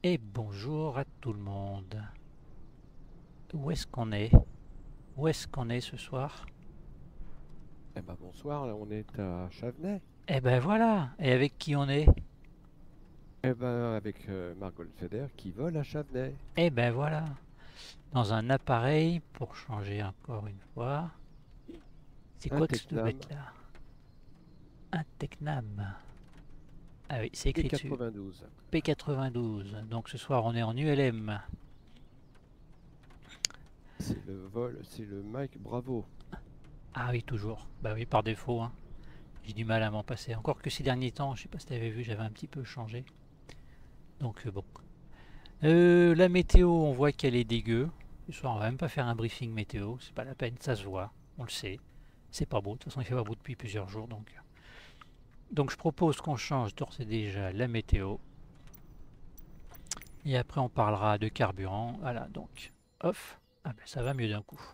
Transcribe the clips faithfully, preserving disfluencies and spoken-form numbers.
Et bonjour à tout le monde. Où est-ce qu'on est? Où est-ce qu'on est ce soir? Eh ben bonsoir, là on est à Chavenay. Eh ben voilà. Et avec qui on est? Eh ben avec euh, Margot Feder qui vole à Chavenay. Eh ben voilà. Dans un appareil pour changer encore une fois. C'est Un quoi que cette Tecnam bête là? Un Tecnam. Ah oui, c'est P écrit dessus. quatre-vingt-douze. P quatre-vingt-douze. Donc ce soir on est en U L M. C'est le vol, c'est le Mike Bravo. Ah oui, toujours. Bah oui, par défaut, hein. J'ai du mal à m'en passer. Encore que ces derniers temps, je sais pas si t'avais vu, j'avais un petit peu changé. Donc euh, bon. Euh, la météo, on voit qu'elle est dégueu. Ce soir, on va même pas faire un briefing météo, c'est pas la peine, ça se voit, on le sait. C'est pas beau, de toute façon il fait pas beau depuis plusieurs jours donc. Donc je propose qu'on change d'ores et déjà la météo. Et après on parlera de carburant. Voilà, donc off. Ah ben ça va mieux d'un coup.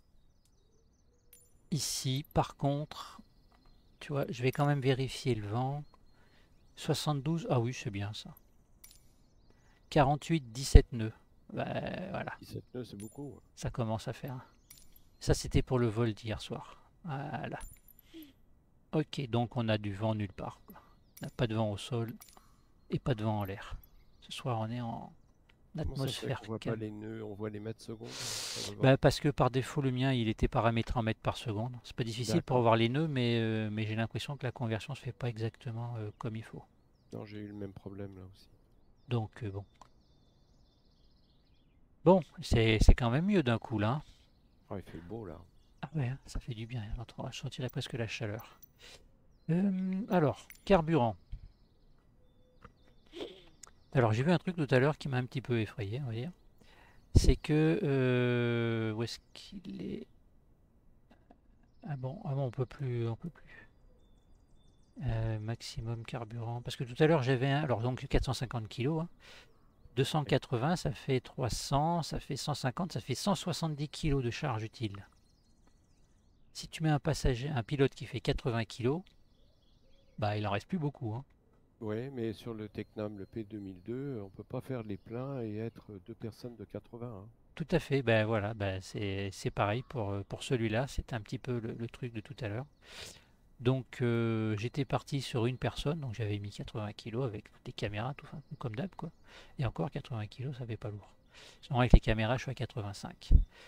Ici, par contre, tu vois, je vais quand même vérifier le vent. soixante-douze, ah oui c'est bien ça. quarante-huit, dix-sept nœuds. Ben, voilà, dix-sept nœuds, c'est beaucoup. ça commence à faire. Ça c'était pour le vol d'hier soir. Voilà. Ok, donc on a du vent nulle part. On n'a pas de vent au sol et pas de vent en l'air. Ce soir, on est en Comment ça se fait atmosphère qu'on voit pas calme. les nœuds, on voit les mètres secondes sur le vent? Bah, parce que par défaut, le mien, il était paramétré en mètres par seconde. C'est pas difficile pour D'accord. avoir les nœuds, mais, euh, mais j'ai l'impression que la conversion se fait pas exactement euh, comme il faut. Non, j'ai eu le même problème là aussi. Donc, euh, bon. Bon, c'est c'est quand même mieux d'un coup, là, hein. Ah, il fait beau là. Ah ouais, hein, ça fait du bien. On sentirait presque la chaleur. Euh, alors, carburant. Alors, j'ai vu un truc tout à l'heure qui m'a un petit peu effrayé, on va dire. C'est que... euh, où est-ce qu'il est? Ah bon, ah bon, on peut plus, on peut plus. Euh, maximum carburant. Parce que tout à l'heure j'avais un, alors donc quatre cent cinquante kilos, hein. Oui. deux cent quatre-vingts, ça fait trois cents, ça fait cent cinquante, ça fait cent soixante-dix kilos de charge utile. Si tu mets un passager, un pilote qui fait quatre-vingts kilos, bah il en reste plus beaucoup, hein. Ouais, mais sur le Tecnam, le P deux mille deux, on peut pas faire les pleins et être deux personnes de quatre-vingts, hein. Tout à fait, ben voilà, ben c'est c'est pareil pour, euh, pour celui-là, c'est un petit peu le, le truc de tout à l'heure. Donc euh, j'étais parti sur une personne, donc j'avais mis quatre-vingts kilos avec des caméras, tout, enfin, comme d'hab quoi. Et encore quatre-vingts kilos, ça fait pas lourd. Sinon avec les caméras, je suis à quatre-vingt-cinq.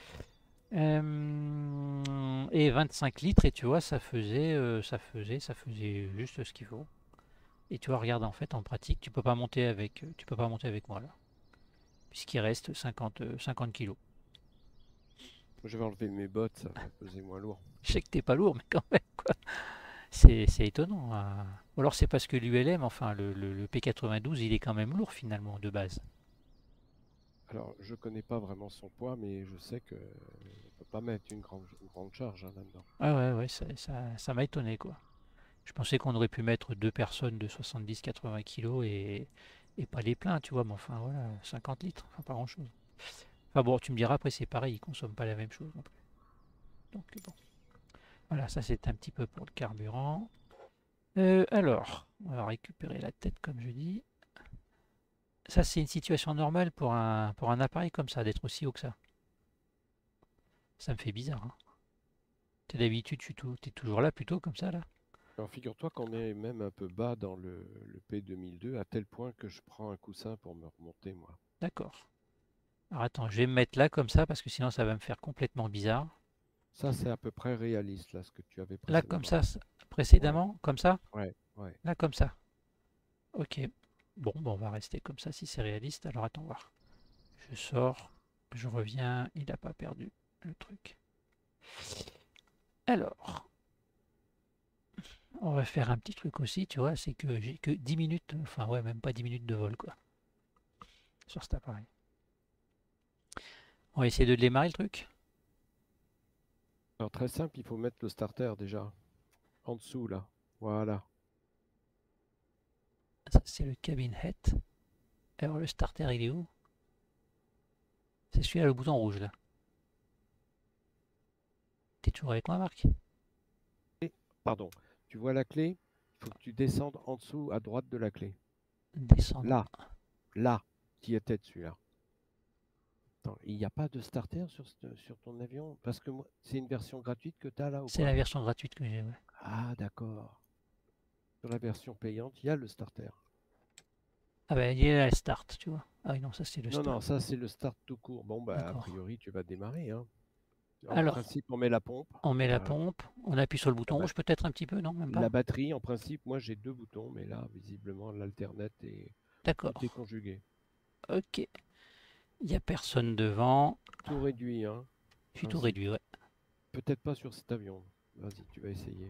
Euh, et vingt-cinq litres, et tu vois, ça faisait, euh, ça faisait, ça faisait juste ce qu'il faut. Et tu vois, regarde, en fait, en pratique, tu peux pas monter avec, euh, tu peux pas monter avec moi là, puisqu'il reste cinquante, euh, cinquante kilos. Je vais enlever mes bottes, ça va peser moins lourd. Je sais que t'es pas lourd, mais quand même, quoi. C'est c'est étonnant, hein. Ou alors c'est parce que l'U L M, enfin le, le- le P quatre-vingt-douze, il est quand même lourd finalement de base. Alors, je connais pas vraiment son poids, mais je sais que on peut pas mettre une grande, une grande charge hein, là-dedans. Ah ouais, ouais, ça, ça, ça m'a étonné quoi. Je pensais qu'on aurait pu mettre deux personnes de soixante-dix quatre-vingts kilos et, et pas les pleins, tu vois, mais enfin voilà, cinquante litres, enfin pas grand chose. Enfin bon, tu me diras, après c'est pareil, ils consomment pas la même chose non plus. Donc bon, voilà, ça c'est un petit peu pour le carburant. Euh, alors, on va récupérer la tête comme je dis. Ça c'est une situation normale pour un, pour un appareil comme ça, d'être aussi haut que ça. Ça me fait bizarre, hein. T'es d'habitude, tu es toujours là plutôt comme ça là? Alors, figure-toi qu'on est même un peu bas dans le, le P deux mille deux, à tel point que je prends un coussin pour me remonter, moi. D'accord. Alors attends, je vais me mettre là comme ça parce que sinon ça va me faire complètement bizarre. Ça, c'est à peu près réaliste, là, ce que tu avais Là comme précédemment. ça, Ouais, précédemment, comme ça? ouais, ouais. Là comme ça. Ok. Bon, bon, on va rester comme ça si c'est réaliste. Alors attends voir. Je sors, je reviens, il n'a pas perdu le truc. Alors, on va faire un petit truc aussi, tu vois, c'est que j'ai que dix minutes, enfin ouais, même pas dix minutes de vol quoi, sur cet appareil. On va essayer de démarrer le truc. Alors, très simple, il faut mettre le starter déjà, en dessous, là. Voilà. Ça c'est le cabin head. Alors le starter il est où? C'est celui-là le bouton rouge là. T'es toujours avec moi Marc? Et, pardon, tu vois la clé? Il faut que tu descendes en dessous, à droite de la clé. Descendre. Là, là. tu y étais celui-là. Attends, il n'y a pas de starter sur, ce- sur ton avion? Parce que moi, c'est une version gratuite que tu as là ou C'est la quoi? version gratuite que j'ai, ouais. Ah, d'accord. Sur la version payante, il y a le starter. Ah ben, il y a la start, tu vois. Ah oui, non, ça c'est le Non, non, start. ça c'est le start tout court. Bon, bah, a D'accord. priori, tu vas démarrer, hein. En Alors, principe, on met la pompe. on met la Voilà. pompe, on appuie sur le La, bouton ba- rouge peut-être un petit peu, non, même la pas? batterie, en principe, moi j'ai deux boutons, mais là, visiblement, l'alternate est tout est D'accord. conjugué. Ok. Il n'y a personne devant. Tout réduit, hein, Je suis tout principe. réduit, ouais. Peut-être pas sur cet avion. Vas-y, tu vas essayer.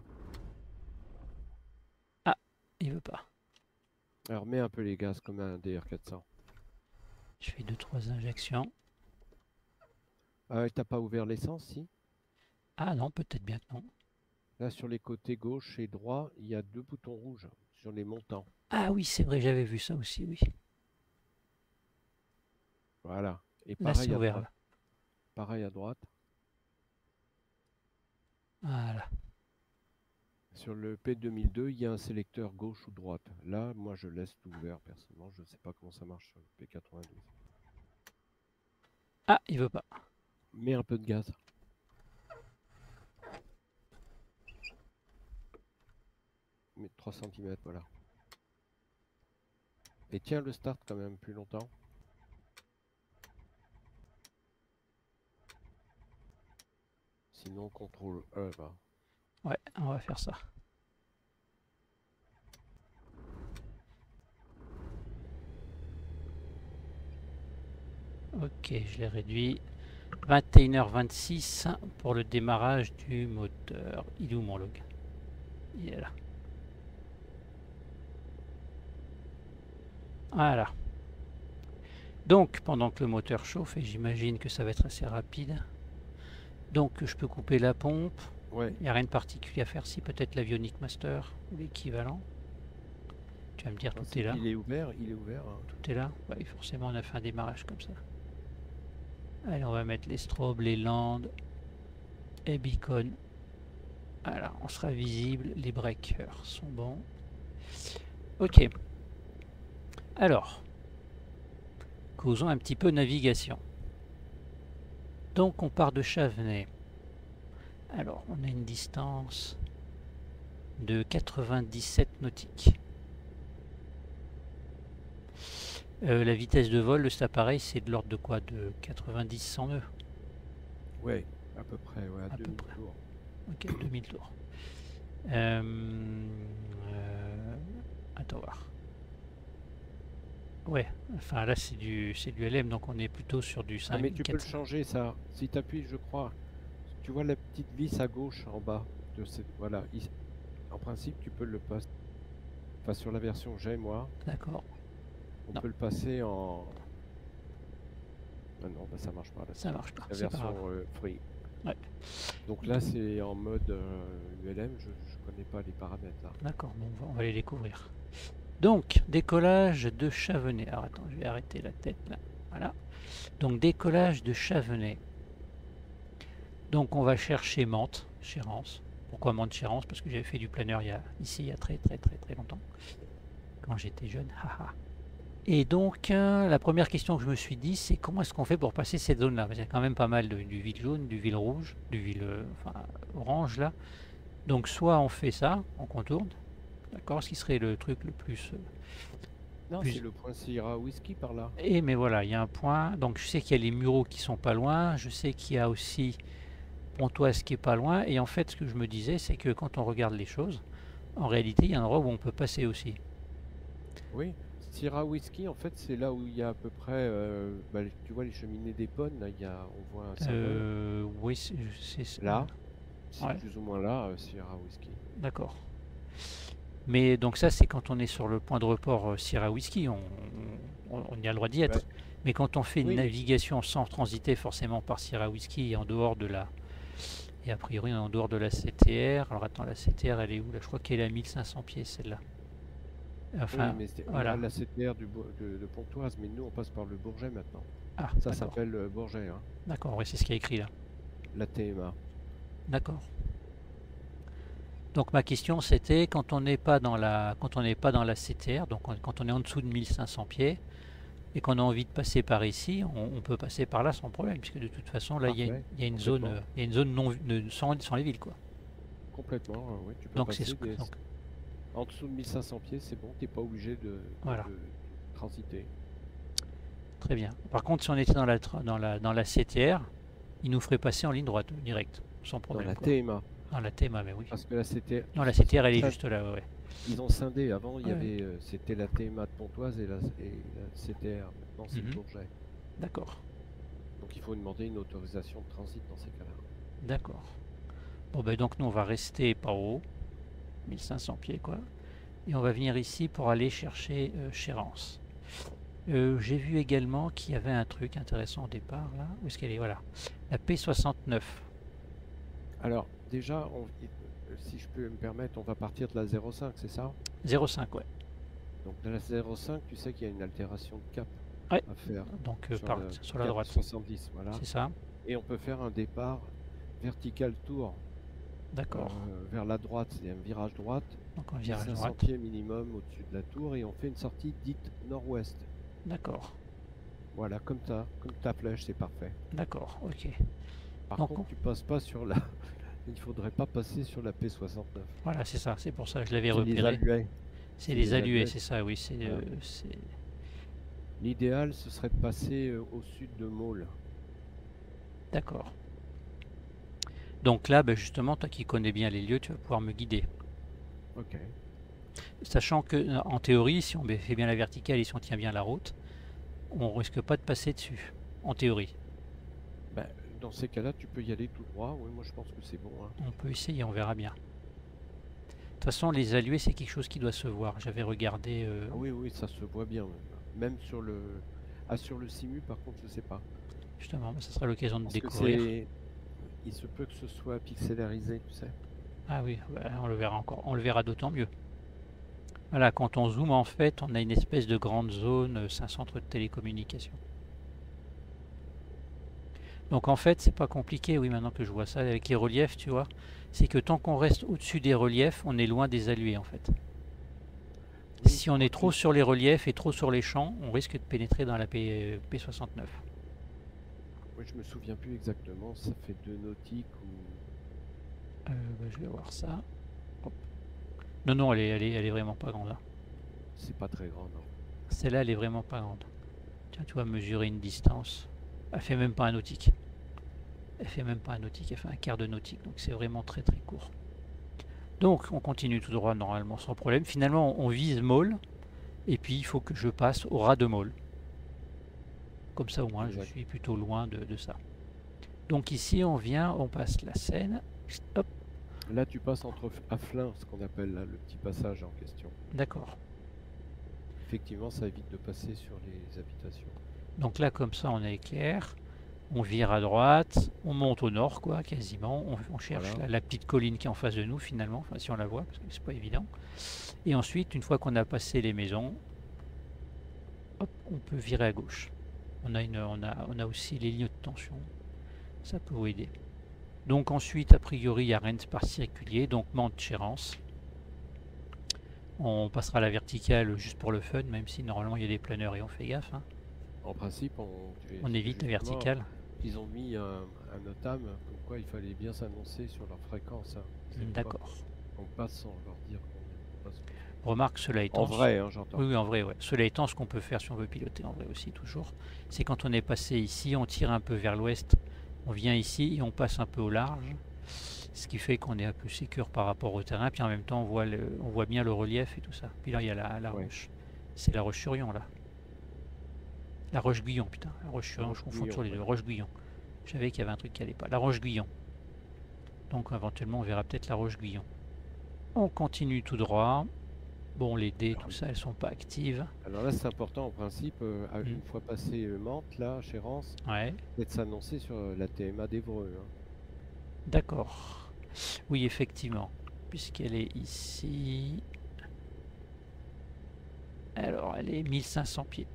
Ah, il veut pas. Alors, mets un peu les gaz comme un D R quatre cents. Je fais deux trois injections. Ah ouais, t'as pas ouvert l'essence, si? Ah non, peut-être bien que non. Là, sur les côtés gauche et droit, il y a deux boutons rouges sur les montants. Ah oui, c'est vrai, j'avais vu ça aussi, oui. Voilà. Et Là, c'est pareil à ouvert, droite. là. Pareil à droite. Voilà. Sur le P deux mille deux, il y a un sélecteur gauche ou droite. Là, moi, je laisse tout ouvert, personnellement. Je ne sais pas comment ça marche sur le P quatre-vingt-douze. Ah, il veut pas. Mets un peu de gaz. Mets trois centimètres, voilà. Et tiens le start quand même plus longtemps. Sinon, contrôle E, va. Ouais, on va faire ça. Ok, je l'ai réduit. vingt et une heures vingt-six pour le démarrage du moteur. Il est où mon log? Il est là. Voilà. Donc, pendant que le moteur chauffe, et j'imagine que ça va être assez rapide, donc je peux couper la pompe. Ouais. Il n'y a rien de particulier à faire, si peut-être l'avionic master ou l'équivalent. Tu vas me dire, Ah, tout c'est est là. qu'il est ouvert, il est ouvert. hein. Tout est là. Bah oui, forcément, on a fait un démarrage comme ça. Allez, on va mettre les strobes, les landes et beacon. Voilà, on sera visible. Les breakers sont bons. Ok. Alors, causons un petit peu navigation. Donc, on part de Chavenay. Alors, on a une distance de quatre-vingt-dix-sept nautiques. Euh, la vitesse de vol de cet appareil, c'est de l'ordre de quoi? De quatre-vingt-dix à cent nœuds? Ouais, à peu près, ouais, à, À peu deux mille près. tours. Ok, deux mille tours. Euh, euh, attends voir. Ouais, enfin là c'est du c'est du L M, donc on est plutôt sur du Ah, cinq, mais tu peux le quatre. changer, ça. Si tu appuies, je crois. Tu vois la petite vis à gauche en bas de cette. Voilà. il- En principe, tu peux le passer. Enfin, sur la version que j'ai, moi, D'accord. on Non. peut le passer en. Ah non, bah, ça marche pas là. Ça marche pas, La c'est pas grave. version euh, free. Ouais. Donc là, c'est en mode euh, U L M. Je, je connais pas les paramètres là. D'accord, bon, on va, on va les découvrir. Donc, décollage de Chavenay. Alors attends, je vais arrêter la tête là. Voilà. Donc, décollage de Chavenay. Donc, on va chercher Mantes, Chérence. Pourquoi Mantes, Chérence? Parce que j'avais fait du planeur il y a, ici il y a très très très très longtemps. Quand j'étais jeune. Haha. Et donc, euh, la première question que je me suis dit, c'est comment est-ce qu'on fait pour passer cette zone-là? Il y a quand même pas mal de, du ville jaune, du ville rouge, du ville euh, enfin, orange là. Donc, soit on fait ça, on contourne, d'accord, ce qui serait le truc le plus. euh, Non, plus... c'est le point Sierra Whisky par là. Et mais voilà, il y a un point. Donc, je sais qu'il y a les Mureaux qui sont pas loin. Je sais qu'il y a aussi Pontoise qui est pas loin. Et en fait, ce que je me disais, c'est que quand on regarde les choses, en réalité, il y a un endroit où on peut passer aussi. Oui. Sierra Whisky, en fait, c'est là où il y a à peu près, euh, bah, tu vois les cheminées d'Épone, là, il y a, on voit un symbole. Euh, oui, c'est c'est- Là, c'est ouais. plus ou moins là, euh, Sierra Whisky. D'accord. Mais donc ça, c'est quand on est sur le point de report euh, Sierra Whisky, on, on, on y a le droit d'y être. Ouais. Mais quand on fait une Oui, mais- navigation sans transiter forcément par Sierra Whisky et en dehors de la... Et a priori en dehors de la C T R. Alors attends, la C T R elle est où là? Je crois qu'elle est à mille cinq cents pieds celle-là. oui, Enfin, mais c'est- voilà. la, la C T R du, Bour- de, de Pontoise, mais nous, on passe par le Bourget maintenant. Ah, Ça d'accord. s'appelle euh, Bourget, hein, D'accord, oui, c'est ce qui est écrit là. la T M A. D'accord. Donc ma question c'était quand on n'est pas dans la quand on n'est pas dans la C T R, donc on- quand on est en dessous de mille cinq cents pieds, et qu'on a envie de passer par ici, on, on peut passer par là sans problème, puisque de toute façon, là, il y a une, Parfait, il y a une zone, complètement. euh, il y a une zone non, de- sans, sans les villes, quoi. Complètement, euh, oui, tu peux Donc c'est ce passer que, des... donc, En dessous de mille cinq cents pieds, c'est bon, t'es pas obligé de, de, voilà, de transiter. très bien. Par contre, si on était dans la, tra- dans la, dans la C T R, il nous ferait passer en ligne droite, direct, sans Dans problème, la quoi. T M A, Dans la T M A, mais oui. parce que là c'était... Non, la Ils se C T R, sont elle est scin- juste là, ouais. Ouais. Ils ont scindé, avant il y Ouais. avait, euh, c'était la T M A de Pontoise et la, et la C T R, maintenant c'est Mhm. le Bourget. D'accord, Donc il faut demander une autorisation de transit dans ces cas-là. d'accord. Bon, ben donc nous, on va rester par haut, mille cinq cents pieds, quoi. Et on va venir ici pour aller chercher euh, Chérence. Euh, J'ai vu également qu'il y avait un truc intéressant au départ, là. Où est-ce qu'elle est? Voilà. La P soixante-neuf. Alors déjà, on- euh, si je peux me permettre, on va partir de la zéro cinq, c'est ça? zéro cinq, ouais. Donc de la zéro cinq, tu sais qu'il y a une altération de cap Ouais. à faire Donc euh, sur, par, le sur la cap droite. soixante-dix, voilà. C'est ça. Et on peut faire un départ vertical tour euh, D'accord. vers la droite, c'est un virage droite, Donc on vire à cinq cents droite. pieds minimum au-dessus de la tour, et on fait une sortie dite nord-ouest. D'accord. Voilà, comme ça, comme ta flèche, c'est parfait. D'accord, ok. Par Donc contre, on- tu passes pas sur la... Il faudrait pas passer sur la P soixante-neuf. voilà, c'est ça. C'est pour ça que je l'avais C'est les repéré. aluets. C'est C'est les les aluets, aluets. c'est ça, oui. C'est Voilà. euh, c'est- L'idéal, ce serait de passer euh, au sud de Maule. D'accord. Donc là, ben, justement, toi qui connais bien les lieux, tu vas pouvoir me guider. Ok. Sachant que, euh, en théorie, si on fait bien la verticale et si on tient bien la route, on risque pas de passer dessus. En théorie. Ben, dans ces cas-là, tu peux y aller tout droit. Oui, moi je pense que c'est bon, hein. On peut essayer, on verra bien. De toute façon, les aluets, c'est quelque chose qui doit se voir. J'avais regardé. euh, Ah oui, oui, ça se voit bien. Même, Même sur le... Ah, sur le Simu, par contre, je sais pas. Justement, mais ça sera l'occasion de Parce que découvrir. c'est... Il se peut que ce soit pixelarisé, tu sais. Ah oui, ouais, on le verra encore. On le verra d'autant mieux. Voilà, quand on zoome, en fait, on a une espèce de grande zone, euh, c'est un centre de télécommunication. Donc en fait, c'est pas compliqué, oui, maintenant que je vois ça avec les reliefs, tu vois, c'est que tant qu'on reste au-dessus des reliefs, on est loin des aluets en fait. Oui, Si on est trop sur les reliefs et trop sur les champs, on risque de pénétrer dans la P, P69. Oui, je me souviens plus exactement. Ça fait deux nautiques ou... Euh, bah, je vais voir ça. Hop. Non, non, elle est, elle est, elle est vraiment pas grande, hein. C'est pas très grand, non. Celle-là, elle est vraiment pas grande. Tiens, tu vas mesurer une distance. Elle fait même pas un nautique. Elle fait même pas un nautique, elle fait un quart de nautique, donc c'est vraiment très très court. Donc on continue tout droit normalement sans problème. Finalement on vise Maule, et puis il faut que je passe au ras de Maule. Comme ça au moins je Exact. suis plutôt loin de, de ça. Donc ici on vient, on passe la Seine. Hop, Là, tu passes entre Afflin, ce qu'on appelle là, le petit passage en question. d'accord. Effectivement, ça évite de passer sur les habitations. Donc là comme ça on est clair. On vire à droite, on monte au nord quoi, quasiment. On, on cherche Voilà. la, la petite colline qui est en face de nous finalement, enfin si on la voit, parce que c'est pas évident. Et ensuite, une fois qu'on a passé les maisons, hop, on peut virer à gauche. On a, une, on, a, on a aussi les lignes de tension. Ça peut vous aider. Donc ensuite, a priori, il y a rien de particulier. Donc Mantes-Chérence. On passera à la verticale juste pour le fun, même si normalement il y a des planeurs et on fait gaffe, hein. En principe, on, On évite la justement, verticale. Ils ont mis un, un notam comme quoi il fallait bien s'annoncer sur leur fréquence, hein. C'est pas D'accord. qu'on passe sans leur dire qu'on passe. Remarque, cela étant. En vrai, hein, j'entends. Oui, oui, en vrai, ouais. Cela étant, ce qu'on peut faire si on veut piloter en vrai aussi, toujours, c'est quand on est passé ici, on tire un peu vers l'ouest, on vient ici et on passe un peu au large, ce qui fait qu'on est un peu sécure par rapport au terrain, puis en même temps, on voit, le, on voit bien le relief et tout ça. Puis là, il y a la, la Ouais. roche. C'est la Roche-sur-Yon, là. La Roche-Guyon, putain. La Roche-sur-Yon, je confonds Roche-Guyon, toujours les deux. ouais. Roche-Guyon. Je savais qu'il y avait un truc qui allait pas. La Roche-Guyon. Donc, éventuellement, on verra peut-être la Roche-Guyon. On continue tout droit. Bon, les dés, tout ça, elles sont pas actives. Alors là, c'est important en principe, euh, à- Mm. une fois passé euh, Mantes, là, Chérence, Ouais, d'être s'annoncer sur euh, la T M A d'Evreux, hein. d'accord. Oui, effectivement. Puisqu'elle est ici. Alors, elle est mille cinq cents pieds.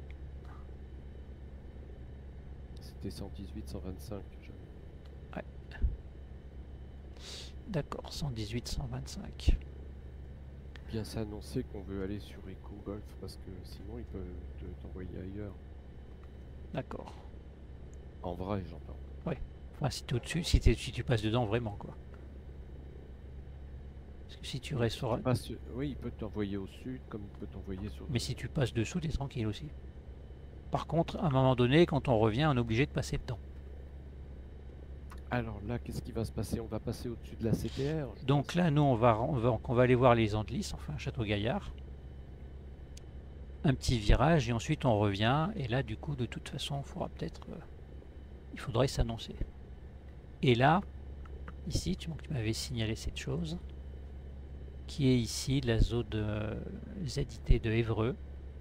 C'était cent dix-huit, cent vingt-cinq. je- D'accord, cent dix-huit, cent vingt-cinq. Bien s'annoncer qu'on veut aller sur Eco Golf parce que sinon ils peuvent te- t'envoyer ailleurs. D'accord. En vrai, j'entends. Ouais. Enfin, si tu es au-dessus, si, t'es- si tu passes dedans vraiment, quoi. Parce que si tu Oui, restes si sur... tu passes, oui, il peut t'envoyer au sud comme il peut t'envoyer sur Mais le. si tu passes dessous, t'es tranquille aussi. Par contre, à un moment donné, quand on revient, on est obligé de passer dedans. Alors là, qu'est-ce qui va se passer? On va passer au-dessus de la C T R, je Donc pense. là, nous, on va, on va, on va aller voir les Andelys, enfin Château-Gaillard. Un petit virage et ensuite on revient. Et là, du coup, de toute façon, il faudra peut-être... euh, il faudrait s'annoncer. Et là, ici, tu, tu m'avais signalé cette chose, qui est ici la zone de Z I T de Évreux.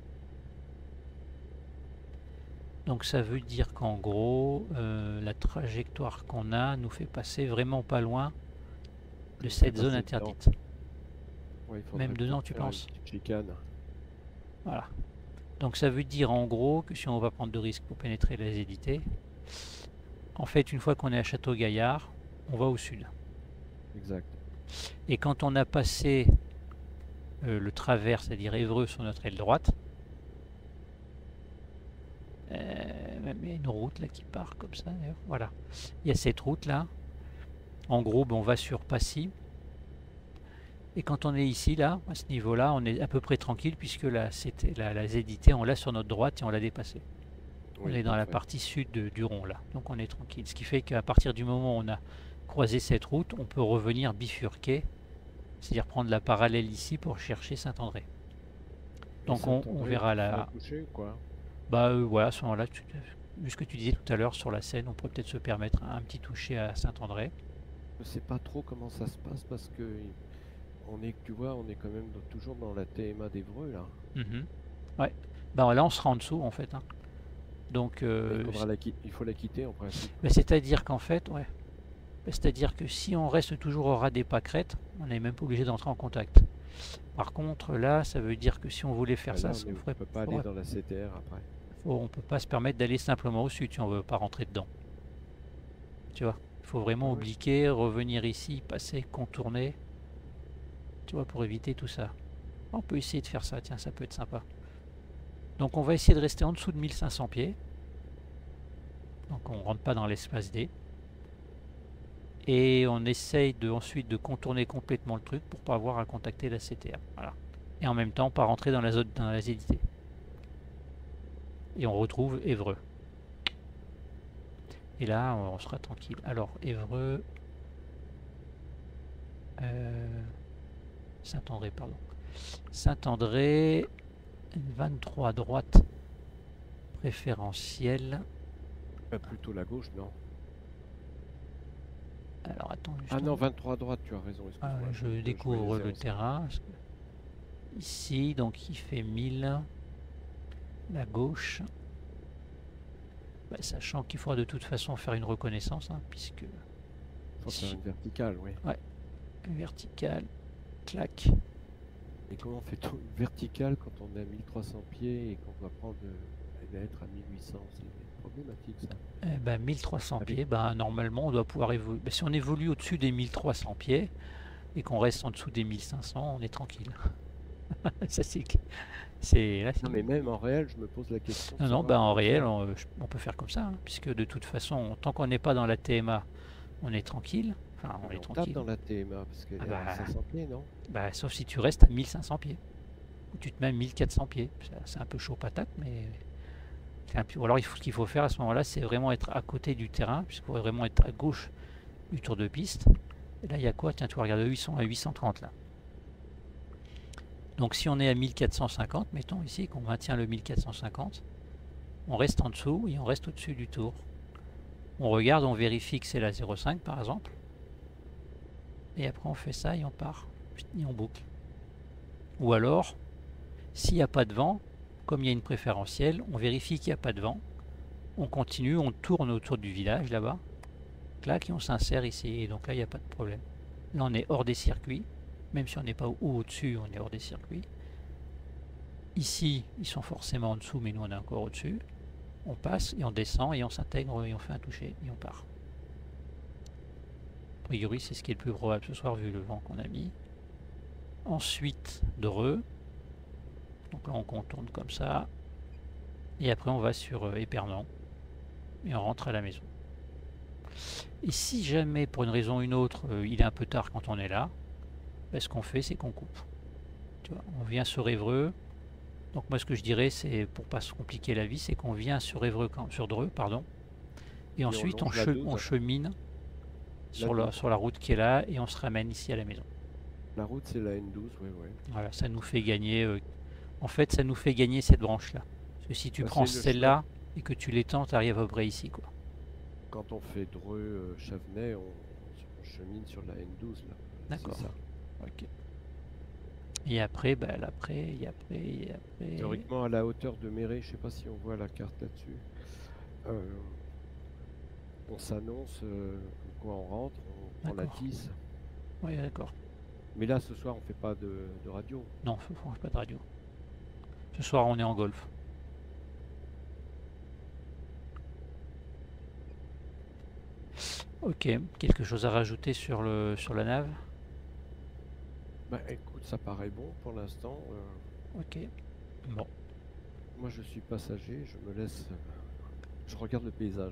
Donc ça veut dire qu'en gros, euh, la trajectoire qu'on a nous fait passer vraiment pas loin de Il fait cette zone passer dedans. interdite. Ouais, il faudrait Même dedans, peut-être tu faire une penses? petite chicane. Voilà. Donc ça veut dire en gros que si on va prendre de risques pour pénétrer la Z I T, en fait, une fois qu'on est à Château-Gaillard, on va au sud. Exact. Et quand on a passé euh, le travers, c'est-à-dire Évreux sur notre aile droite, euh, il y a une route là qui part comme ça d'ailleurs. Voilà. Il y a cette route là. En gros, ben, on va sur Passy. Et quand on est ici, là, à ce niveau-là, on est à peu près tranquille puisque la, la, la Z I T, on l'a sur notre droite et on l'a dépassé. Oui, On est dans la parfait. partie sud de, du rond, là. Donc on est tranquille. Ce qui fait qu'à partir du moment où on a croisé cette route, on peut revenir bifurquer, c'est-à-dire prendre la parallèle ici pour chercher Saint-André. Et Donc on, on Saint-André, verra tu feras la... toucher ou quoi? Bah euh, voilà, à ce moment-là, tu- vu ce que tu disais tout à l'heure sur la Seine, on pourrait peut-être se permettre un petit toucher à Saint-André. Je sais pas trop comment ça se passe parce que on est, tu vois, on est quand même dans- toujours dans la T M A d'Évreux là. Mhm. Ouais. Bah là, on sera en dessous en fait, hein. Donc, Mais il euh, faudra la qui- il faut la quitter en principe. bah, c'est-à-dire qu'en fait, ouais. Bah, c'est-à-dire que si on reste toujours au ras des pâquerettes, on n'est même pas obligé d'entrer en contact. Par contre, là, ça veut dire que si on voulait faire Bah ça, là, ça on ne ferait, peut pas aller faudrait- dans la C T R après. faut- on peut pas se permettre d'aller simplement au sud si on veut pas rentrer dedans. Tu vois, il faut vraiment Ah ouais. obliquer, revenir ici, passer, contourner. Tu vois, pour éviter tout ça. On peut essayer de faire ça, tiens, ça peut être sympa. Donc on va essayer de rester en dessous de mille cinq cents pieds. Donc on rentre pas dans l'espace D. Et on essaye de, ensuite de contourner complètement le truc pour pas avoir à contacter la C T R. Voilà. Et en même temps, pas rentrer dans la zone dans la Z I T. Et on retrouve Évreux. Et là, on sera tranquille. Alors, Évreux... Euh, Saint-André, pardon. Saint-André, vingt-trois droite préférentielle. Bah, plutôt la gauche, non? Alors, attends, juste Ah non, un- vingt-trois à droite, tu as raison, Ah, excuse-moi. je voyais découvre le zéro cinq. terrain. parce que Ici, donc, il fait mille. La gauche. Bah, sachant qu'il faudra de toute façon faire une reconnaissance, hein, puisque... Faut faire Si- une verticale, oui. Verticale, clac. Et comment on fait tout vertical quand on est à mille trois cents pieds et qu'on va prendre, euh, elle va être à mille huit cents? C'est problématique ça. Eh ben, mille trois cents Avec- pieds, ben, normalement on doit pouvoir évoluer. Ben, si on évolue au-dessus des mille trois cents pieds et qu'on reste en dessous des mille cinq cents, on est tranquille. Ça c'est que- c'est là, c'est- Non mais même en réel, je me pose la question. de Non, non, savoir ben, en comment réel, faire. on, euh, je- on peut faire comme ça, hein, puisque de toute façon, tant qu'on n'est pas dans la T M A, on est tranquille. Enfin, on Mais est on tape tranquille. dans la T M A parce qu'elle Ah est à bah. cinq cents pieds, non? Bah, sauf si tu restes à mille cinq cents pieds. Ou tu te mets à mille quatre cents pieds. Ça- C'est un peu chaud patate, mais... c'est un peu- Ou alors il faut, ce qu'il faut faire à ce moment-là, c'est vraiment être à côté du terrain, puisqu'il faut vraiment être à gauche du tour de piste. Et là, il y a quoi? Tiens, tu regardes, eux, ils sont à huit cent trente là. Donc si on est à mille quatre cent cinquante, mettons ici, qu'on maintient le mille quatre cent cinquante, on reste en dessous et on reste au-dessus du tour. On regarde, on vérifie que c'est la zéro cinq par exemple. Et après on fait ça et on part. Et on boucle. Ou alors, s'il n'y a pas de vent, comme il y a une préférentielle, on vérifie qu'il n'y a pas de vent. On continue, on tourne autour du village là-bas. Clac, et on s'insère ici. Et donc là, il n'y a pas de problème. Là, on est hors des circuits. Même si on n'est pas au-dessus, on est hors des circuits. Ici, ils sont forcément en dessous, mais nous, on est encore au-dessus. On passe et on descend et on s'intègre et on fait un toucher et on part. A priori, c'est ce qui est le plus probable ce soir vu le vent qu'on a mis. Ensuite, Dreux. Donc là, on contourne comme ça. Et après, on va sur euh, Épernon. et on rentre à la maison. Et si jamais, pour une raison ou une autre, euh, il est un peu tard quand on est là, ben, ce qu'on fait, c'est qu'on coupe. Tu vois, on vient sur Évreux. Donc moi, ce que je dirais, c'est, pour pas se compliquer la vie, c'est qu'on vient sur Évreux, quand- sur Dreux, pardon, et Et on ensuite on, longe la che- on douze. chemine sur la, douze. sur la route qui est là, et on se ramène ici à la maison. La route, c'est la N douze, oui, oui. Voilà, ça nous fait gagner... euh, en fait, ça nous fait gagner cette branche-là. Parce que si tu Bah, prends c'est le chemin. celle-là, et que tu l'étends, tu arrives à peu près ici, quoi. Quand on fait Dreux-Chavenay, on, on chemine sur la N douze, là. D'accord. C'est ça. Ok. Et après, bah, l'après, et après, et après... Théoriquement, à la hauteur de Méré, je sais pas si on voit la carte là-dessus, euh, on s'annonce, euh, comme quoi on rentre, on prend la D'accord. tisse. Oui, d'accord. Mais là, ce soir, on fait pas de, de radio. Non, il ne pas de radio. Ce soir, on est en golf. Ok, quelque chose à rajouter sur, le, sur la nave? Bah écoute, ça paraît bon pour l'instant. euh, Ok, bon. Moi, je suis passager, je me laisse... euh, Je regarde le paysage.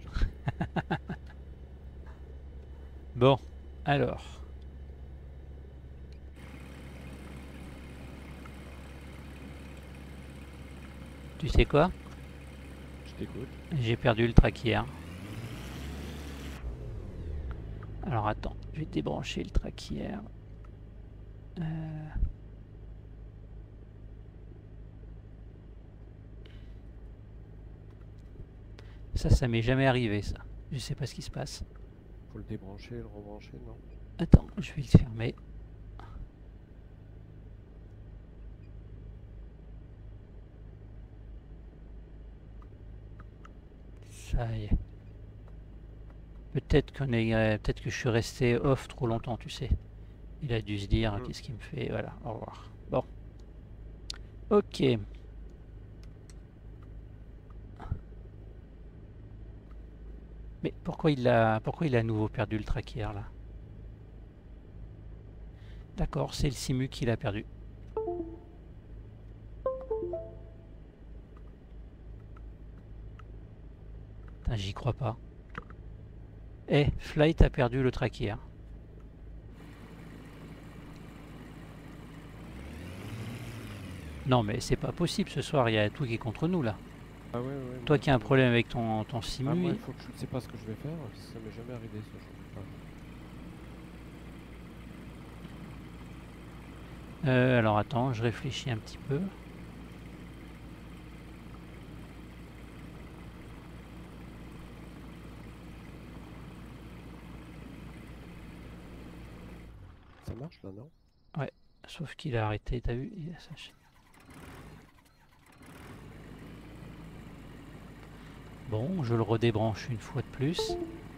Bon, alors. Tu sais quoi? Je t'écoute. J'ai perdu le trackier. Alors attends, je vais débrancher le trackier. Euh... Ça, ça m'est jamais arrivé, ça. Je sais pas ce qui se passe. Faut le débrancher, le rebrancher, non? Attends, je vais le fermer. Ça y est. Peut-être qu'on est, euh, peut-être que je suis resté off trop longtemps, tu sais. Il a dû se dire, Mhm. qu'est-ce qu'il me fait? Voilà, au revoir. Bon. Ok. Mais pourquoi il a, pourquoi il a à nouveau perdu le trackier là? D'accord, c'est le Simu qui l'a perdu. Putain, j'y crois pas. Eh, Flight a perdu le trackier. Non mais c'est pas possible ce soir, il y a tout qui est contre nous là. Ah ouais, ouais. Toi moi, qui as un je- problème avec ton, ton Simu. Ah, moi, il- il faut que je ne sais pas ce que je vais faire. Ça m'est jamais arrivé ce jour. Enfin, Euh, alors attends, je réfléchis un petit peu. ça marche là, non? Ouais, sauf qu'il a arrêté, t'as vu? Il a sachet. Bon, je le redébranche une fois de plus.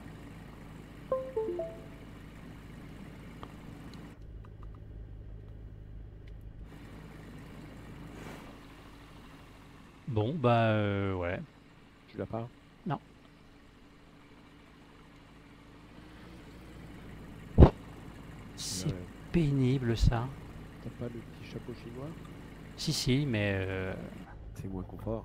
Bon, bah euh, ouais. Tu l'as pas? Non. C'est Ouais. pénible ça. T'as pas le petit chapeau chinois? Si, si, mais euh, C'est moins confort.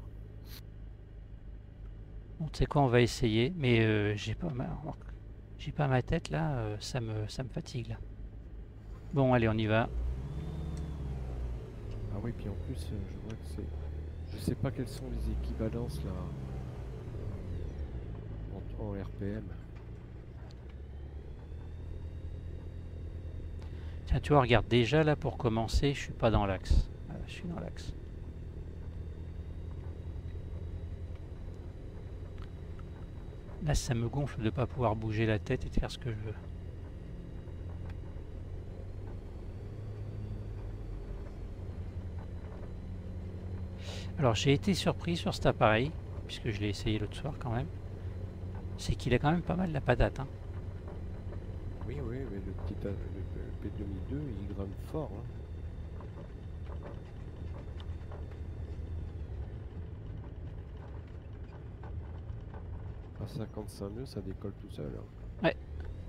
bon, tu sais quoi, on va essayer. Mais euh, j'ai pas ma, j'ai pas ma tête là, euh, ça me, ça me fatigue là. Bon, allez, on y va. Ah oui, puis en plus, euh, je vois que c'est... Je sais pas quelles sont les équivalences là en, en R P M. Tiens, tu vois, regarde, déjà là pour commencer, je suis pas dans l'axe. Voilà, je suis dans l'axe. Là, ça me gonfle de pas pouvoir bouger la tête et de faire ce que je veux. Alors, j'ai été surpris sur cet appareil, puisque je l'ai essayé l'autre soir quand même. C'est qu'il a quand même pas mal la patate. Hein. Oui, oui, mais le petit A- le, le P deux mille deux, il grimpe fort. Hein. À cinquante-cinq nœuds, ça décolle tout seul. Hein. Ouais.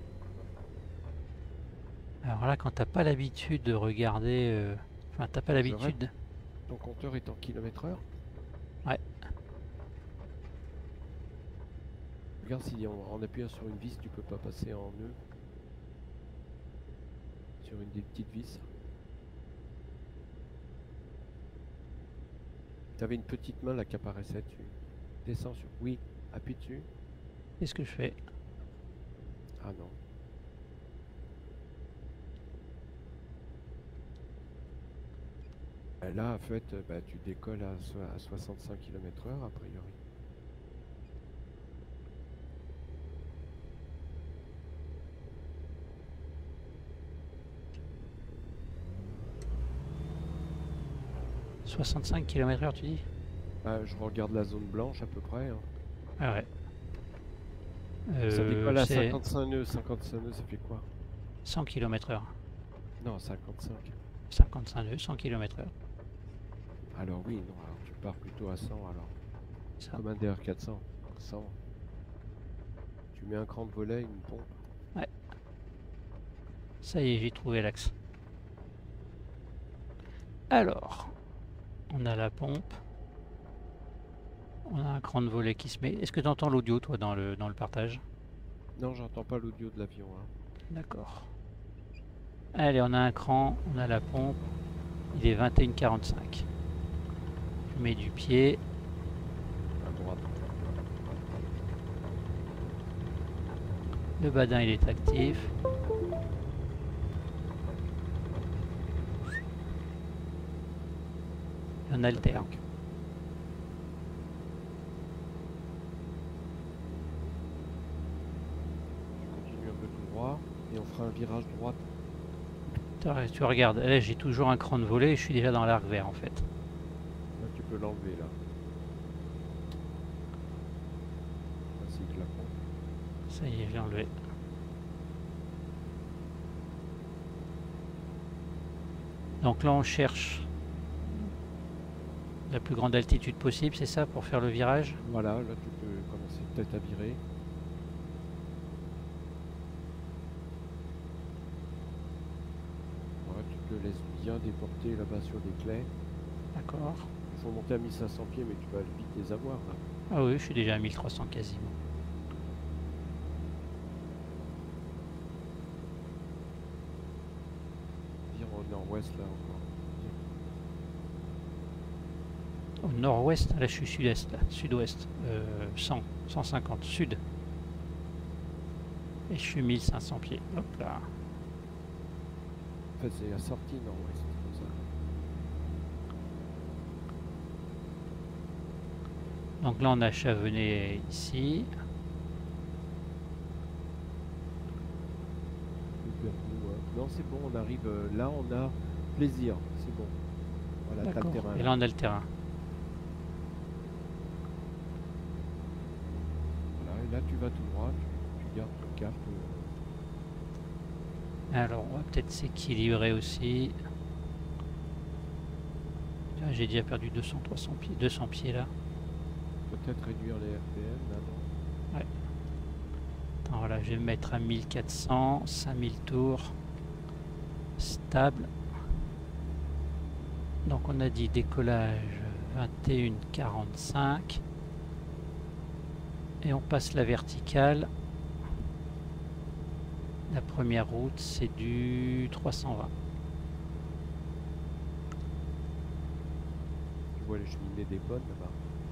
Alors là, quand t'as pas l'habitude de regarder... euh, Enfin, t'as pas Je l'habitude... Ton compteur est en kilomètres heure? Ouais. Regarde si en, en appuyant sur une vis, tu peux pas passer en nœud. Sur une des petites vis. Tu avais une petite main là qui apparaissait. Tu descends sur. Oui, appuie dessus. Qu'est-ce que je fais? Ah non. Et là, en fait, bah, tu décolles à, so à soixante-cinq kilomètres heure a priori. soixante-cinq kilomètres heure, tu dis? Ah, je regarde la zone blanche à peu près. Hein. Ah ouais. Ça Euh, décolle à c'est cinquante-cinq nœuds. cinquante-cinq nœuds, ça fait quoi? cent kilomètres heure. Non, cinquante-cinq. cinquante-cinq nœuds, cent kilomètres heure. Alors oui, non, alors tu pars plutôt à cent alors. Ça. Comme un D R quatre cents. cent. Tu mets un cran de volet, une pompe. Ouais. Ça y est, j'ai trouvé l'axe. Alors, on a la pompe. On a un cran de volet qui se met. Est-ce que tu entends l'audio, toi, dans le, dans le partage? Non, j'entends pas l'audio de l'avion. Hein. D'accord. Allez, on a un cran, on a la pompe. Il est vingt et une heures quarante-cinq. Je mets du pied. À droite. Le badin, il est actif. Et on alterne. Attaque. Je continue un peu tout droit et on fera un virage droite. Attends, tu regardes, là j'ai toujours un cran de volet et je suis déjà dans l'arc vert en fait. Là, tu peux l'enlever là. Ainsi que la pompe. Ça y est, je l'ai enlevé. Donc là on cherche la plus grande altitude possible, c'est ça, pour faire le virage? Voilà, là tu peux commencer peut-être à virer. Ouais, tu te laisses bien déporter là-bas sur des clés. D'accord. Il faut monter à mille cinq cents pieds, mais tu vas vite les avoir là. Ah oui, je suis déjà à mille trois cents quasiment. Vire au nord-ouest là encore. Au nord-ouest, là je suis sud-est, là, sud-ouest, euh, cent, cent cinquante, sud. Et je suis mille cinq cents pieds, hop là. En fait, c'est la sortie nord-ouest, comme ça. Donc là on a Chavenay ici. Non, c'est bon, on arrive euh, là, on a plaisir, c'est bon. Voilà, t'as le terrain. Et là on a le terrain. Voilà, et là tu vas tout droit, tu, tu gardes ton cap. Euh... Alors on va peut-être s'équilibrer aussi. J'ai déjà perdu deux cents, trois cents pieds, deux cents pieds là. Peut-être réduire les R P M là, non? Ouais. Attends, voilà, je vais me mettre à mille quatre cents, cinq mille tours. Stable. Donc on a dit décollage vingt et une heures quarante-cinq. Et on passe la verticale. La première route c'est du trois cent vingt. Tu vois les cheminées des bonnes là-bas.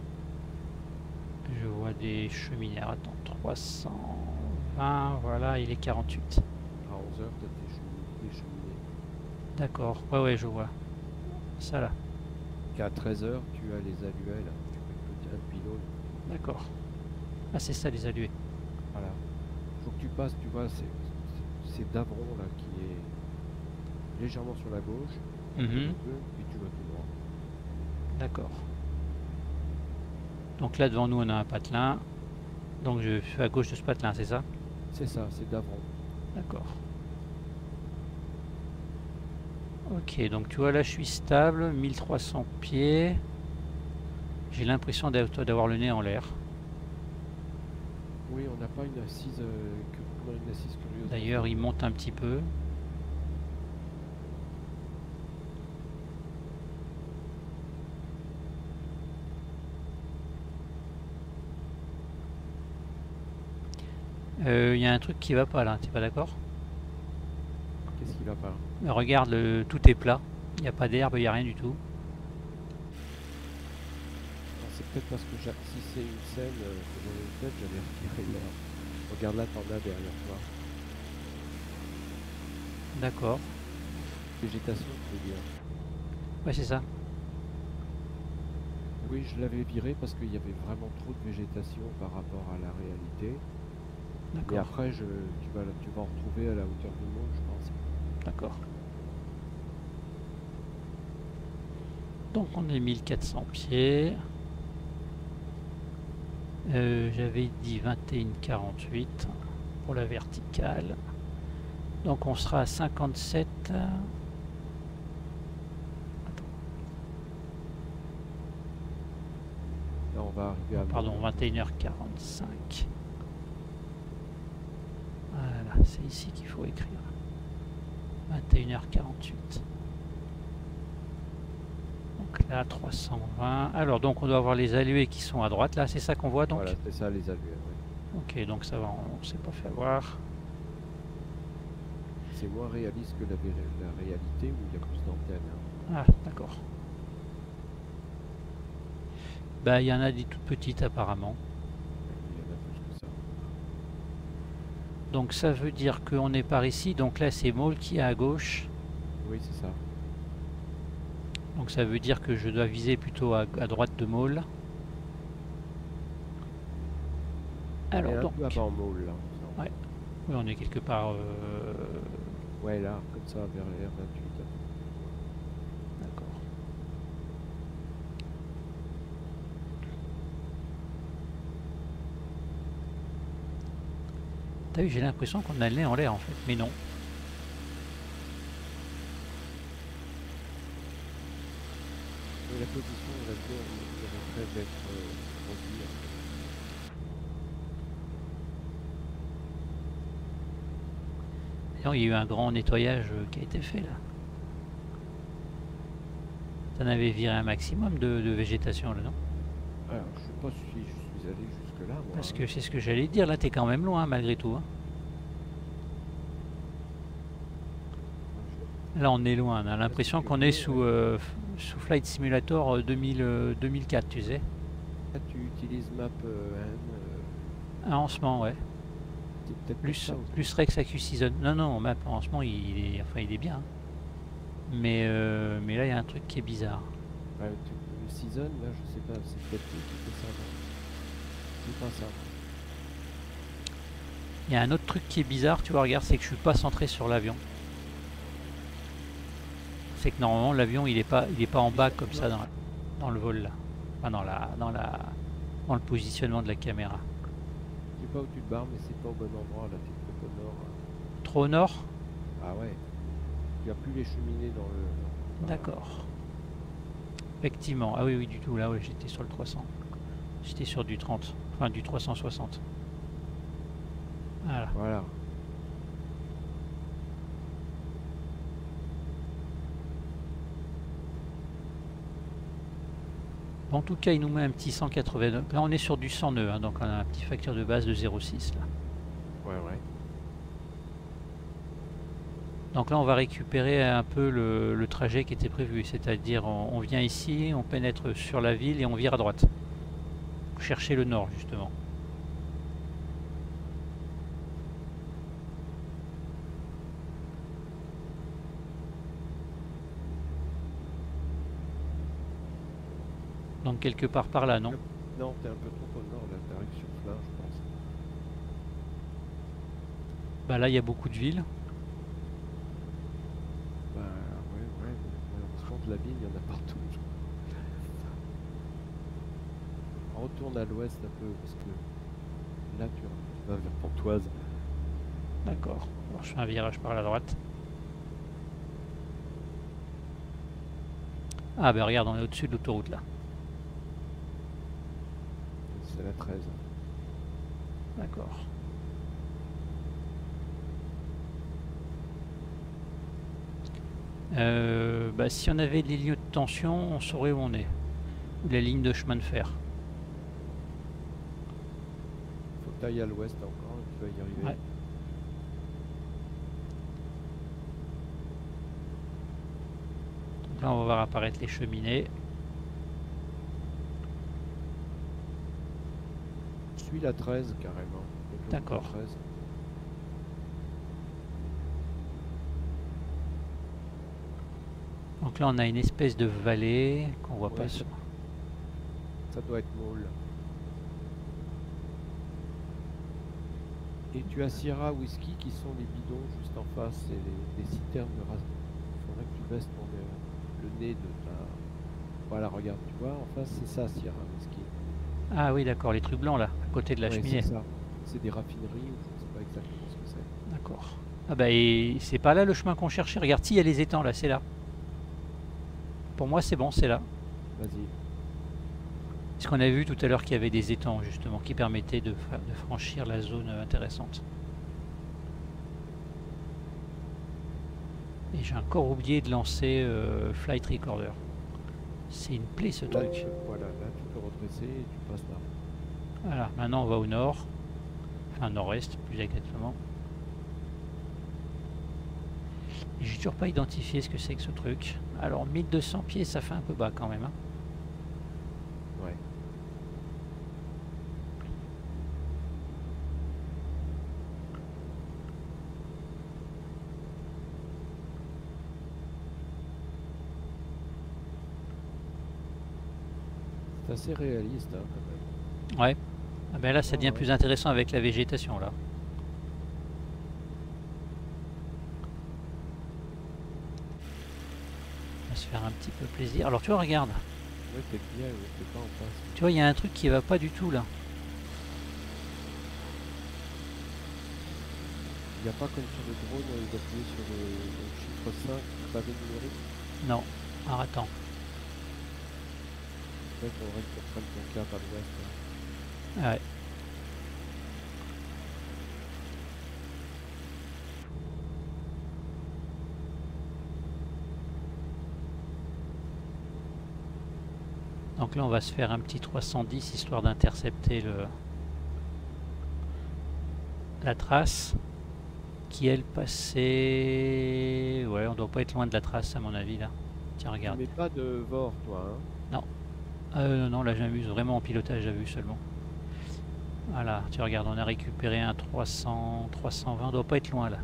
Je vois des cheminées. Attends, trois cent vingt, voilà, il est quarante-huit. À onze heures, tu as des cheminées. Des cheminées. D'accord, ouais, ouais, je vois. Ça là. Qu'à treize heures, tu as les alluets là. Tu peux te un pylône. D'accord. Ah, c'est ça les alluets. Voilà. Faut que tu passes, tu vois, c'est Davron là qui est légèrement sur la gauche. Mm-hmm. Et tu vas tout droit. D'accord. Donc là devant nous on a un patelin. Donc je suis à gauche de ce patelin, c'est ça? C'est ça, c'est Davron. D'accord. Ok, donc tu vois là je suis stable, mille trois cents pieds. J'ai l'impression d'avoir le nez en l'air. Oui, on n'a pas une assise, euh, que, une assise curieuse. D'ailleurs il monte un petit peu. Il euh, y a un truc qui va pas là, t'es pas d'accord? Qu'est-ce qui va pas? Euh, Regarde, le, tout est plat. Il n'y a pas d'herbe, il n'y a rien du tout. C'est peut-être parce que si c'est une scène euh, que j'avais faite, j'avais retiré l'herbe. Regarde là, t'en as derrière toi. D'accord. Végétation, je veux dire. Ouais, c'est ça. Oui, je l'avais viré parce qu'il y avait vraiment trop de végétation par rapport à la réalité. Et après, je, tu, vas, tu vas en retrouver à la hauteur du monde, je pense. D'accord. Donc on est mille quatre cents pieds. Euh, J'avais dit vingt et un virgule quarante-huit pour la verticale. Donc on sera à cinquante-sept. Attends. Là, on va arriver à... Pardon, vingt et une heures quarante-cinq. Voilà, c'est ici qu'il faut écrire. vingt et une heures quarante-huit. Donc là, trois cent vingt. Alors, donc on doit avoir les alluets qui sont à droite. Là, c'est ça qu'on voit donc. Voilà, c'est ça les alluets. Oui. Ok, donc ça va, on ne s'est pas fait avoir. C'est moins réaliste que la, la réalité où il y a plus d'antennes. Hein. Ah, d'accord. Bah, il y en a des toutes petites apparemment. Il y en a plus que ça. Donc ça veut dire qu'on est par ici. Donc là, c'est Maule qui est à gauche. Oui, c'est ça. Donc ça veut dire que je dois viser plutôt à, à droite de Maule. Alors on est un donc. peu avant Maule là. Ouais. Oui, on est quelque part. Euh... Ouais, là, comme ça, vers les R vingt-huit. D'accord. T'as vu, j'ai l'impression qu'on allait en l'air en fait, mais non. Et la position de l'avion, on devrait être euh, produit. Il y a eu un grand nettoyage qui a été fait là. T'en avais viré un maximum de, de végétation là, non? Alors, je sais pas si je suis allé jusque là. Moi, Parce hein. que c'est ce que j'allais dire, là t'es quand même loin malgré tout. Hein. Là on est loin, on a l'impression qu'on est sous, euh, sous Flight Simulator deux mille, euh, deux mille quatre, tu sais. Là, tu utilises Map euh, N. Euh... Un lancement, ouais. Plus, plus Rex A Q Season. Non, non, Map en lancement, il est, enfin, il est bien. Hein. Mais, euh, mais là, il y a un truc qui est bizarre. Ouais, tu, le Season, là, je sais pas, c'est peut-être lui qui fait ça. C'est pas ça. Il y a un autre truc qui est bizarre, tu vois, regarde, c'est que je suis pas centré sur l'avion. C'est que normalement l'avion il est pas il est pas en bas comme ça dans, dans le vol là. Enfin dans la dans la dans le positionnement de la caméra. Je sais pas où tu te barres mais c'est pas au bon endroit là, t'es trop au nord. Trop au nord? Ah ouais. Il n'y a plus les cheminées dans le. D'accord. Effectivement. Ah oui oui du tout là ouais j'étais sur le trois cents. J'étais sur du trente. Enfin du trois cent soixante. Voilà. Voilà. En tout cas, il nous met un petit cent quatre-vingt-neuf. Là, on est sur du cent nœuds, hein, donc on a un petit facteur de base de zéro virgule six là. Ouais, ouais. Donc là, on va récupérer un peu le, le trajet qui était prévu, c'est-à-dire on, on vient ici, on pénètre sur la ville et on vire à droite. Pour chercher le nord, justement. Donc quelque part par là, non? Non, t'es un peu trop au nord, là, t'arrives sur Flin, je pense. Bah là, il y a beaucoup de villes. Bah ouais, ouais, ouais. Par contre, la ville, il y en a partout. On retourne à l'ouest un peu, parce que là, tu vas vers Pontoise. D'accord. Alors je fais un virage par la droite. Ah bah regarde, on est au-dessus de l'autoroute là. C'est la treize. D'accord. Euh, bah, si on avait les lignes de tension, on saurait où on est. Ou la ligne de chemin de fer. Faut que tu ailles à l'ouest encore et tu vas y arriver. Ouais. Donc là, on va voir apparaître les cheminées. Suis la treize carrément. D'accord. treize. Donc là, on a une espèce de vallée qu'on voit Ouais, pas ça, sur. ça doit être Maule. Et tu as Sierra Whisky qui sont les bidons juste en face, c'est les, les citernes de race. Il faudrait que tu baisses ton, euh, le nez de ta. Voilà, regarde, tu vois, en face c'est ça Sierra Whisky. Ah oui, d'accord, les trucs blancs là, à côté de la Ouais, cheminée. c'est ça. C'est des raffineries ou je ne sais pas exactement ce que c'est. D'accord. Ah bah et c'est pas là le chemin qu'on cherchait. Regarde, si il y a les étangs là, c'est là. Pour moi, c'est bon, c'est là. Vas-y. Parce qu'on a vu tout à l'heure qu'il y avait des étangs justement qui permettaient de, de franchir la zone intéressante. Et j'ai encore oublié de lancer euh, Flight Recorder. C'est une plaie ce Là, truc. tu, voilà, là tu peux redresser et tu passes là. Voilà, maintenant on va au nord. Enfin nord-est plus exactement. Et j'ai toujours pas identifié ce que c'est que ce truc. Alors mille deux cents pieds, ça fait un peu bas quand même. Hein. Ouais. C'est assez réaliste hein, quand même. Ouais. Ah ben là ça Ouais, devient ouais. plus intéressant avec la végétation là. On va se faire un petit peu plaisir. Alors tu vois, regarde. Ouais, t'es bien, ouais, t'es pas en face. Tu vois, il y a un truc qui va pas du tout là. Il n'y a pas comme sur le drone, ils appuient sur le, le chiffre cinq, le pavé numérique. Non. Alors attends. En fait, on reste pour prendre ton cap à l'ouest. Hein. Ouais. Donc là on va se faire un petit trois cent dix histoire d'intercepter le la trace qui elle passait. Ouais, on doit pas être loin de la trace à mon avis là. Tiens regarde. Tu mets pas de V O R toi hein. Non. Euh, non, là j'amuse vraiment en pilotage à vue seulement. Voilà, tu regardes, on a récupéré un trois cents, trois cent vingt, on doit pas être loin là.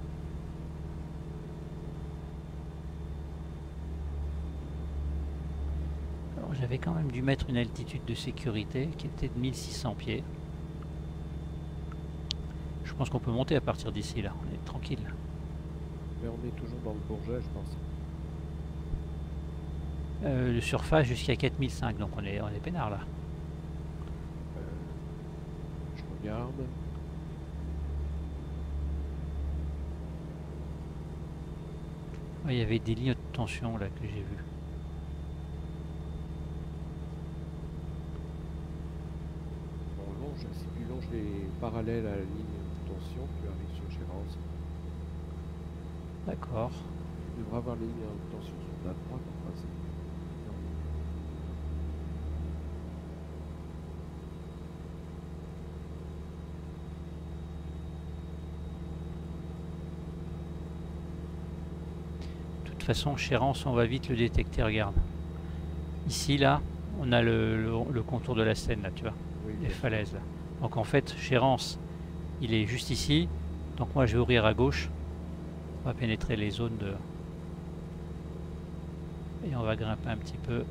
Alors j'avais quand même dû mettre une altitude de sécurité qui était de mille six cents pieds. Je pense qu'on peut monter à partir d'ici là, on est tranquille. Mais on est toujours dans le Bourget je pense. Euh, de surface jusqu'à quatre mille cinq, donc on est, on est peinard là. Euh, je regarde. Ouais, il y avait des lignes de tension là que j'ai vues. On longe, si tu longes les parallèles à la ligne de tension, tu arrives sur Gérance. D'accord. Tu devras avoir les lignes de tension sur ta droite en principe. De toute façon, Chérence, on va vite le détecter, regarde. Ici, là, on a le, le, le contour de la Seine, là, tu vois, Oui, les bien sûr. falaises, là. Donc en fait, Chérence, il est juste ici. Donc moi, je vais ouvrir à gauche. On va pénétrer les zones de... Et on va grimper un petit peu.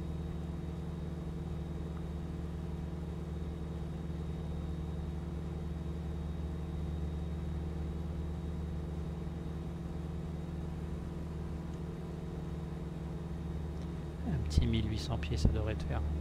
Un petit mille huit cents pieds, ça devrait te faire.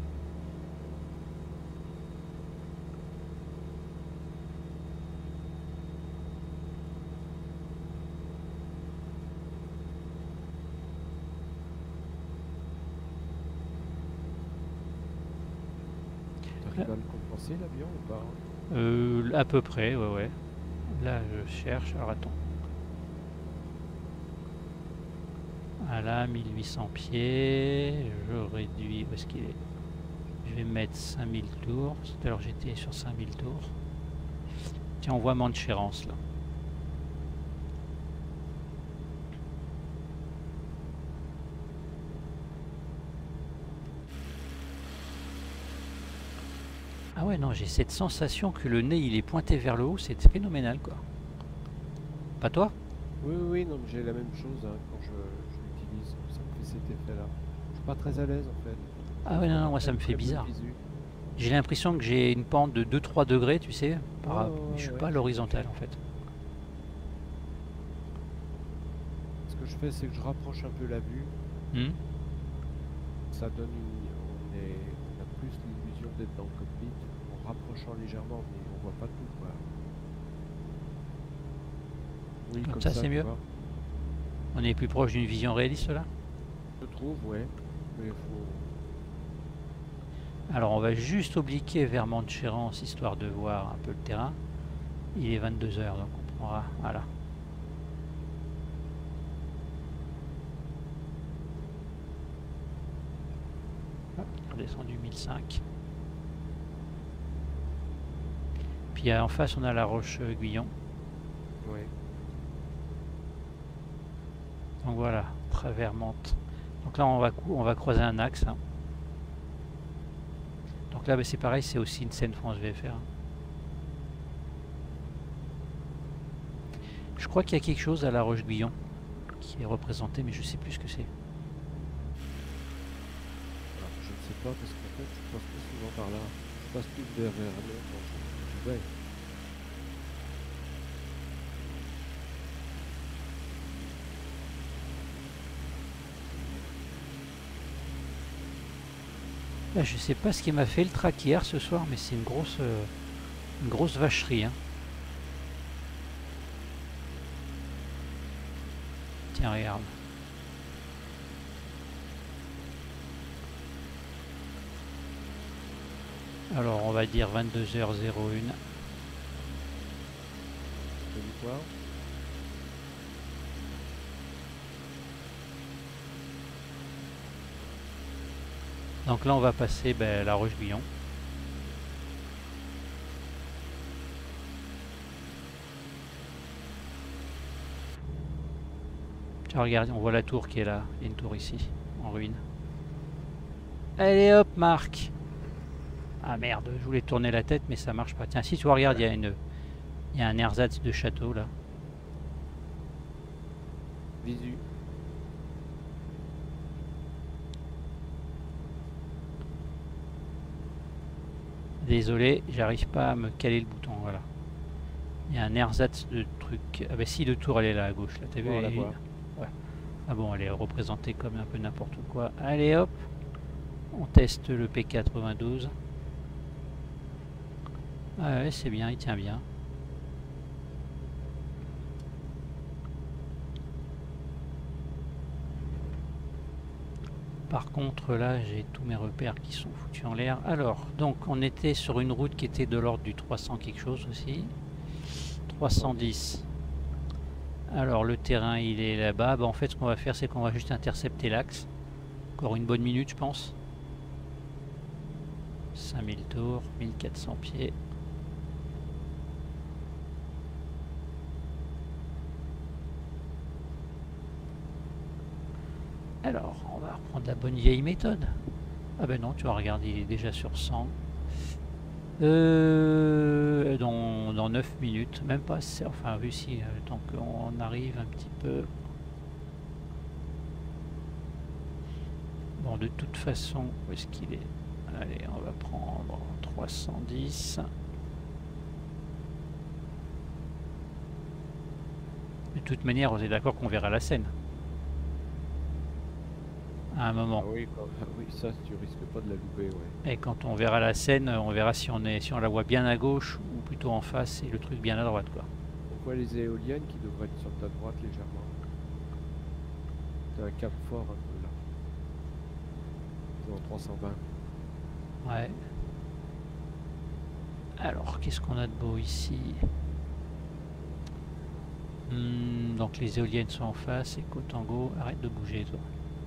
T'arrives à le compenser l'avion ou pas hein? Euh, à peu près, ouais, ouais. Là, je cherche. Alors attends. Voilà, mille huit cents pieds. Je réduis. Où est-ce qu'il est? Je vais mettre cinq mille tours. Tout à l'heure, j'étais sur cinq mille tours. Tiens, on voit Montchérance là. Ah ouais, non, j'ai cette sensation que le nez il est pointé vers le haut, c'est phénoménal quoi. Pas toi? Oui, oui, oui, non, mais j'ai la même chose hein, quand je, je l'utilise. Ça me fait cet effet-là. Je suis pas très à l'aise en fait. Ah ouais, non, Pas non, moi très, ça me fait très bon bizarre. visu. J'ai l'impression que j'ai une pente de deux trois degrés, tu sais, par, Ouais, rap- ouais, mais je ouais, suis ouais. pas à l'horizontale en fait. Ce que je fais, c'est que je rapproche un peu la vue. Hmm. Ça donne une. On, est, on a plus l'illusion d'être dans le cockpit en rapprochant légèrement, mais on voit pas tout quoi. Oui, Comme comme ça ça, c'est tu mieux. vois. On est plus proche d'une vision réaliste là. Je trouve, ouais. Mais il faut. Alors on va juste obliquer vers Montchérance histoire de voir un peu le terrain. Il est vingt-deux heures donc on prendra. Voilà. Hop, redescendu mille cinq. Puis euh, en face on a la roche euh, Guyon. Ouais. Donc voilà, travers Mantes. Donc là on va, cou- on va croiser un axe. Hein. Donc là bah, c'est pareil, c'est aussi une scène France V F R. Hein. Je crois qu'il y a quelque chose à la roche Guyon qui est représenté, mais je sais plus ce que c'est. Alors, je ne sais pas parce qu'en fait, je passe plus souvent par là. Je passe plus vers vers Lyon quand je, je vais. Là, je sais pas ce qui m'a fait le track hier ce soir, mais c'est une grosse, euh, une grosse vacherie. Hein. Tiens, regarde. Alors, on va dire vingt-deux heures zéro un. T'as vu quoi? Donc là, on va passer ben, la roche Guyon. Tiens, regarde, on voit la tour qui est là. Il y a une tour ici, en ruine. Allez hop, Marc. Ah merde, je voulais tourner la tête, mais ça marche pas. Tiens, si tu regardes, il y a une, il y a un ersatz de château là. Visu. Désolé, j'arrive pas à me caler le bouton. Voilà. Il y a un ersatz de truc. Ah bah si, de tour, elle est là à gauche. Là, t'as vu? On va la elle est- voir. Ouais. Ah bon, elle est représentée comme un peu n'importe quoi. Allez hop, on teste le P quatre-vingt-douze. Ah ouais, c'est bien, il tient bien. Par contre, là, j'ai tous mes repères qui sont foutus en l'air. Alors, donc, on était sur une route qui était de l'ordre du trois cents quelque chose aussi. trois cent dix. Alors, le terrain, il est là-bas. Bah, en fait, ce qu'on va faire, c'est qu'on va juste intercepter l'axe. Encore une bonne minute, je pense. cinq mille tours, mille quatre cents pieds. Alors, on va reprendre la bonne vieille méthode. Ah ben non, tu vas regarder, il est déjà sur cent. Euh, dans, dans neuf minutes, même pas, enfin vu si, le temps qu'on arrive un petit peu. Bon, de toute façon, où est-ce qu'il est? Allez, on va prendre trois cent dix. De toute manière, on est d'accord qu'on verra la scène. À un moment. Ah oui, quoi. Ah oui, ça, tu risques pas de la louper, ouais. Et quand on verra la scène, on verra si on, est, si on la voit bien à gauche ou plutôt en face et le truc bien à droite, quoi. On voit les éoliennes qui devraient être sur ta droite légèrement. T'as un cap fort un peu là. Dans trois cent vingt. Ouais. Alors, qu'est-ce qu'on a de beau ici? Hmm, donc les éoliennes sont en face et Cotango, arrête de bouger toi.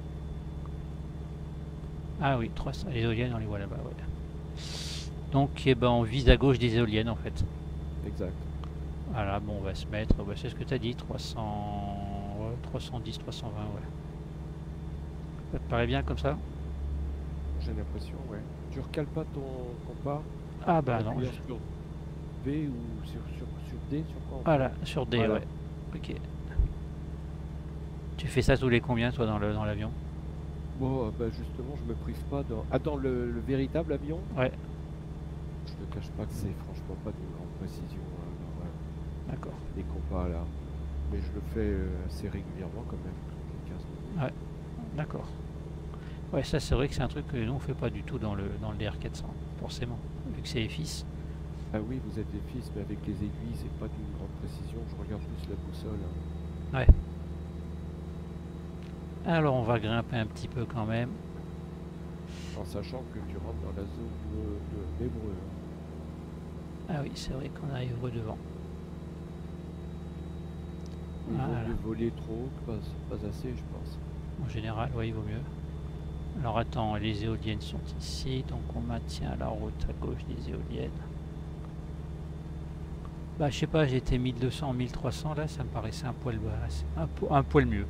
Ah oui, trois cents, les éoliennes on les voit là-bas, ouais. Donc eh ben, on vise à gauche des éoliennes en fait. Exact. Voilà, bon, on va se mettre, bah, c'est ce que tu as dit, trois cents, ouais, trois cent dix, trois cent vingt, ouais. Ça te paraît bien comme ça? J'ai l'impression, ouais. Tu recales pas ton compas Ah en bah non, appuyant je- sur V ou sur, sur, sur D, sur quoi en fait? voilà, sur D, Voilà. ouais. Ok. Tu fais ça tous les combien, toi, dans le dans l'avion? Bon, euh, bah justement, je me prive pas dans... Ah, dans le, le véritable avion, Ouais, je te cache pas que c'est franchement pas d'une grande précision, hein, alors, ouais, d'accord. les compas là. Mais je le fais euh, assez régulièrement quand même, toutes les quinze minutes. Ouais, d'accord. Ouais, ça c'est vrai que c'est un truc que nous on fait pas du tout dans le dans le D R quatre cents, forcément, vu que c'est F I S. Ah oui, vous êtes des fils, mais avec les aiguilles, c'est pas d'une grande précision. Je regarde plus la boussole, hein. Ouais. Alors on va grimper un petit peu quand même. En sachant que tu rentres dans la zone de, de l'Hébreu, hein. Ah oui, c'est vrai qu'on arrive devant. Il vaut Voilà. mieux voler trop haut que pas, pas assez, je pense. En général, oui, il vaut mieux. Alors attends, les éoliennes sont ici, donc on maintient la route à gauche des éoliennes. Bah je sais pas, j'ai été mille deux cents, mille trois cents là, ça me paraissait un poil bas, c'est un, po- un poil mieux.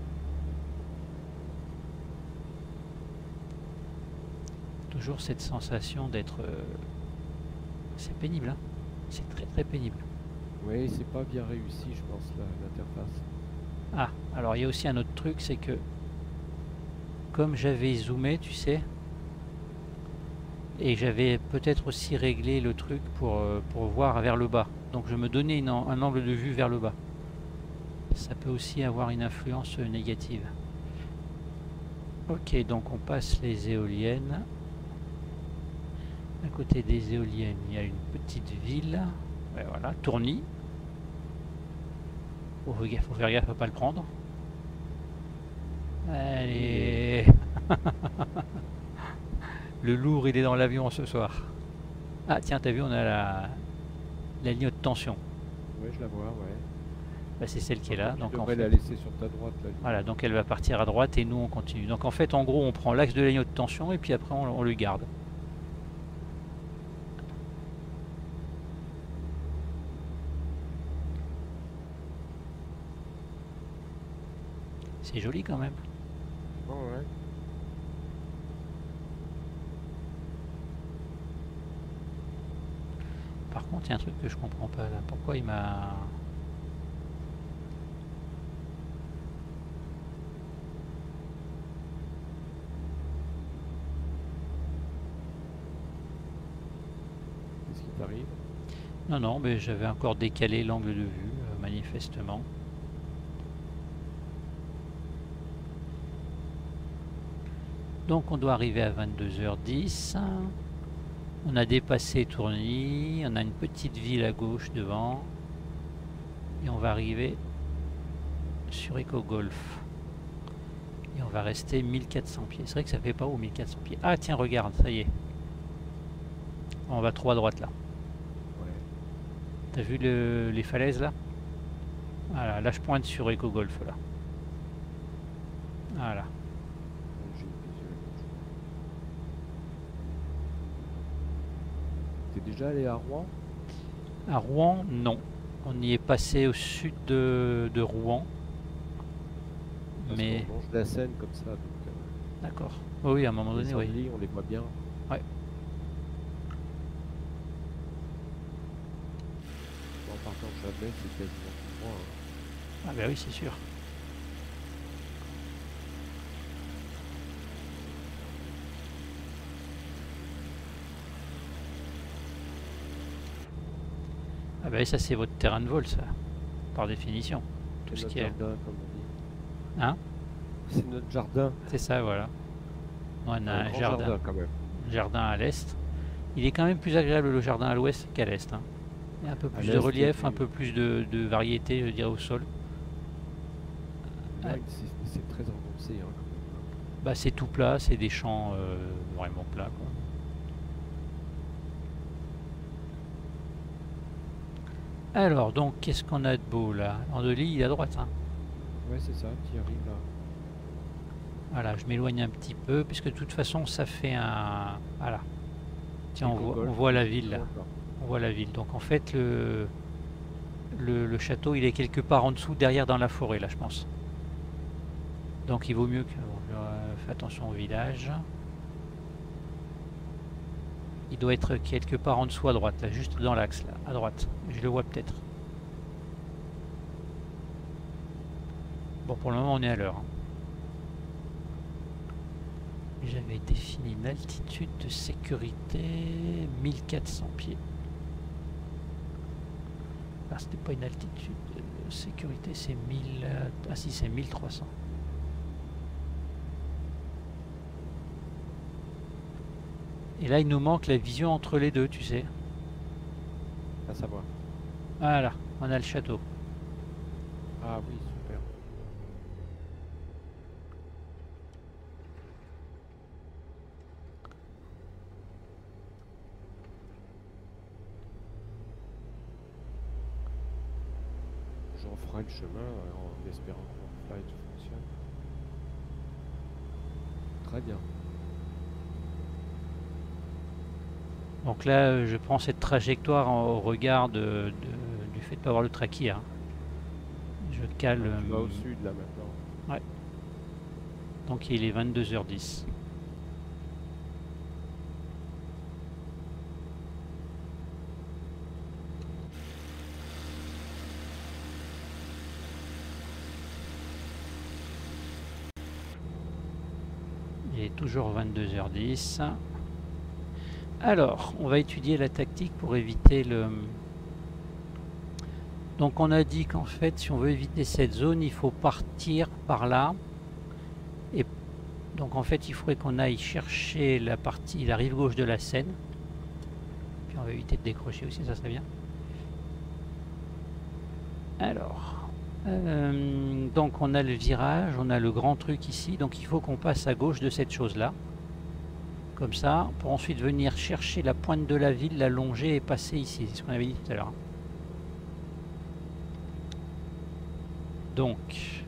Toujours cette sensation d'être... euh, C'est pénible, hein. C'est très très pénible. Oui, c'est pas bien réussi, je pense, la- l'interface. Ah, alors il y a aussi un autre truc, c'est que comme j'avais zoomé, tu sais, et j'avais peut-être aussi réglé le truc pour, euh, pour voir vers le bas. Donc je me donnais une an- un angle de vue vers le bas. Ça peut aussi avoir une influence euh, négative. Ok, donc on passe les éoliennes. À côté des éoliennes, il y a une petite ville. Ouais, voilà, Tourny. Faut, faire gaffe- faut faire gaffe à pas le prendre. Allez. Le lourd, il est dans l'avion ce soir. Ah tiens, t'as vu, on a la, la ligne haute tension. Ouais, je la vois, ouais. Bah, c'est celle qui est là. Tu Donc en devrais fait, la laisser sur ta droite, la ligne. voilà, donc elle va partir à droite et nous on continue. Donc en fait, en gros, on prend l'axe de la ligne haute tension et puis après on, on le garde. C'est joli quand même. Oh, ouais. Par contre, il y a un truc que je comprends pas là. Pourquoi il m'a... Qu'est-ce qui t'arrive? Non, non, mais j'avais encore décalé l'angle de vue, euh, manifestement. Donc on doit arriver à vingt-deux heures dix. On a dépassé Tourny, on a une petite ville à gauche devant. Et on va arriver sur Eco-Golf. Et on va rester mille quatre cents pieds. C'est vrai que ça fait pas haut mille quatre cents pieds. Ah tiens, regarde, ça y est. On va trop à droite là. Ouais. T'as vu le- les falaises là? Voilà, là je pointe sur Eco-Golf là. Voilà. Donc, j'ai une visuelle, je crois. T'es déjà allé à Rouen? À Rouen, non. On y est passé au sud de, de Rouen. Parce Mais qu'on longe la Seine comme ça, donc euh, d'accord. Oh oui, à un moment les donné, oui. Andelys, on les voit bien. Ouais. En partant de Chablais, c'est quasiment tout droit, hein. Ah bah oui, c'est sûr. Ah bah oui, ça c'est votre terrain de vol, ça, par définition. Tout C'est ce notre qui est... jardin, comme on dit. Hein? C'est notre jardin. C'est ça, voilà. On a Un un grand jardin, jardin, quand même. jardin à l'est. Il est quand même plus agréable le jardin à l'ouest qu'à l'est, hein. Il y a un peu À plus de l'est, relief, il y a un des- peu plus de, de variété, je dirais, au sol. Là, Ouais. c'est c'est très enfoncé, hein, quand même. Bah c'est tout plat, c'est des champs euh, vraiment plats, quoi. Alors, donc, qu'est-ce qu'on a de beau là? Andely, il est à droite, hein. Ouais, c'est ça, tu arrives là. Voilà, je m'éloigne un petit peu, puisque de toute façon, ça fait un... Voilà. Tiens, on voit, on Éco-Golf, voit la ville, là. encore. On voit la ville. Donc, en fait, le, le, le château, il est quelque part en dessous, derrière dans la forêt, là, je pense. Donc il vaut mieux que... Bon, je euh, fais attention au village. Il doit être quelque part en dessous à droite, là, juste dans l'axe, là, à droite. Je le vois peut-être. Bon, pour le moment, on est à l'heure. J'avais défini une altitude de sécurité mille quatre cents pieds. Ah, c'était pas une altitude de sécurité, c'est mille... Ah si, c'est mille trois cents. Et là, il nous manque la vision entre les deux, tu sais. À savoir. Voilà, on a le château. Ah oui, super. J'en ferai le chemin euh, en espérant que mon flight fonctionne. Très bien. Donc là, je prends cette trajectoire au regard de, de- du fait de ne pas avoir le tracking. Hein. Je cale... Donc, tu vas euh, au sud là maintenant. Donc il est vingt-deux heures dix. Il est toujours vingt-deux heures dix. Alors, on va étudier la tactique pour éviter le... Donc on a dit qu'en fait, si on veut éviter cette zone, il faut partir par là. Et donc en fait, il faudrait qu'on aille chercher la partie, la rive gauche de la Seine. Puis on va éviter de décrocher aussi, ça serait bien. Alors, euh, donc on a le virage, on a le grand truc ici. Donc il faut qu'on passe à gauche de cette chose-là. Comme ça, pour ensuite venir chercher la pointe de la ville, la longer et passer ici. C'est ce qu'on avait dit tout à l'heure. Donc,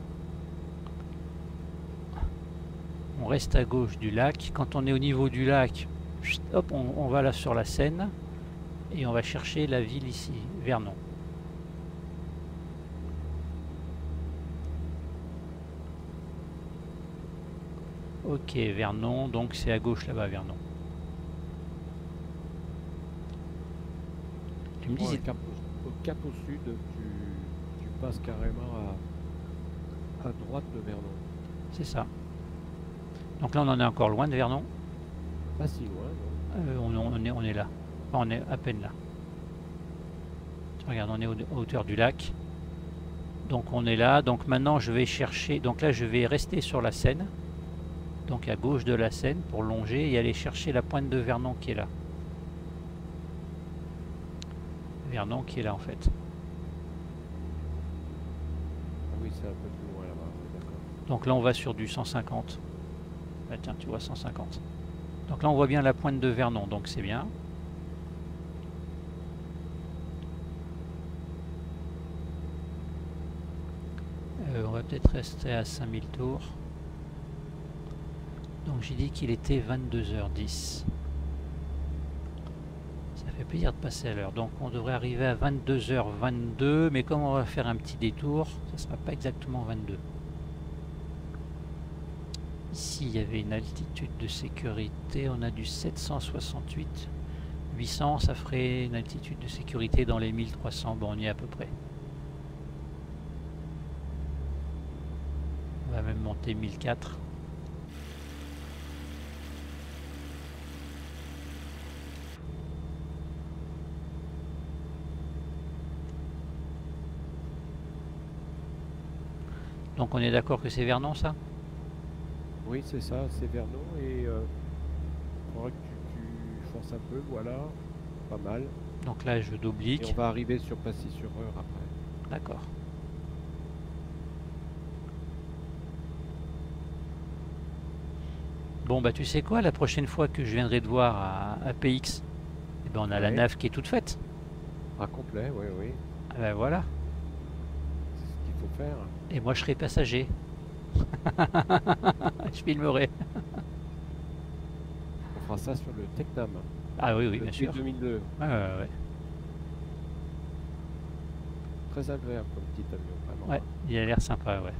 on reste à gauche du lac. Quand on est au niveau du lac, hop, on, on va là sur la Seine et on va chercher la ville ici, Vernon. Ok, Vernon, donc c'est à gauche là-bas, Vernon. Tu me Bon, disais... au, cap, au cap au sud, tu, tu passes carrément à, à droite de Vernon. C'est ça. Donc là, on en est encore loin de Vernon. Pas si loin, non? Euh, on, on est, on est là. Enfin, on est à peine là. Tu regardes, on est au- à hauteur du lac. Donc on est là. Donc maintenant, je vais chercher... Donc là, je vais rester sur la Seine. Donc à gauche de la Seine pour longer et aller chercher la pointe de Vernon qui est là. Vernon qui est là en fait. Ah oui, c'est un peu plus loin là-bas, oui, d'accord. Donc là on va sur du cent cinquante. Bah tiens, tu vois cent cinquante. Donc là on voit bien la pointe de Vernon, donc c'est bien. Euh, on va peut-être rester à cinq mille tours. Donc j'ai dit qu'il était vingt-deux heures dix. Ça fait plaisir de passer à l'heure. Donc on devrait arriver à vingt-deux heures vingt-deux, mais comme on va faire un petit détour, ça ne sera pas exactement vingt-deux. Ici il y avait une altitude de sécurité, on a du sept cent soixante-huit. huit cents, ça ferait une altitude de sécurité dans les mille trois cents, bon on y est à peu près. On va même monter mille quatre. Donc on est d'accord que c'est Vernon ça? Oui, c'est ça, c'est Vernon et il euh, faudra que tu, tu forces un peu, voilà, pas mal. Donc là je Et d'oblique. on va arriver sur Passy-sur-Eure après. D'accord. Bon bah tu sais quoi, la prochaine fois que je viendrai te voir à, à P X, eh ben, on a la Ouais. nave qui est toute faite. Ah, complet, oui, oui, Ah ben voilà. c'est ce qu'il faut faire. Et moi je serai passager. Je filmerai. On fera ça sur le Tecnam. Ah oui, oui, bien Depuis sûr. deux mille deux. Ouais, ouais, ouais. très agréable comme petit avion, vraiment. Ouais, il a l'air sympa, ouais.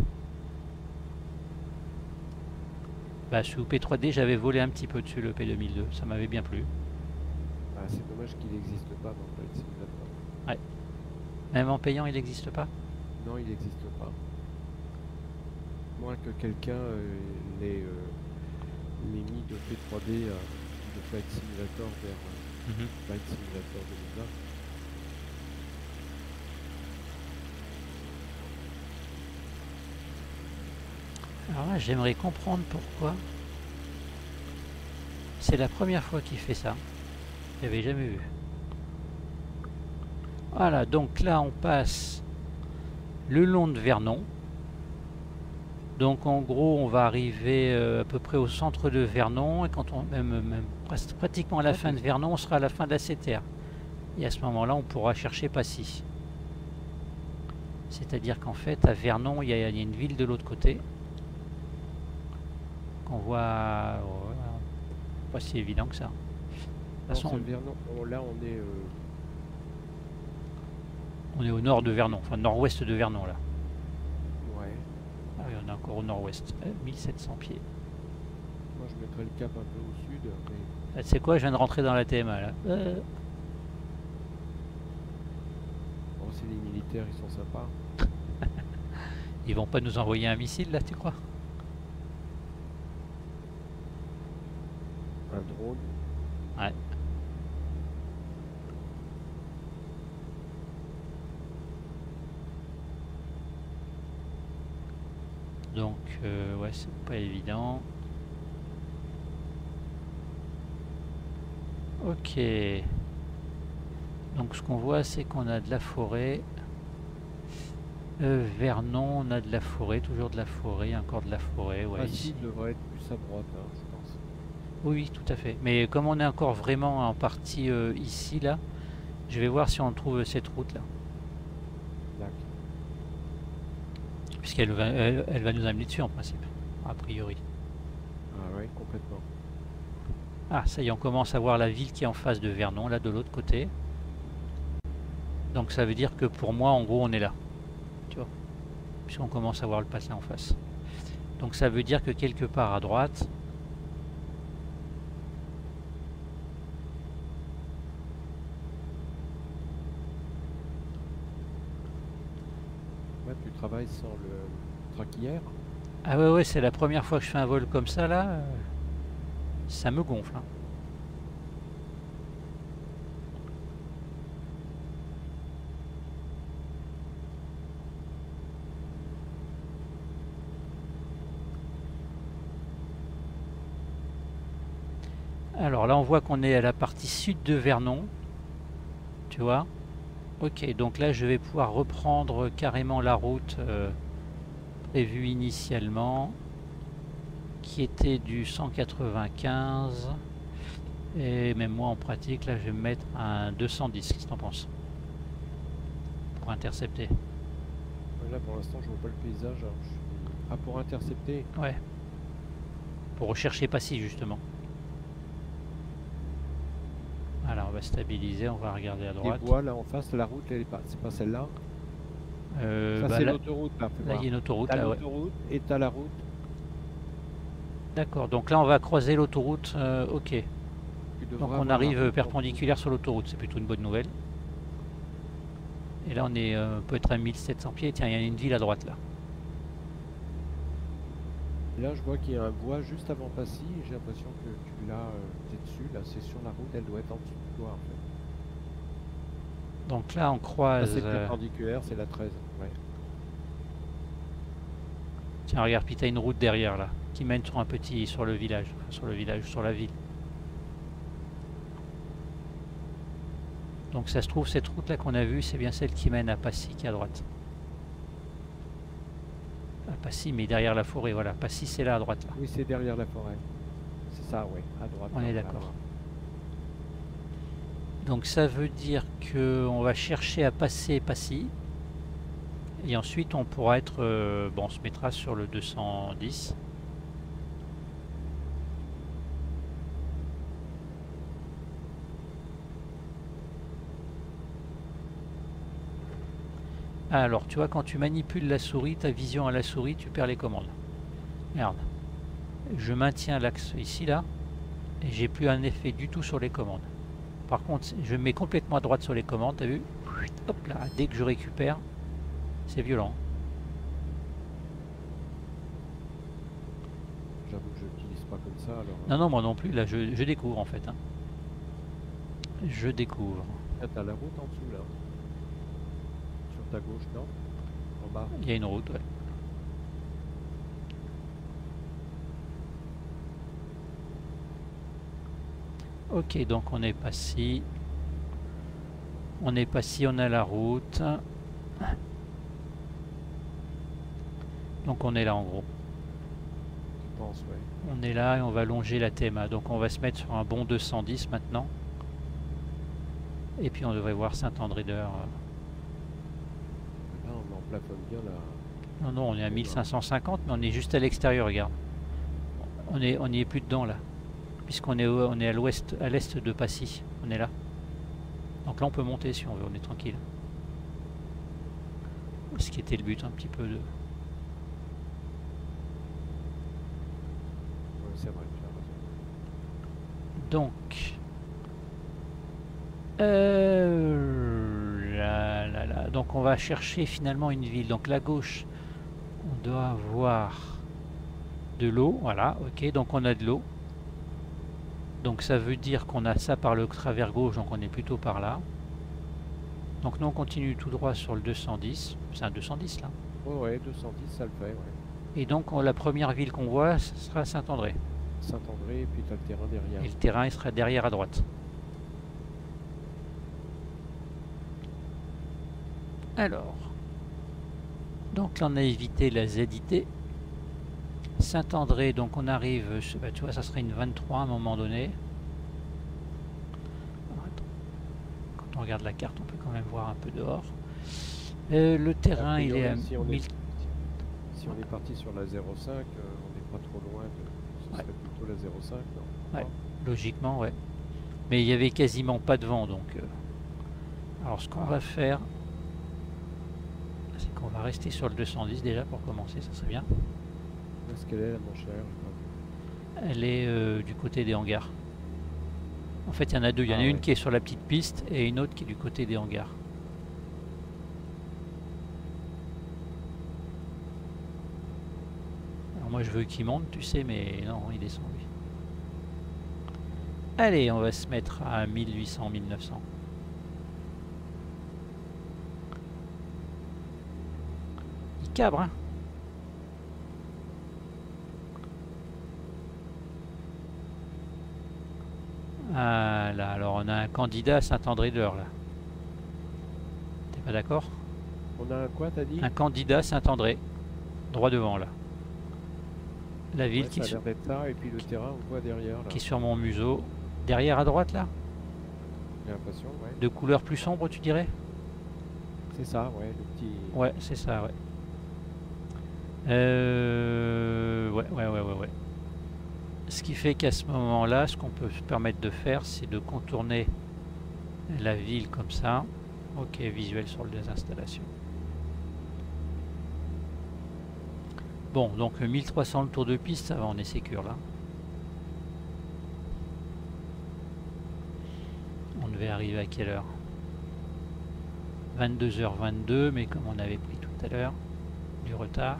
Bah, sous P trois D, j'avais volé un petit peu dessus le P deux mille deux, ça m'avait bien plu. Ah, c'est dommage qu'il n'existe pas dans Flight Simulator. Ouais. Même en payant, il n'existe pas? Non, il n'existe pas. Moins que quelqu'un euh, l'ait euh, l'ait mis de P trois D euh, de Flight Simulator vers euh, Mhm. Flight Simulator deux mille vingt. Alors là, j'aimerais comprendre pourquoi. C'est la première fois qu'il fait ça. Je n'avais jamais vu. Voilà, donc là, on passe le long de Vernon. Donc en gros, on va arriver euh, à peu près au centre de Vernon. Et quand on même, même presque- pratiquement à la fin de Vernon, on sera à la fin de la C T R. Et à ce moment-là, on pourra chercher Passy. C'est-à-dire qu'en fait, à Vernon, il y, a, il y a une ville de l'autre côté. Qu'on voit... Voilà. Pas si évident que ça. De toute façon, Non, Vernon. Oh, là, on est... Euh... on est au nord de Vernon, enfin nord-ouest de Vernon là. Ouais. Ah oui, on est encore au nord-ouest, euh, mille sept cents pieds. Moi, je mettrais le cap un peu au sud. Mais... Ah, tu sais quoi, je viens de rentrer dans la T M A là. Euh... Oh, c'est les militaires, ils sont sympas. Ils vont pas nous envoyer un missile là, tu crois? Un drone. Ouais. Donc, euh, ouais, c'est pas évident. Ok. Donc, ce qu'on voit, c'est qu'on a de la forêt. Euh, Vernon, on a de la forêt, toujours de la forêt, encore de la forêt. Ouais, Ah, ici. si, devrait être plus à droite, hein, je pense. Oui, tout à fait. Mais comme on est encore vraiment en partie euh, ici, là, je vais voir si on trouve cette route là. D'accord. Puisqu'elle va, elle, elle va nous amener dessus en principe, a priori. Ah ouais, complètement. Ah, ça y est, on commence à voir la ville qui est en face de Vernon, là, de l'autre côté. Donc ça veut dire que pour moi, en gros, on est là. Tu vois, puisqu'on commence à voir le passé en face. Donc ça veut dire que quelque part à droite... Ouais, tu travailles sans le traquillère. Ah ouais, ouais, c'est la première fois que je fais un vol comme ça, là. euh, Ça me gonfle, hein. Alors là, on voit qu'on est à la partie sud de Vernon. Tu vois? Ok, donc là, je vais pouvoir reprendre carrément la route euh, prévue initialement, qui était du cent quatre-vingt-quinze. Et même moi, en pratique, là, je vais me mettre un deux cent dix. Qu'est-ce que t'en penses? Pour intercepter. Là, pour l'instant, je vois pas le paysage. Alors je suis... Ah, pour intercepter. Ouais. Pour rechercher Passy, justement. Alors, on va stabiliser, on va regarder à Les droite. bois, là, en face, la route, elle est pas... c'est pas celle-là. Euh, Ça, bah c'est là, l'autoroute, là. fais là, voir. il y a une autoroute. T'as Là, ouais. l'autoroute et t'as la route. D'accord, donc là, on va croiser l'autoroute. euh, ok. Tu devrais Donc on avoir la arrive route en perpendiculaire sur l'autoroute, c'est plutôt une bonne nouvelle. Et là on est euh, peut-être à mille sept cents pieds, tiens il y a une ville à droite là. dessous. Là, je vois qu'il y a un bois juste avant Passy. J'ai l'impression que tu l'as, euh, t'es dessus. Là, c'est sur la route. Elle doit être en dessous de toi, en fait. Donc là on Là, croise... c'est euh, perpendiculaire, c'est la treize. Ouais. Tiens regarde, puis t'as une route derrière là, qui mène sur un petit... sur le village, enfin, sur le village, sur la ville. Donc ça se trouve cette route là qu'on a vue, c'est bien celle qui mène à Passy qui est à droite. À Passy mais derrière la forêt, voilà. Passy c'est là à droite là. Oui, c'est derrière la forêt. C'est ça, ouais, à droite. On là, est va d'accord. voir. Donc ça veut dire qu'on va chercher à passer Passy. Et ensuite on pourra être... euh, bon on se mettra sur le deux cent dix. Alors, tu vois, quand tu manipules la souris, ta vision à la souris, tu perds les commandes. Merde. Je maintiens l'axe ici, là, et j'ai plus un effet du tout sur les commandes. Par contre, je mets complètement à droite sur les commandes, t'as vu? Hop là, dès que je récupère, c'est violent. J'avoue que je l'utilise pas comme ça. Alors, Non, non, moi non plus, là, je, je découvre en fait. Hein. Je découvre. ah, t'as la route en dessous là. Sur ta gauche, non? En bas. Il y a une route, ouais. Ok, donc on est passé. On est passé, on a la route. Donc on est là en gros. Je pense, ouais. On est là et on va longer la T M A. Donc on va se mettre sur un bon deux cent dix maintenant. Et puis on devrait voir Saint-André-d'Eure. Là, on en plafonne bien là. Non, non, on est à mille cinq cent cinquante, mais on est juste à l'extérieur, regarde. On est, on n'y est plus dedans là. Puisqu'on est, on est à l'ouest, à l'est de Passy. On est là. Donc là on peut monter si on veut, on est tranquille. Ce qui était le but un petit peu de... Ouais, c'est vrai, tu as raison. Donc... Euh, là, là, là. Donc on va chercher finalement une ville. Donc la gauche, on doit avoir de l'eau. Voilà, ok, donc on a de l'eau. Donc ça veut dire qu'on a ça par le travers gauche, donc on est plutôt par là. Donc nous on continue tout droit sur le deux cent dix. C'est un deux cent dix là. Ouais, ouais, deux cent dix, ça le fait, ouais. Et donc on, la première ville qu'on voit, ce sera Saint-André. Saint-André, et puis t'as le terrain derrière. Et le terrain il sera derrière à droite. Alors, donc là on a évité la Z I T. Saint-André, donc on arrive, bah, tu vois, ça serait une vingt-trois à un moment donné. Alors, attends. Quand on regarde la carte, on peut quand même voir un peu dehors. Euh, le terrain, il est à si on mille... est, si on est parti sur la zéro cinq, euh, on n'est pas trop loin de... Ce Ouais. serait plutôt la zéro cinq, non? Ouais, logiquement, ouais. Mais il y avait quasiment pas de vent, donc... Euh... Alors, ce qu'on va faire, c'est qu'on va rester sur le deux cent dix déjà pour commencer, ça serait bien. Où est-ce qu'elle est, la manchère? Elle est euh, du côté des hangars. En fait, il y en a deux. Il y en a Ah, une ouais. qui est sur la petite piste et une autre qui est du côté des hangars. Alors moi, je veux qu'il monte, tu sais, mais non, il descend, lui. Allez, on va se mettre à mille huit cents, mille neuf cents. Il cabre, hein. Ah là, alors on a un candidat à Saint-André-d'Eure, là. T'es pas d'accord? On a un quoi, t'as dit? Un candidat Saint-André, droit devant, là. La ville Ouais, qui, ça a est sur, l'air d'être ça, et puis le terrain, on voit derrière, là. qui est sur mon museau. Derrière à droite, là? J'ai l'impression, ouais. De couleur plus sombre, tu dirais? C'est ça, ouais, le petit... Ouais, c'est ça, ouais. Euh... Ouais, ouais, ouais, ouais, ouais. Ce qui fait qu'à ce moment-là, ce qu'on peut se permettre de faire, c'est de contourner la ville comme ça. Ok, visuel sur les installations. Bon, donc mille trois cents le tour de piste, ça va, on est sécure là. On devait arriver à quelle heure? vingt-deux heures vingt-deux, mais comme on avait pris tout à l'heure, du retard.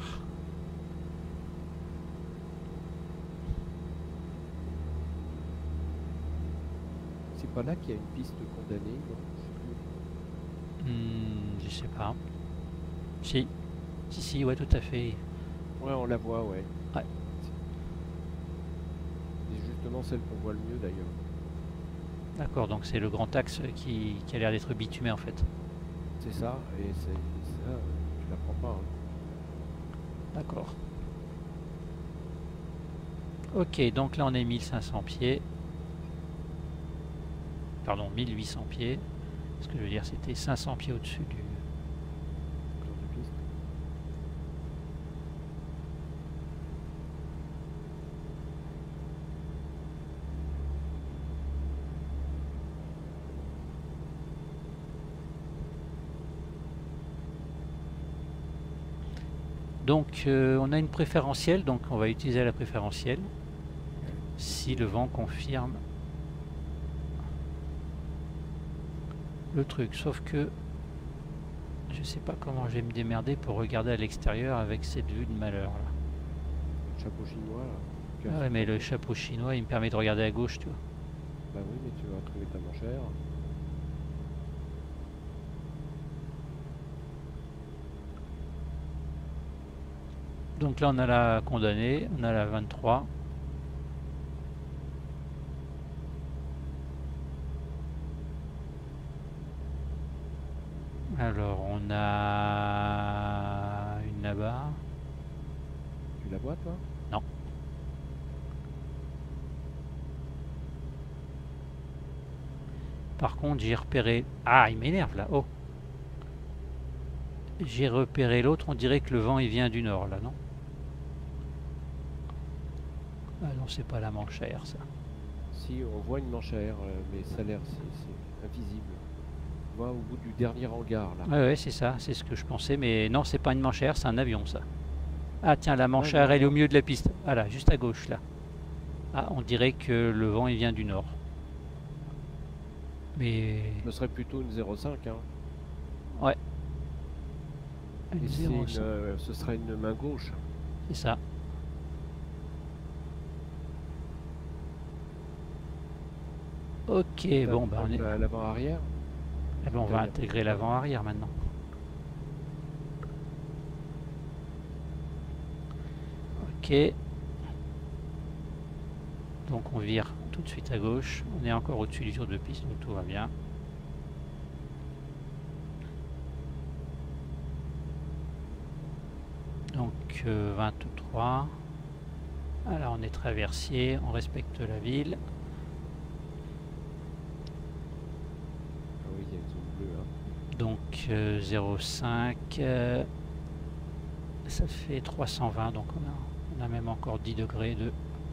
C'est pas là qu'il y a une piste condamnée, non? Je sais plus. Hmm, je sais pas. Si, si, si, ouais, tout à fait. Ouais, on la voit, ouais. Ouais. C'est justement celle qu'on voit le mieux, d'ailleurs. D'accord, donc c'est le grand axe qui, qui a l'air d'être bitumé en fait. C'est ça, et c'est ça, euh, tu la prends pas, hein. D'accord. Ok, donc là on est mille cinq cents pieds. Pardon, mille huit cents pieds. Ce que je veux dire, c'était cinq cents pieds au-dessus du... Tour de piste. Donc euh, on a une préférentielle, donc on va utiliser la préférentielle si le vent confirme le truc. Sauf que je sais pas comment je vais me démerder pour regarder à l'extérieur avec cette vue de malheur là. Chapeau chinois là. Ah ouais, mais le chapeau chinois il me permet de regarder à gauche, tu vois. Bah oui, mais tu vas trouver ta manchère. Donc là on a la condamnée, on a la vingt-trois. Alors on a une là-bas. Tu la vois toi? Non. Par contre j'ai repéré... Ah, il m'énerve là, oh. J'ai repéré l'autre, on dirait que le vent il vient du nord là, non? Ah non, c'est pas la manchère ça. Si, on voit une manchère, euh, mais ça a l'air, c'est invisible. On voit au bout du dernier hangar là. Ouais, ouais, c'est ça, c'est ce que je pensais, mais non, c'est pas une manchère, c'est un avion ça. Ah tiens, la manchère Ouais, non, elle est au non. milieu de la piste. Ah là, juste à gauche là. Ah, on dirait que le vent il vient du nord. Mais... Ce serait plutôt une zéro cinq. Hein. Ouais. Et Une c'est zéro une, cinq. euh, ce serait une main gauche. C'est ça. Ok, bon bah on est... À l'avant-arrière. Eh ben, on va intégrer l'avant-arrière maintenant. Ok. Donc on vire tout de suite à gauche. On est encore au-dessus du tour de piste, donc tout va bien. Donc euh, vingt-trois. Alors on est traversier, on respecte la ville. Ah oui, il y a une zone bleue. Hein. Donc euh, zéro cinq. Euh, ça fait trois cent vingt, donc on a, on a même encore dix degrés de...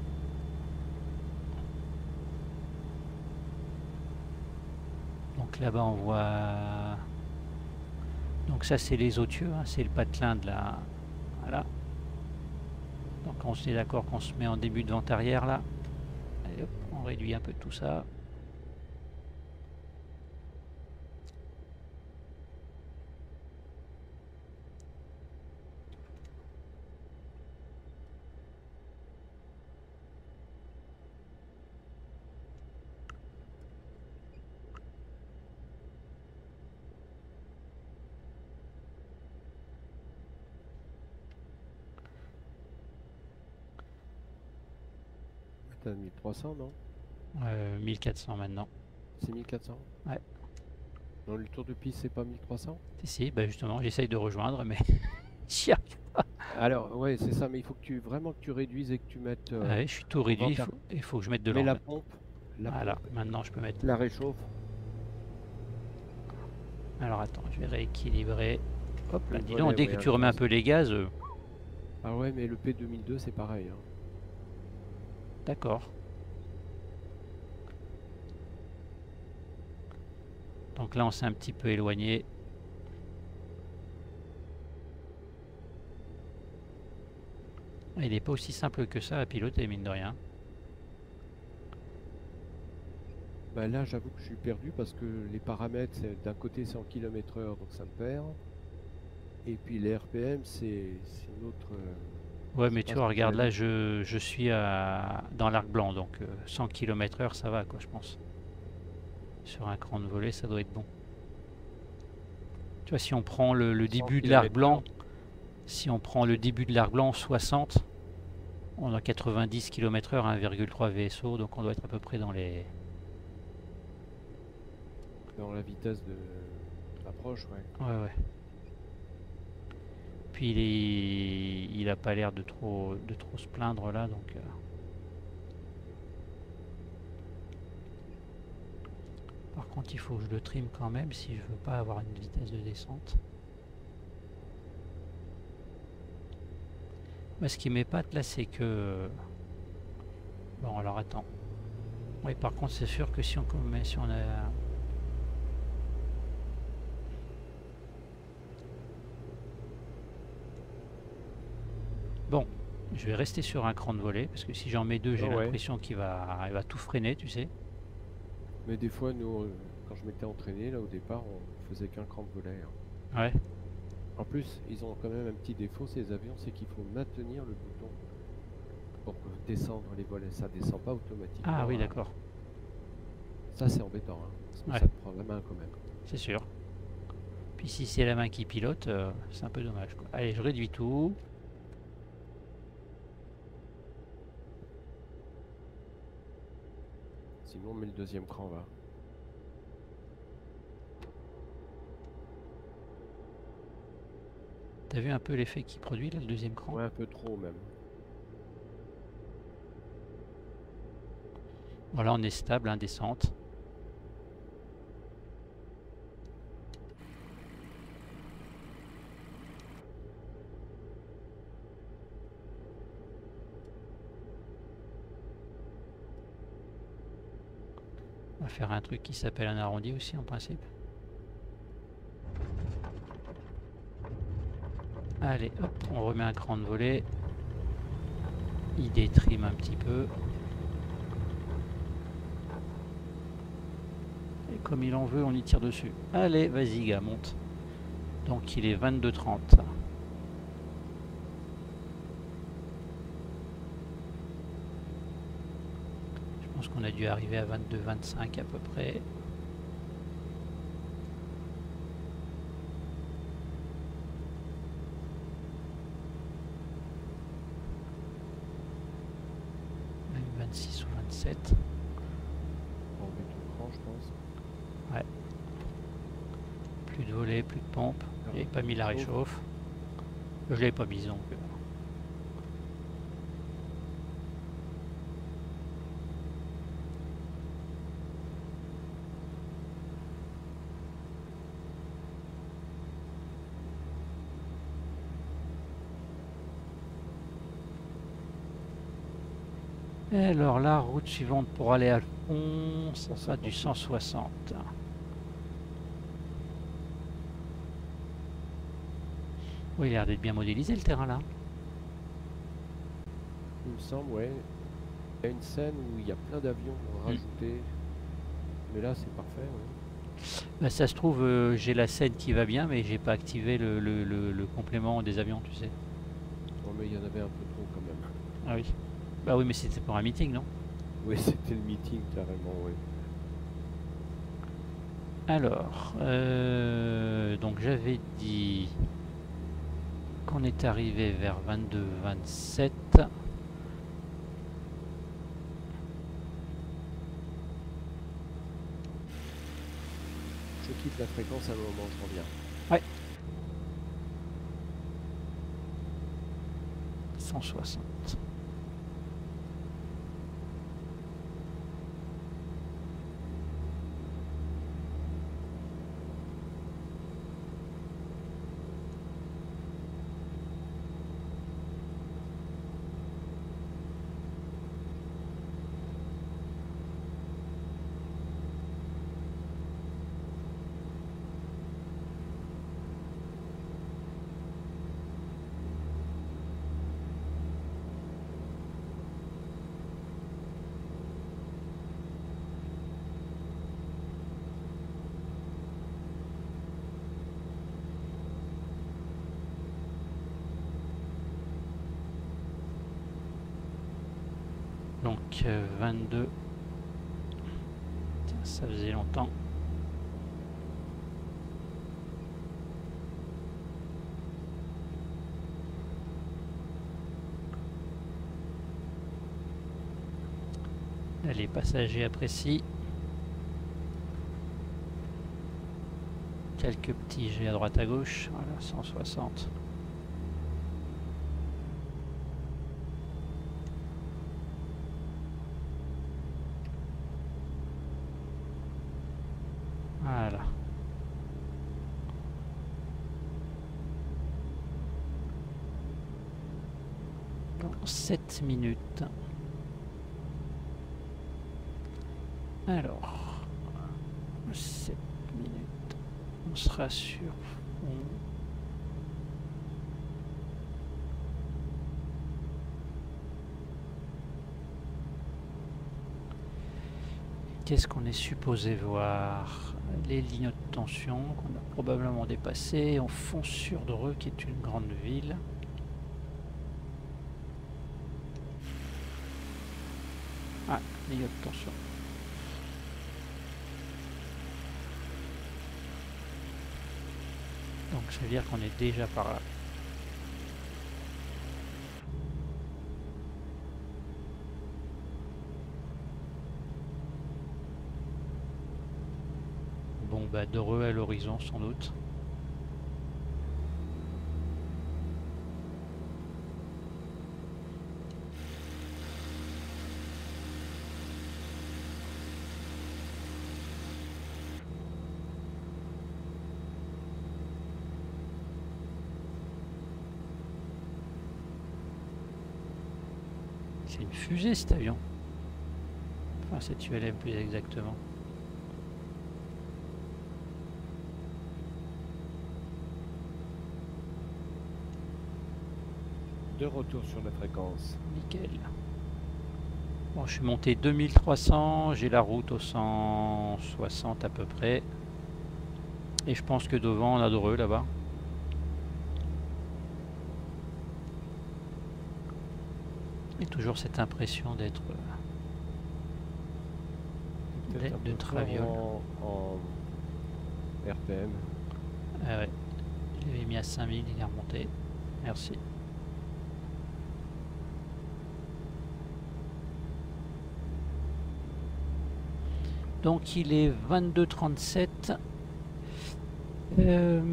Donc là-bas on voit... Donc ça c'est les Authieux, hein, c'est le patelin de la... Voilà. Donc on se met d'accord qu'on se met en début de vente arrière là. Allez hop, on réduit un peu tout ça. T'as mille trois cents, non? Euh, mille quatre cents maintenant. C'est mille quatre cents? Ouais. Dans le tour de piste, c'est pas mille trois cents? Si, si, bah justement, j'essaye de rejoindre, mais j'y arrive pas. Alors, ouais, c'est ça, mais il faut que tu vraiment que tu réduises et que tu mettes. Euh, Ouais, je suis tout réduit, il faut, il faut que je mette de Mais la l'ordre. pompe, la Voilà, pompe, maintenant je peux mettre. la réchauffe. Alors attends, je vais rééquilibrer. Hop là, Le dis volet, donc, dès ouais, que un tu remets un gaz. peu les gaz, euh, Ah ouais, mais le P deux mille deux, c'est pareil. Hein. d'accord. Donc là, on s'est un petit peu éloigné. Il n'est pas aussi simple que ça à piloter, mine de rien. Bah là, j'avoue que je suis perdu parce que les paramètres, d'un côté c'est en kilomètres heure, donc ça me perd. Et puis les R P M, c'est une autre. Euh, ouais, mais tu vois, regarde, là, je, je suis à, dans l'arc blanc, donc euh, cent kilomètres heure, ça va, quoi, je pense. Sur un cran de volée, ça doit être bon. Tu vois, si on prend le, le début de l'arc blanc, si on prend le début de l'arc blanc, soixante, on a quatre-vingt-dix kilomètres heure, un virgule trois V S O, donc on doit être à peu près dans les... Dans la vitesse de approche, ouais. Ouais, ouais. Puis il est, il a pas l'air de trop, de trop se plaindre là, donc. Euh... Par contre, il faut que je le trim quand même si je veux pas avoir une vitesse de descente. Mais ce qui m'épate là, c'est que. Bon, alors attends. Oui, par contre, c'est sûr que si on met, si on a. Bon, je vais rester sur un cran de volet parce que si j'en mets deux, j'ai Ah ouais. l'impression qu'il va, il va tout freiner, tu sais. Mais des fois, nous, euh, quand je m'étais entraîné, là, au départ, on faisait qu'un cran de volet, hein. Ouais. En plus, ils ont quand même un petit défaut, ces avions, c'est qu'il faut maintenir le bouton pour descendre les volets. Ça descend pas automatiquement. Ah oui, à- d'accord. Ça, c'est embêtant, hein, parce que Ouais. ça te prend la main quand même. C'est sûr. Puis si c'est la main qui pilote, euh, c'est un peu dommage, quoi. Allez, je réduis tout. Sinon, on met le deuxième cran, va. T'as vu un peu l'effet qu'il produit, là, le deuxième cran? Ouais, un peu trop même. Voilà, on est stable, hein, descente. On va faire un truc qui s'appelle un arrondi aussi, en principe. Allez, hop, on remet un cran de volet. Il détrime un petit peu. Et comme il en veut, on y tire dessus. Allez, vas-y, gars, monte. Donc il est vingt-deux trente. Je pense qu'on a dû arriver à vingt-deux vingt-cinq à peu près. Même vingt-six ou vingt-sept. On met tout le cran, je pense. Ouais. Plus de volet, plus de pompe. J'avais pas mis la réchauffe. Je l'avais pas mise donc. Et alors la route suivante pour aller à fond, ça sera du cent soixante. Oui, il a l'air d'être bien modélisé le terrain là. Il me semble, ouais. Il y a une scène où il y a plein d'avions rajoutés. Mais là, c'est parfait, ouais. Bah, ça se trouve, euh, j'ai la scène qui va bien, mais j'ai pas activé le, le- le- le complément des avions, tu sais. Oh, mais il y en avait un peu trop quand même. Ah oui. Bah oui, mais c'était pour un meeting, non? Oui, c'était le meeting carrément, ouais. Alors, euh, donc j'avais dit qu'on est arrivé vers vingt-deux vingt-sept. Je quitte la fréquence à un moment, je reviens. Ouais. cent soixante. Donc euh, vingt-deux. Tiens, ça faisait longtemps. Les passagers apprécient. Quelques petits jets à droite à gauche. Voilà, cent soixante. Voilà. Dans sept minutes. Alors, sept minutes. On sera sur fond. qu'est-ce qu'on est supposé voir? Les lignes de tension qu'on a probablement dépassées. On fonce sur Dreux qui est une grande ville. Ah, ligne de tension. Donc ça veut dire qu'on est déjà par là. Bon bah Dreux à l'horizon sans doute. C'est une fusée cet avion. Enfin cette U L M plus exactement. De retour sur la fréquence. Nickel. Bon, je suis monté deux mille trois cents, j'ai la route au cent soixante à peu près. Et je pense que devant on a Dreux là-bas. Et toujours cette impression d'être de Traviole. En, en R P M. Ah ouais. Je l'avais mis à cinq mille, il est remonté. Merci. Donc il est vingt-deux heures trente-sept. Euh,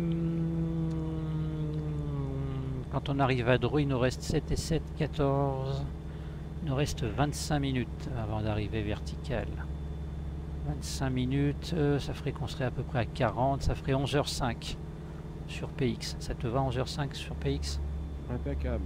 quand on arrive à Dreux, il nous reste sept et sept, quatorze. Il nous reste vingt-cinq minutes avant d'arriver vertical. vingt-cinq minutes, euh, ça ferait qu'on serait à peu près à quarante, ça ferait onze heures cinq sur P X. Ça te va onze heures cinq sur P X? Impeccable.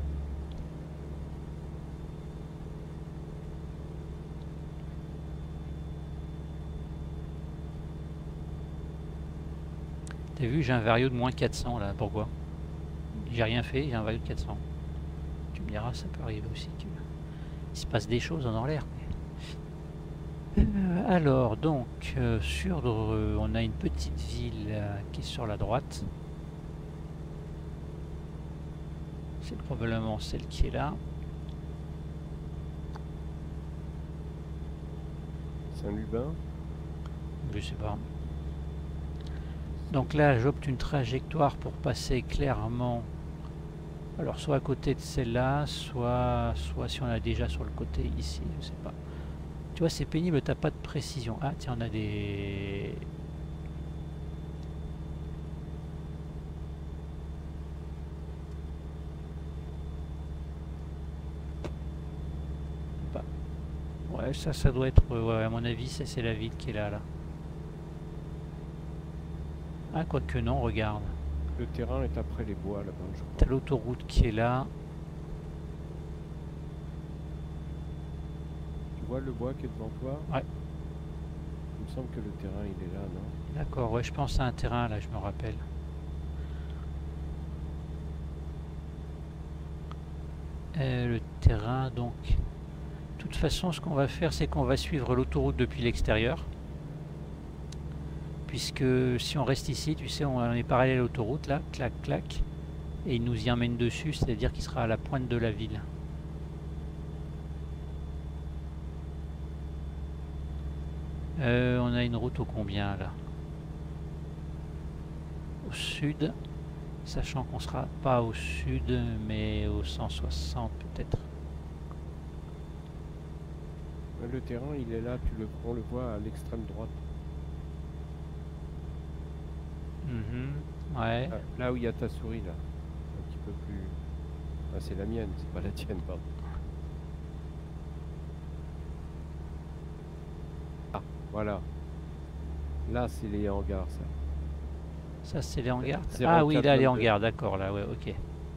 T'as vu, j'ai un vario de moins quatre cents là, pourquoi? J'ai rien fait, j'ai un vario de quatre cents. Tu me diras, ça peut arriver aussi qu'il se passe des choses dans l'air. Euh, alors, donc, euh, sur Dreux, on a une petite ville euh, qui est sur la droite. C'est probablement celle qui est là. Saint-Lubin. Je sais pas. Donc là, j'opte une trajectoire pour passer clairement, alors soit à côté de celle-là, soit, soit si on a déjà sur le côté ici, je sais pas. Tu vois, c'est pénible, t'as pas de précision. Ah tiens, on a des... Bah. Ouais, ça, ça doit être, ouais, à mon avis, ça c'est la ville qui est là, là. Ah, quoique non, regarde. Le terrain est après les bois là-bas, je crois. T'as l'autoroute qui est là. Tu vois le bois qui est devant toi? Ouais. Il me semble que le terrain il est là, non? D'accord, ouais, je pense à un terrain là, je me rappelle. Euh, le terrain, donc. De toute façon, ce qu'on va faire, c'est qu'on va suivre l'autoroute depuis l'extérieur. Puisque si on reste ici, tu sais, on est parallèle à l'autoroute, là, clac, clac. Et il nous y emmène dessus, c'est-à-dire qu'il sera à la pointe de la ville. Euh, on a une route au combien, là? Au sud, sachant qu'on sera pas au sud, mais au cent soixante peut-être. Le terrain il est là, tu le, on le voit à l'extrême droite. Mmh, ouais. Là, là où il y a ta souris là, un petit peu plus... Ah, c'est la mienne, c'est pas la tienne, pardon. Ah, voilà. Là c'est les hangars ça. Ça c'est les hangars. zéro Ah oui, quatre là les vingt-deux. hangars, d'accord, là, ouais, ok.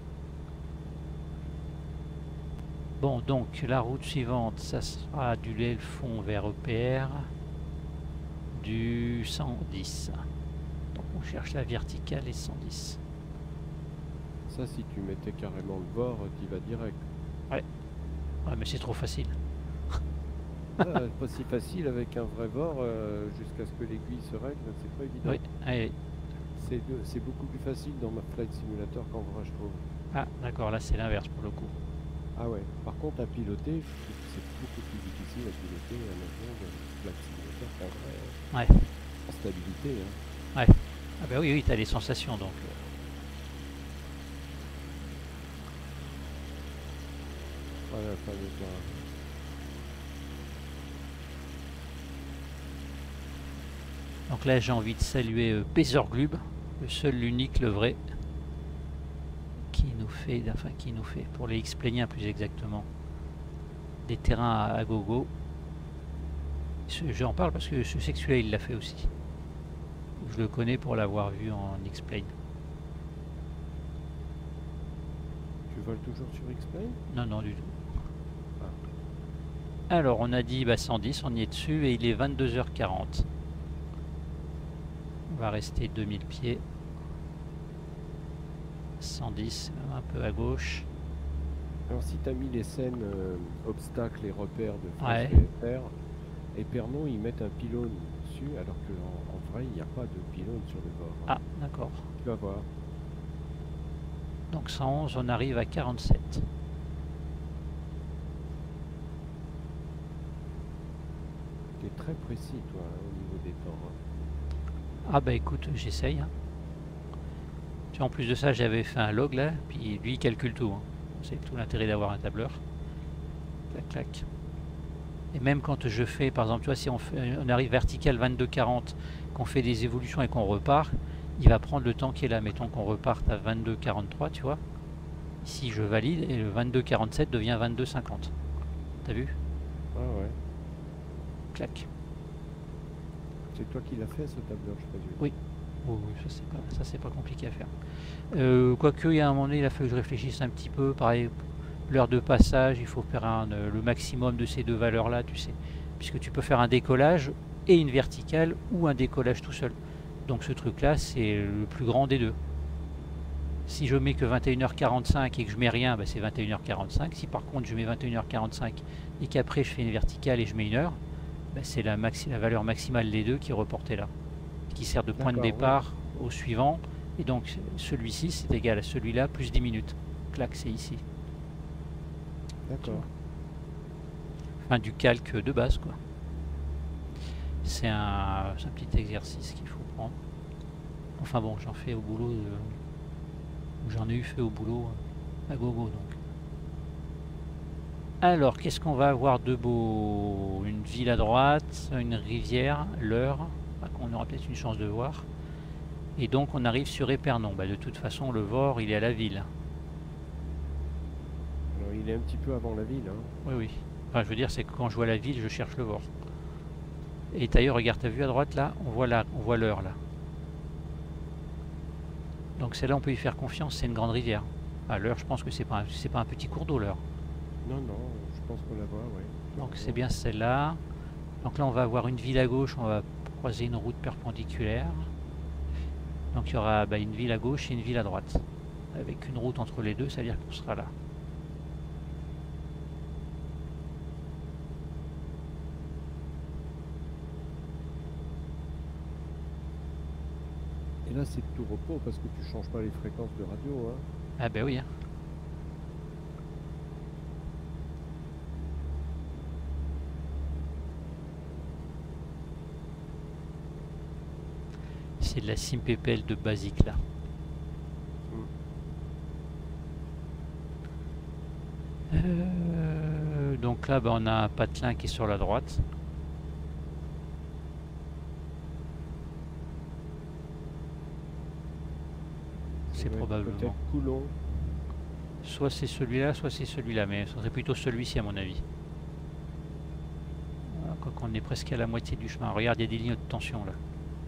Bon, donc la route suivante, ça sera du Lelfond vers E P R, du cent dix. Donc on cherche la verticale et cent dix. Ça si tu mettais carrément le bord, tu vas direct. Ouais. Ouais, mais c'est trop facile. Ah, pas si facile avec un vrai bord euh, jusqu'à ce que l'aiguille se règle, c'est pas évident. Oui, allez. C'est de- c'est beaucoup plus facile dans ma Flight Simulator qu'en vrai, je trouve. Ah, d'accord, là c'est l'inverse pour le coup. Ah ouais, par contre à piloter, je trouve que c'est beaucoup plus difficile à piloter un avion de Flight Simulator qu'en vrai, euh, Ouais, en stabilité. Hein. ouais. Ah bah oui, oui, t'as les sensations donc. euh. Voilà, le fameux terrain. Donc là j'ai envie de saluer euh, Bezorglub, le seul, l'unique, le vrai, qui nous fait, enfin qui nous fait, pour les X-Planiens plus exactement, des terrains à, à gogo. Ce- J'en parle parce que je sais que celui-là il l'a fait aussi. Je le connais pour l'avoir vu en X-Plane. Tu voles toujours sur X-Plane? Non, non, du tout. Alors, on a dit bah, cent dix, on y est dessus et il est vingt-deux heures quarante. On va rester deux mille pieds. cent dix, un peu à gauche. Alors si tu as mis les scènes euh, obstacles et repères de France Ouais. V F R, et Pernod ils mettent un pylône dessus, alors qu'en en vrai il n'y a pas de pylône sur le bord. Ah, d'accord. Tu vas voir. Donc cent onze, on arrive à quarante-sept. Tu es très précis toi hein, au niveau des temps. Hein. Ah bah écoute, j'essaye. Hein. Tu vois, en plus de ça, j'avais fait un log là, puis lui il calcule tout. Hein. C'est tout l'intérêt d'avoir un tableur. Clac, clac. Et même quand je fais, par exemple, tu vois, si on, fait, on arrive vertical vingt-deux quarante, qu'on fait des évolutions et qu'on repart, il va prendre le temps qui est là. Mettons qu'on reparte à vingt-deux quarante-trois, tu vois. Ici, je valide et le vingt-deux quarante-sept devient vingt-deux cinquante. T'as vu? Ah ouais. Clac. C'est toi qui l'as fait ce tableur, je présume. Oui. Oui, oui, ça c'est pas, ça c'est pas compliqué à faire. Euh, Quoique, il y a un moment donné, il a fallu que je réfléchisse un petit peu. Pareil, l'heure de passage, il faut faire un, euh, le maximum de ces deux valeurs-là, tu sais. Puisque tu peux faire un décollage et une verticale ou un décollage tout seul. Donc ce truc-là, c'est le plus grand des deux. Si je mets que vingt et une heures quarante-cinq et que je mets rien, bah c'est vingt et une heures quarante-cinq. Si par contre je mets vingt et une heures quarante-cinq et qu'après je fais une verticale et je mets une heure, bah c'est la, maxi la valeur maximale des deux qui est reportée là. Qui sert de point de départ ouais. au suivant. Et donc celui-ci c'est égal à celui-là plus dix minutes. Clac, c'est ici. D'accord. Enfin du calque de base quoi. C'est un, un petit exercice qu'il faut prendre. Enfin bon, j'en fais au boulot, euh, j'en ai eu fait au boulot à gogo donc. Alors, qu'est-ce qu'on va avoir de beau? Une ville à droite, une rivière, l'Eure, qu'on aura peut-être une chance de voir. Et donc on arrive sur Épernon. Bah, de toute façon, le Vort, il est à la ville. Alors il est un petit peu avant la ville. Hein. Oui, oui. Enfin, je veux dire, c'est que quand je vois la ville, je cherche le Vort. Et d'ailleurs, regarde, t'as vu à droite là? On voit là, on voit l'Eure là. Donc celle-là, on peut y faire confiance, c'est une grande rivière. À l'Eure, je pense que c'est pas, c'est pas un petit cours d'eau l'Eure. Non, non, je pense qu'on la voit, oui. Donc c'est bien celle-là. Donc là, on va avoir une ville à gauche, on va croiser une route perpendiculaire. Donc il y aura bah, une ville à gauche et une ville à droite. Avec une route entre les deux, ça veut dire qu'on sera là. Et là, c'est tout repos parce que tu changes pas les fréquences de radio. Hein. Ah ben oui. Hein. C'est de la Simpépel de basique là. Mm. Euh, donc là, bah, on a un patelin qui est sur la droite. C'est probablement. Peut-être Coulon. Soit c'est celui-là, soit c'est celui-là, mais ce serait plutôt celui-ci à mon avis. Voilà, quoi qu'on est presque à la moitié du chemin. Regarde, il y a des lignes de tension là.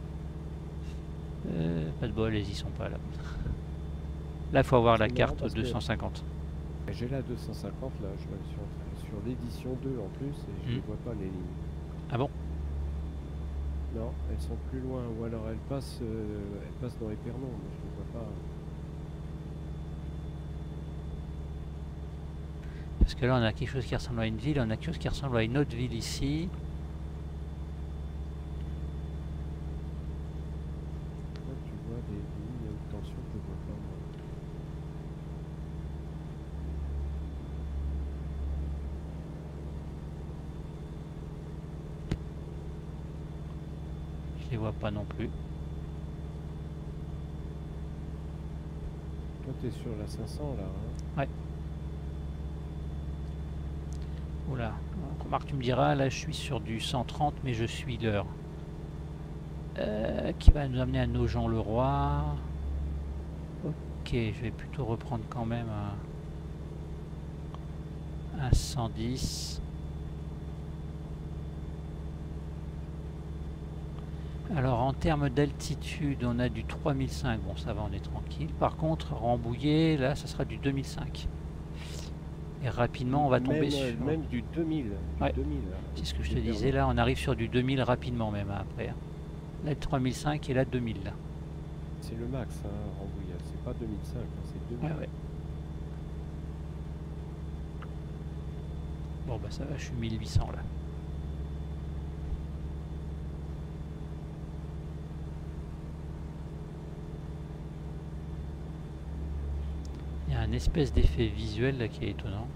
Euh, pas de bol, elles y sont pas là. Là, il faut avoir la carte deux cent cinquante. J'ai la deux cent cinquante là, je vais sur, sur l'édition deux en plus et je ne mmh. vois pas les lignes. Ah bon? Non, elles sont plus loin ou alors elles passent, euh, elles passent dans Épernon, mais je ne vois pas. Parce que là, on a quelque chose qui ressemble à une ville, on a quelque chose qui ressemble à une autre ville ici. Là, tu vois des lignes à haute tension, je ne vois pas moi. Je les vois pas non plus. Toi, tu es sur la cinq cents là. Hein. Ouais. Oula. Remarque, tu me diras, là je suis sur du cent trente, mais je suis l'heure. Euh, qui va nous amener à Nogent-le-Roi. Ok, je vais plutôt reprendre quand même un, un cent dix. Alors en termes d'altitude, on a du trois mille cinq, bon ça va, on est tranquille. Par contre, Rambouillet, là ça sera du deux mille cinq. Et rapidement on va tomber même, sur... Même du deux mille. Ouais. deux mille c'est ce que je te disais, là on arrive sur du deux mille rapidement même après. Là le trois mille cinq et là deux mille. C'est le max, hein, Rambouillet. C'est pas deux mille cinq, hein, c'est deux mille. Ouais, ouais. Bon bah ça va, je suis mille huit cents là. Il y a un espèce d'effet visuel là qui est étonnant.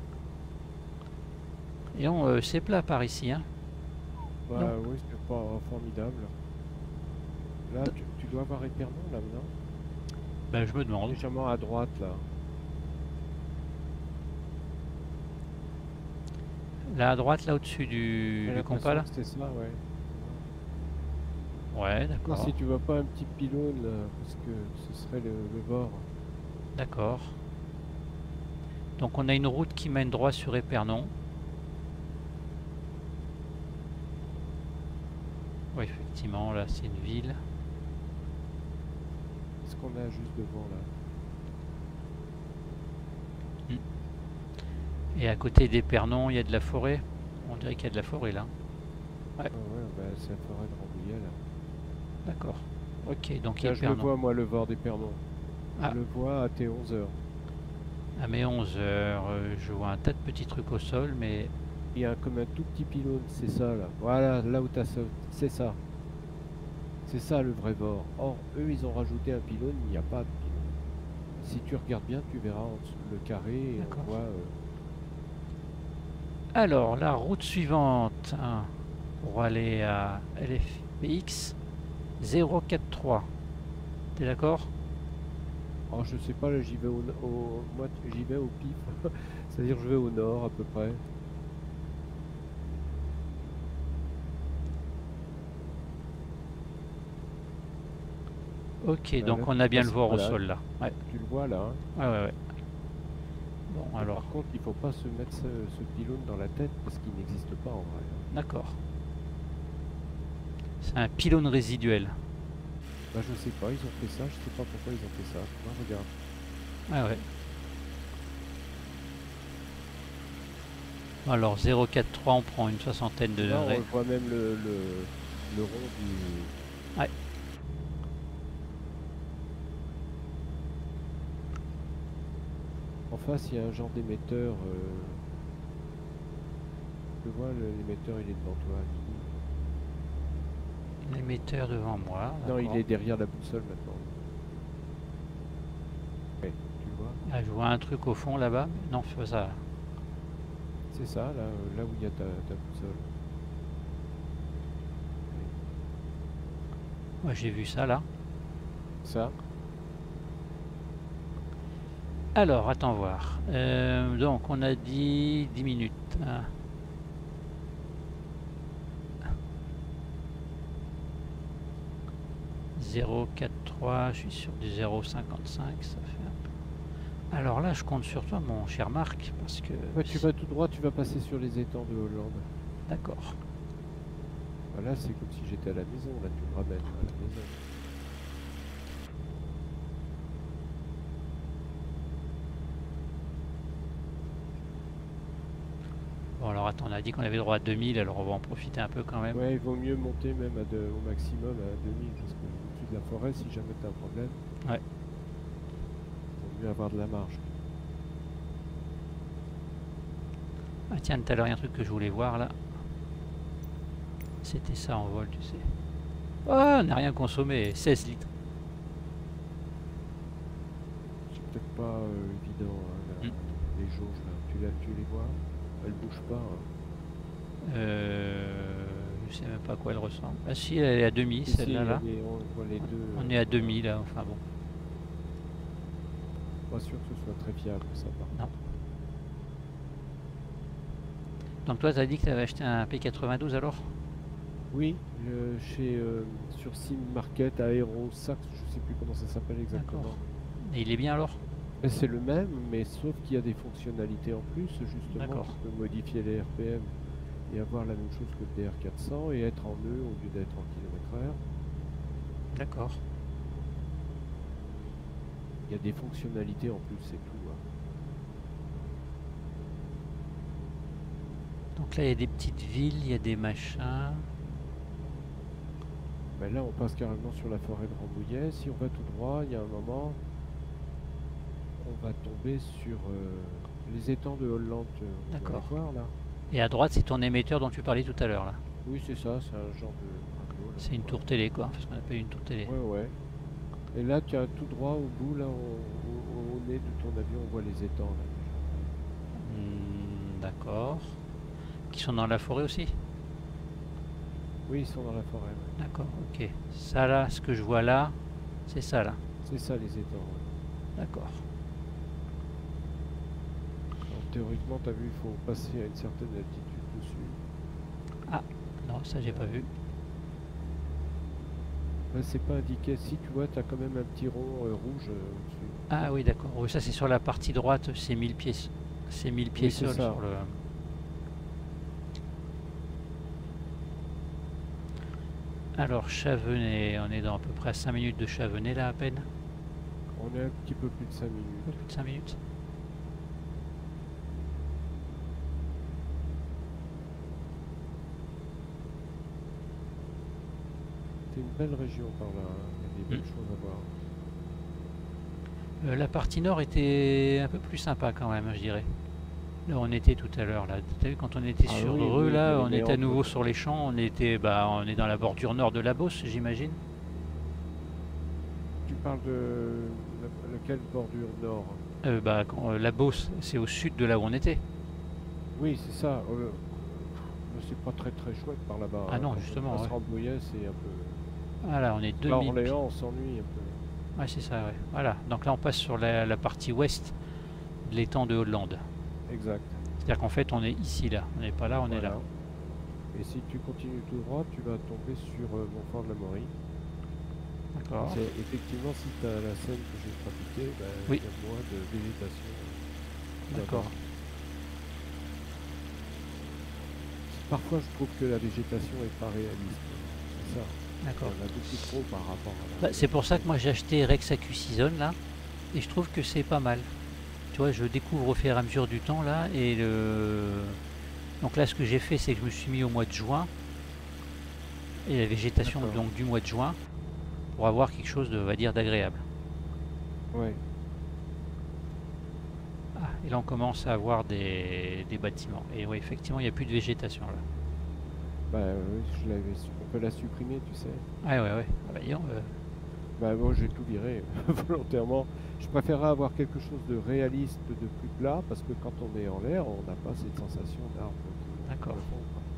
Et on, euh, c'est plat par ici, hein. Bah non. Oui, c'est pas formidable. Là, tu, tu dois avoir Épernon là maintenant. Ben je me demande. Légèrement à droite là. Là à droite, là au-dessus du, du compas là. C'est ça, ouais. Ouais, d'accord. Si tu vois pas un petit pylône là, parce que ce serait le, le bord. D'accord. Donc on a une route qui mène droit sur Épernon. Oui, effectivement, là c'est une ville. Qu'est-ce qu'on a juste devant là? hmm. Et à côté d'Épernon, il y a de la forêt. On dirait qu'il y a de la forêt là. Ouais, ah ouais bah, c'est la forêt de Rambouillet là. D'accord. Ok, donc là, je le vois moi le bord d'Épernon. Ah. Je le vois à tes onze heures. À mes onze heures, euh, je vois un tas de petits trucs au sol, mais... Il y a comme un tout petit pylône, c'est ça là. Voilà, là où tu as ça, c'est ça. C'est ça le vrai bord. Or, eux, ils ont rajouté un pylône, il n'y a pas de pylône. Si tu regardes bien, tu verras le carré et on voit... Euh... Alors, la route suivante, hein, pour aller à L F P X, zéro quatre trois. T'es d'accord? Oh, je sais pas, là j'y vais au, au moi j'y vais au pif. C'est-à-dire je vais au nord à peu près. Ok, bah, donc là, on a bien le voir au sol là. Ouais. Tu le vois là. Hein. Ouais, ouais, ouais. Bon, mais alors. Par contre, il faut pas se mettre ce, ce pylône dans la tête parce qu'il n'existe pas en vrai. D'accord. C'est un pylône résiduel. Bah, je sais pas, ils ont fait ça, je sais pas pourquoi ils ont fait ça. Moi, regarde. Ah ouais. Alors zéro quatre trois, on prend une soixantaine de là, degrés. On voit même le, le, le rond du... Ouais. En face, il y a un genre d'émetteur. Euh... Je vois, l'émetteur, il est devant toi. L'émetteur devant moi. Non, il est derrière la boussole maintenant. Ouais, tu le vois. Ah, je vois un truc au fond là-bas. Non, c'est ça. C'est ça, là, là où il y a ta, ta boussole. Ouais, j'ai vu ça là. Ça. Alors, attends voir. Euh, donc, on a dit dix minutes. Ah. zéro quatre trois, je suis sur du zéro cinquante-cinq, ça fait un peu. Alors là, je compte sur toi, mon cher Marc, parce que... Ouais, tu vas tout droit, tu vas passer sur les étangs de Hollande. D'accord. Voilà, c'est comme si j'étais à la maison, là, tu me ramènes à la maison. Bon, alors attends, on a dit qu'on avait droit à deux mille, alors on va en profiter un peu quand même. Ouais, il vaut mieux monter même à de, au maximum à deux mille, parce que au-dessus de la forêt, si jamais tu as un problème, ouais. il vaut mieux avoir de la marge. Ah tiens, tout à l'heure, il y a un truc que je voulais voir là. C'était ça en vol, tu sais. Oh, on n'a rien consommé, seize litres. C'est peut-être pas euh, évident, hein, la- Hmm. les jauges là. Tu, la- tu les vois? Elles bougent pas, hein. Euh, je sais même pas à quoi elle ressemble. Ah si, elle est à demi, Ici, celle-là là. il y a des- on voit les deux. On euh, est à demi là, enfin bon. Pas sûr que ce soit très fiable, ça par contre. Non. Donc toi, tu as dit que tu avais acheté un P quatre-vingt-douze alors? Oui, le- chez euh, sur Sim Market Aero Sax, je sais plus comment ça s'appelle exactement. D'accord. Et il est bien alors? Et c'est le même, mais sauf qu'il y a des fonctionnalités en plus, justement, D'accord. tu peux modifier les R P M et avoir la même chose que le D R quatre cents et être en nœud au lieu d'être en kilomètre heure. D'accord. Il y a des fonctionnalités en plus, c'est tout, hein. Donc là, il y a des petites villes, il y a des machins. Ben là, on passe carrément sur la forêt de Rambouillet. Si on va tout droit, il y a un moment, on va tomber sur euh, les étangs de Hollande. Tu tu vas D'accord. les voir là? Et à droite, c'est ton émetteur dont tu parlais tout à l'heure là. Oui, c'est ça, c'est un genre de radio, là. C'est une tour télé quoi, c'est ce qu'on appelle une tour télé. Ouais, ouais. Et là, tu as tout droit au bout, là, au, au- au nez de ton avion, on voit les étangs là déjà. Hmm, d'accord. Qui sont dans la forêt aussi? Oui, ils sont dans la forêt, ouais. D'accord, ok. Ça là, ce que je vois là, c'est ça là. C'est ça les étangs, ouais. D'accord. Alors, théoriquement, tu as vu, il faut passer à une certaine altitude dessus. Ah, non, ça j'ai pas vu. Là, c'est pas indiqué. Si tu vois, tu as quand même un petit rond euh, rouge euh, au-dessus. Ah oui, d'accord. Oui, ça c'est sur la partie droite, c'est mille pieds. C'est mille pieds Oui, c'est sol ça. sur le. Alors, Chavenay, on est dans à peu près à cinq minutes de Chavenay là à peine. On est un petit peu plus de cinq Un peu minutes. plus de cinq minutes. C'est une belle région par là, hein. Il y a des belles Mm. choses à voir. Euh, la partie nord était un peu plus sympa quand même, je dirais. Là, on était tout à l'heure là. T'as vu quand on était Ah sur oui, Dreux oui, là, dans on les était à méandres. nouveau sur les champs. On était, bah, on est dans la bordure nord de la Beauce, j'imagine. Tu parles de la- laquelle bordure nord? Euh, bah, quand- euh, la Beauce, c'est au sud de là où on était. Oui, c'est ça. euh, mais c'est pas très très chouette par là-bas, Ah hein. non, Quand justement, on passe ouais. Rambouillet, c'est un peu. Voilà, on est Là, 2000 pieds. Orléans, on s'ennuie un peu. Ouais, c'est ça, ouais. Voilà. Donc là, on passe sur la, la partie ouest de l'étang de Hollande. Exact. C'est-à-dire qu'en fait, on est ici là. On n'est pas là, on est là. Voilà. Et si tu continues tout droit, tu vas tomber sur euh, Montfort de la Maurie. D'accord. C'est effectivement, si tu as la scène que j'ai pratiquée, ben, Oui. il y a moins de végétation. D'accord. là-bas. Parfois, je trouve que la végétation est pas réaliste. C'est ça. D'accord. Il y en a beaucoup trop par rapport à la Bah, c'est pour ça que moi j'ai acheté Rex AccuSeason là. Et je trouve que c'est pas mal. Tu vois, je découvre au fur et à mesure du temps là. Et le. Donc là, ce que j'ai fait, c'est que je me suis mis au mois de juin. Et la végétation D'accord. donc du mois de juin. Pour avoir quelque chose de, on va dire, d'agréable. Ouais. Ah, et là, on commence à avoir des, des bâtiments. Et oui, effectivement, il n'y a plus de végétation là. Bah oui, je l'avais su- on peut la supprimer, tu sais. Ouais, ouais, ouais. Ah bah, dis donc, euh, Bah moi j'ai tout viré volontairement. Je préférerais avoir quelque chose de réaliste, de plus plat, parce que quand on est en l'air, on n'a pas cette sensation d'arbre qui D'accord. qui me font, quoi.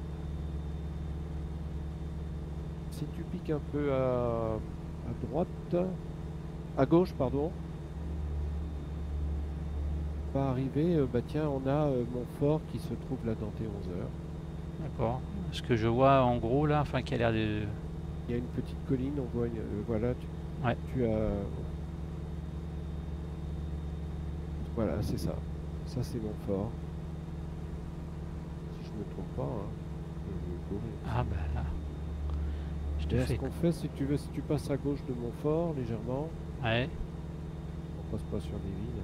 Si tu piques un peu à, à droite, à gauche, pardon, va arriver, euh, bah tiens, on a euh, Montfort qui se trouve là dans tes onze heures. d'accord. Ce que je vois en gros là, enfin qui a l'air de. Il y a une petite colline, on voit, une- euh, voilà, tu, Ouais. tu as... Voilà, c'est ça. Ça c'est Montfort. Si je me trompe pas, hein. Je vais courir. Ah bah là. Je te Et là, ce fais. qu'on fait, si tu veux, si tu passes à gauche de Montfort, légèrement, Ouais. on passe pas sur des villes.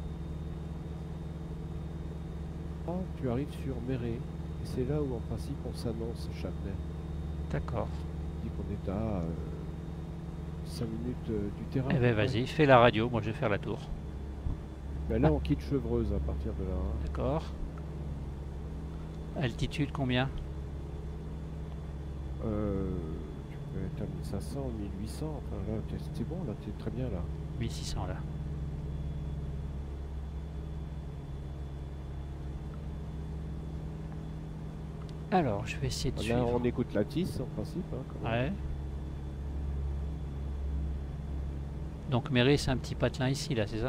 Ah, tu arrives sur Méret, et c'est là où en principe on s'annonce Châtenay. D'accord. On dit qu'on est à cinq minutes euh, du terrain. Eh à ben peu près. vas-y, fais la radio, moi je vais faire la tour. Ben là, on quitte Chevreuse à partir de là, hein. D'accord. Altitude combien? Euh, tu peux être à mille cinq cents, mille huit cents. Enfin là, t'es- c'est bon, là, t'es très bien là. mille six cents là. Alors, je vais essayer de Là, suivre. on écoute la tisse en principe. Hein, quand même. Ouais. Donc Méré, c'est un petit patelin ici, là, c'est ça?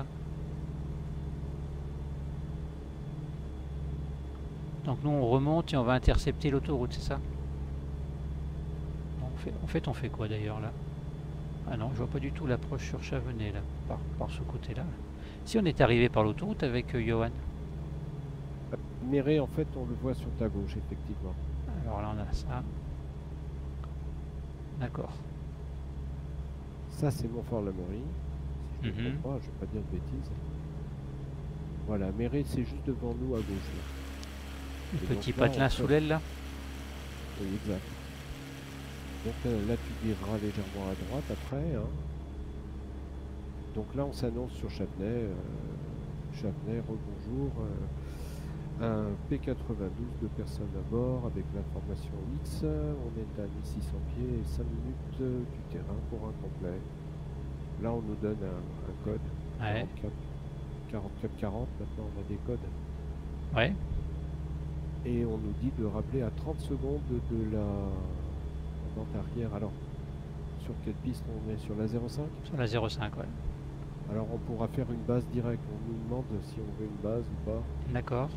Donc nous, on remonte et on va intercepter l'autoroute, c'est ça? En fait, en fait, on fait quoi d'ailleurs là? Ah non, je vois pas du tout l'approche sur Chavenay là, par, par ce côté-là. Si on est arrivé par l'autoroute avec euh, Johan. Méré, en fait, on le voit sur ta gauche, effectivement. Alors là, on a ça. D'accord. Ça, c'est Montfort-l'Amaury. Si je ne me Mhm. trompe pas, je ne vais pas dire de bêtises. Voilà, Méré, c'est juste devant nous à gauche. Là. Le Et petit donc là, patelin on sous fait- l'aile là. Oui, exact. Donc euh, là, tu vireras légèrement à droite après. Hein. Donc là, on s'annonce sur Châtenay. euh, Châtenay, rebonjour. euh, un P quatre-vingt-douze, deux personnes à bord avec l'information X. On est à mille six cents pieds et cinq minutes euh, du terrain pour un complet. Là, on nous donne un, un code. Ouais. quarante-quatre quarante, maintenant on a des codes. Ouais. Et on nous dit de rappeler à trente secondes de la vente arrière. Alors, sur quelle piste on est? Sur la zéro cinq? Sur la zéro cinq, ouais. Alors on pourra faire une base directe. On nous demande si on veut une base ou pas. D'accord.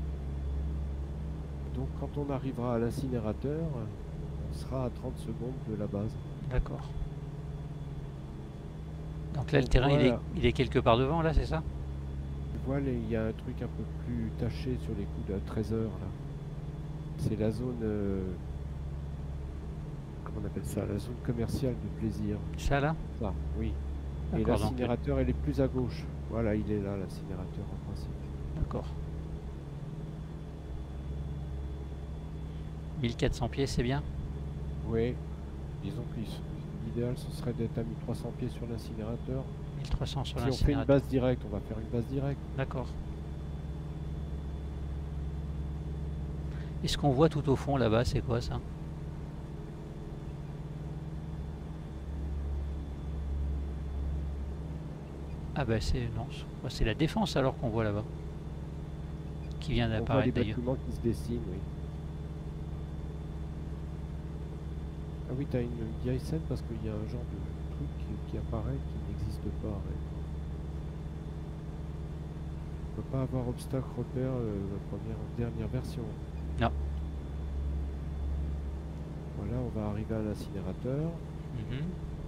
Donc quand on arrivera à l'incinérateur, on sera à trente secondes de la base. D'accord. Donc là, le Donc terrain, il est, voilà. il est quelque part devant, là, c'est ça? Tu vois, là, il y a un truc un peu plus taché sur les coups de treize heures là. C'est la zone, euh, comment on appelle ça? La zone commerciale de plaisir. Ça, là? Ça, oui. Et D'accord, donc... l'incinérateur, elle est plus à gauche. Voilà, il est là, l'incinérateur en principe. D'accord. mille quatre cents pieds, c'est bien? Oui, disons que l'idéal, ce serait d'être à mille trois cents pieds sur l'incinérateur. mille trois cents sur Si on fait une l'incinérateur. base directe, on va faire une base directe. D'accord. Et ce qu'on voit tout au fond là-bas, c'est quoi ça? Ah bah c'est non, c'est- c'est la défense alors qu'on voit là-bas. Qui vient On voit les d'apparaître d'ailleurs. bâtiments qui se dessinent, oui. Ah oui, tu as une vieille scène parce qu'il y a un genre de truc qui, qui apparaît qui n'existe pas. Ouais. On ne peut pas avoir obstacle repère euh, la première, dernière version. Non. Voilà, on va arriver à l'incinérateur. Mhm.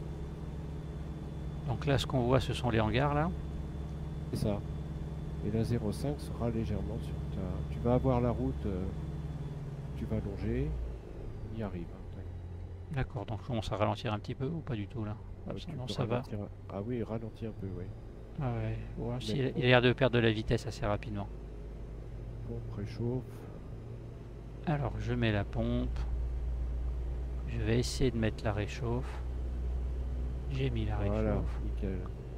Donc là, ce qu'on voit, ce sont les hangars là. C'est ça. Et la zéro cinq sera légèrement sur ta... Tu vas avoir la route, euh, tu vas longer, on y arrive. Hein, D'accord, donc on commence à ralentir un petit peu ou pas du tout là? Ah, Euh, ça, tu non, peux ça va. ralentir. Ah oui, ralentis un peu, oui. Ah ouais. Ouais, si, Mais il a l'air de perdre de la vitesse assez rapidement. pompe réchauffe. Alors je mets la pompe. Je vais essayer de mettre la réchauffe. J'ai mis la Voilà, réchauffe. nickel.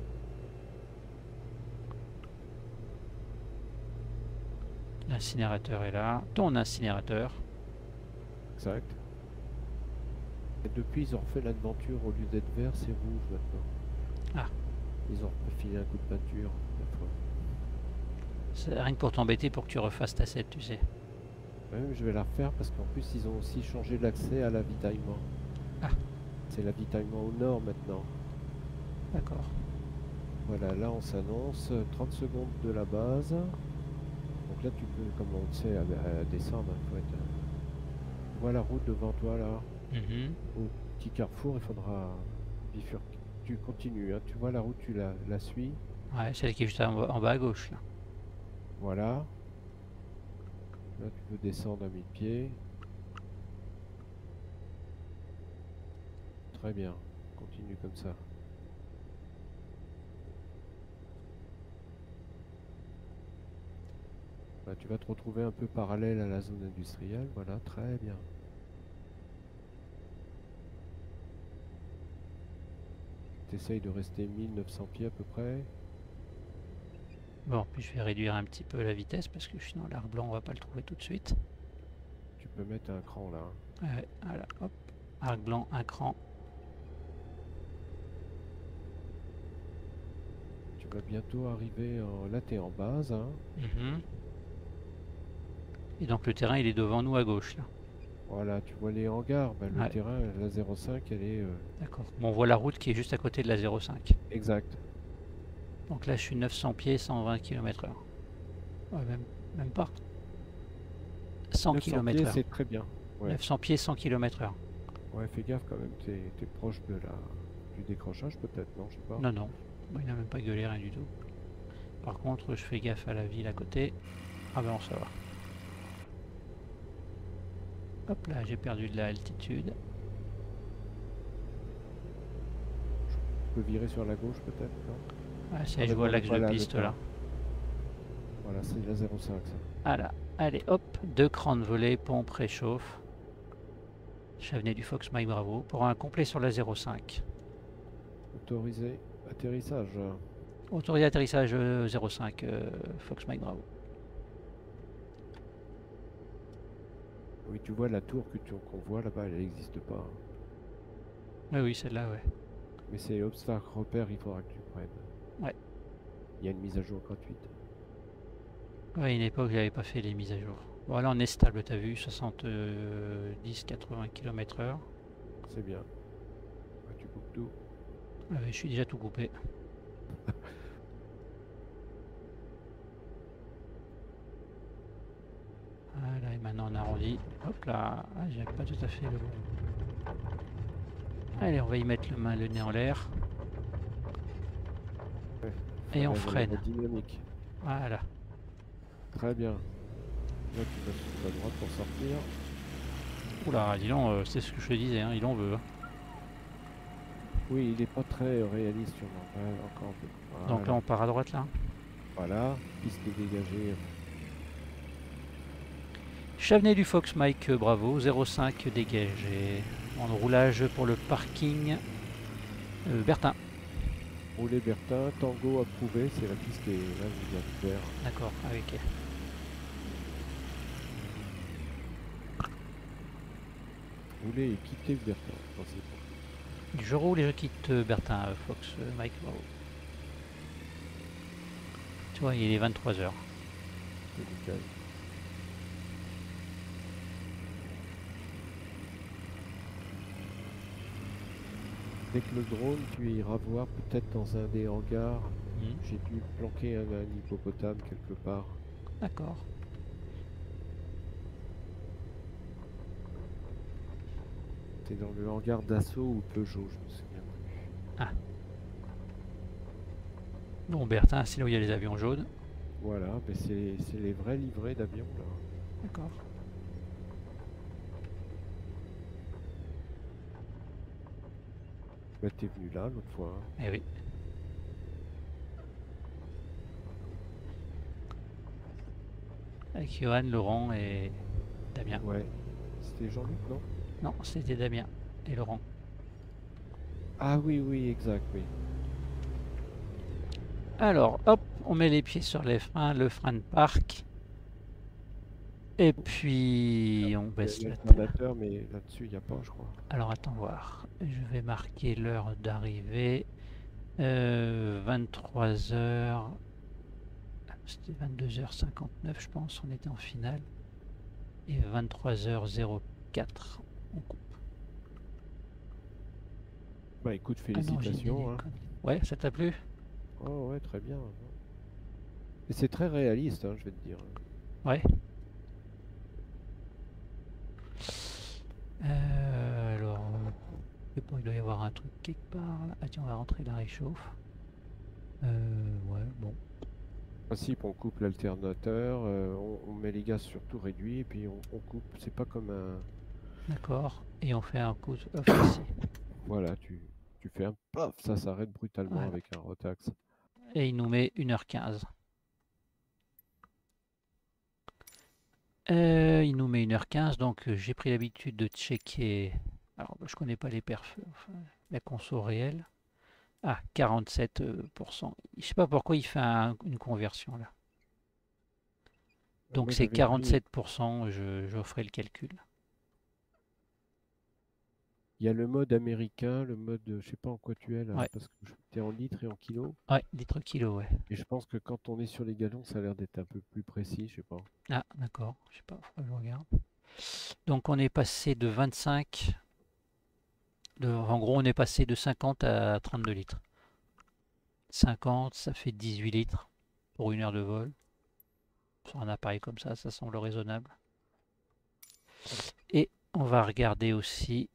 L'incinérateur est là. Ton incinérateur. Exact. Et depuis, ils ont refait l'aventure, au lieu d'être vert, c'est rouge maintenant. Ah. Ils ont refilé un coup de peinture. la fois. C'est rien que pour t'embêter pour que tu refasses ta set, tu sais. Ouais, je vais la refaire parce qu'en plus, ils ont aussi changé l'accès à l'avitaillement. Ah. C'est l'avitaillement au nord maintenant. D'accord. Voilà, là on s'annonce trente secondes de la base. Donc là tu peux, comme on le sait, à, à descendre. Il faut être, euh, tu vois la route devant toi là. Mhm. Au petit carrefour, il faudra bifurquer. Tu continues, hein, tu vois la route, tu la, la suis. Ouais, celle qui est juste en bas, en bas à gauche là. Voilà. Là tu peux descendre à mille pieds. Très bien. Continue comme ça. Là, tu vas te retrouver un peu parallèle à la zone industrielle. Voilà, très bien. Tu essayes de rester mille neuf cents pieds à peu près. Bon, puis je vais réduire un petit peu la vitesse parce que sinon l'arc blanc on va pas le trouver tout de suite. tu peux mettre un cran là. Hein. Ouais, voilà, hop, un gland, un cran. Tu vas bientôt arriver en... Là, t'es en base. Hein. Mhm. Et donc le terrain, il est devant nous à gauche, là. Voilà, tu vois les hangars. Ben, le Ouais. terrain, la zéro cinq, elle est... euh, D'accord. Bon, on voit la route qui est juste à côté de la zéro cinq. Exact. Donc là, je suis neuf cents pieds, cent vingt kilomètres heure. Ouais, même, même pas. cent neuf cents kilomètres pieds, heure. c'est très bien. Ouais. neuf cents pieds, cent kilomètres heure. Ouais, fais gaffe quand même, t'es es proche de la... du décrochage peut-être, non? Je sais pas. Non, non. Bon, il n'a même pas gueulé, rien du tout. Par contre, je fais gaffe à la ville à côté. Ah ben, ça va. Hop là, j'ai perdu de l'altitude. Je peux virer sur la gauche peut-être, non? Ah, ça, Ah, je mais vois non, l'axe de voilà, le piste terrain. là. Voilà, c'est la zéro cinq ça. Voilà. Allez, hop, deux crans de volée, pompe, réchauffe. Chavenay du Fox Mike Bravo pour un complet sur la zéro cinq. Autorisé atterrissage. Autorisé atterrissage euh, zéro cinq, euh, Fox Mike Bravo. Oui, tu vois la tour que tu qu'on voit là-bas, elle n'existe pas. Hein. Oui, oui, celle-là, ouais. Mais c'est obstacle repère, il faudra que tu prennes. Ouais. Il y a une mise à jour gratuite. Ouais, à une époque, j'avais pas fait les mises à jour. Bon, là, on est stable, t'as vu, soixante-dix à quatre-vingts kilomètres heure. C'est bien. Ouais, tu coupes tout. Ah, ouais, je suis déjà tout coupé. Voilà, et maintenant on arrondit. Hop là, ah, j'ai pas tout à fait le bon. Allez, on va y mettre le, main, le nez en l'air. Ouais, Et on faut freine. dynamique. Voilà. Très bien. Là, tu vas sur ta droite pour sortir. Oula, dis donc, euh, c'est ce que je te disais, hein, il en veut. Hein. Oui, il n'est pas très réaliste sur normal, encore un peu. Voilà. Donc là, on part à droite, là. Voilà, piste dégagée. Chavenay du Fox Mike Bravo, zéro cinq dégagé. En roulage pour le parking euh, Bertin. Rouler Bertin, Tango approuvé, c'est la piste qui est là, je viens de faire. D'accord, avec elle. Rouler et quitter Bertin. Non, c'est bon. Je roule et je quitte Bertin, Fox Mike Bravo. Tu vois, il est vingt-trois heures. C'est nickel. Avec le drone, tu iras voir peut-être dans un des hangars. Mmh. J'ai dû planquer un, un hippopotame quelque part. D'accord. C'est dans le hangar d'assaut ou Peugeot, je me souviens plus. Ah. Bon, Bertin, c'est là où il y a les avions jaunes. Voilà, mais c'est les vrais livrets d'avions là. D'accord. Bah, t'es venu là l'autre fois. Hein. Eh oui. Avec Johan, Laurent et Damien. Ouais. C'était Jean-Luc, non? Non, c'était Damien et Laurent. Ah oui, oui, exact, oui. Alors, hop, on met les pieds sur les freins, le frein de parc. Et puis, on baisse la l'alternateur, mais là-dessus, il n'y a pas, je crois. Alors, attends voir. Je vais marquer l'heure d'arrivée. Euh, vingt-trois heures. C'était vingt-deux heures cinquante-neuf, je pense. On était en finale. Et vingt-trois heures zéro quatre. On coupe. Bah écoute, Ah non, j'ai dit félicitations. des Hein. conneries. Ouais, ça t'a plu? Oh ouais, très bien. Et c'est très réaliste, hein, je vais te dire. Ouais. Euh, alors, euh, je sais pas, il doit y avoir un truc quelque part là. Ah tiens, on va rentrer la réchauffe. Euh, ouais, bon. En principe, on coupe l'alternateur, euh, on, on met les gaz sur tout réduit, et puis on, on coupe. C'est pas comme un... D'accord. Et on fait un coup off ici. Voilà, tu, tu fais un paf, ça s'arrête brutalement Voilà. avec un rotax. Et il nous met une heure quinze. Euh, il nous met une heure quinze, donc euh, j'ai pris l'habitude de checker. Alors, bah, je connais pas les perfs, enfin, la conso réelle. Ah, quarante-sept pour cent. Je sais pas pourquoi il fait un- une conversion là. Euh, Donc Moi, c'est j'avais mis. quarante-sept pour cent, je, je ferai le calcul. Il y a le mode américain, le mode, euh, je sais pas en quoi tu es là, Ouais, parce que tu es en litres et en kilos. ouais, litres kilo, ouais. Et je pense que quand on est sur les gallons, ça a l'air d'être un peu plus précis, je sais pas. Ah, d'accord, je sais pas, faudrait que je regarde. Donc on est passé de vingt-cinq, de, en gros on est passé de cinquante à trente-deux litres. cinquante, ça fait dix-huit litres pour une heure de vol. Sur un appareil comme ça, ça semble raisonnable. Et on va regarder aussi,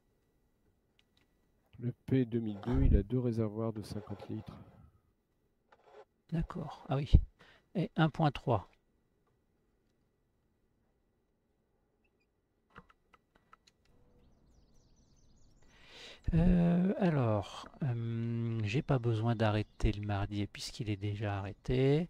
Le P deux mille deux, il a deux réservoirs de cinquante litres. d'accord, ah oui, et un virgule trois. Euh, alors, euh, j'ai pas besoin d'arrêter le mardi puisqu'il est déjà arrêté.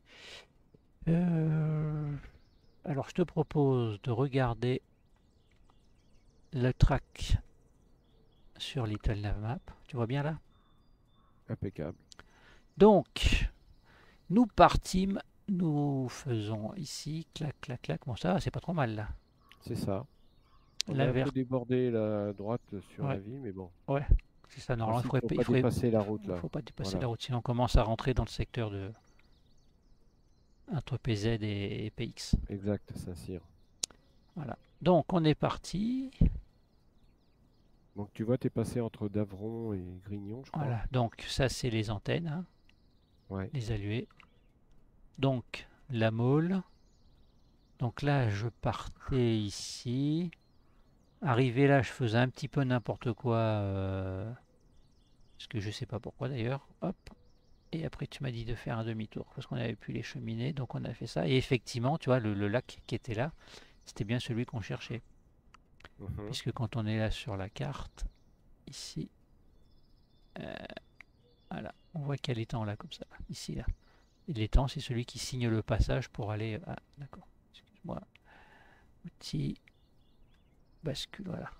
Euh, alors, je te propose de regarder le track sur Little Navmap. Tu vois bien là? Impeccable. Donc, nous partîmes, nous faisons ici, clac, clac, clac. Bon, ça va, c'est pas trop mal là. C'est ça. On a La un peu verte, débordé la droite sur ouais, la vie, mais bon. ouais, c'est ça. Normalement, il Principe, faudrait, faut il pas faudrait, dépasser la route là. faut pas dépasser Voilà. la route, sinon on commence à rentrer dans le secteur de entre P Z et, et P X. Exact, Saint-Cyr. Voilà. Donc, on est parti. Donc tu vois, tu es passé entre Davron et Grignon, je crois. Voilà. Donc, ça, c'est les antennes, hein, Ouais. les alluets. Donc, la môle. Donc là, je partais ici. Arrivé là, je faisais un petit peu n'importe quoi. Euh, parce que je sais pas pourquoi d'ailleurs. Hop. Et après, tu m'as dit de faire un demi-tour. Parce qu'on avait pu les cheminer. Donc, on a fait ça. Et effectivement, tu vois, le, le lac qui était là, c'était bien celui qu'on cherchait. Mhm. Puisque quand on est là sur la carte, ici, euh, voilà, on voit quel étang là, comme ça. Ici, là. Et l'étang, c'est celui qui signe le passage pour aller. Ah, d'accord. Excuse-moi. Outil. Bascule, voilà.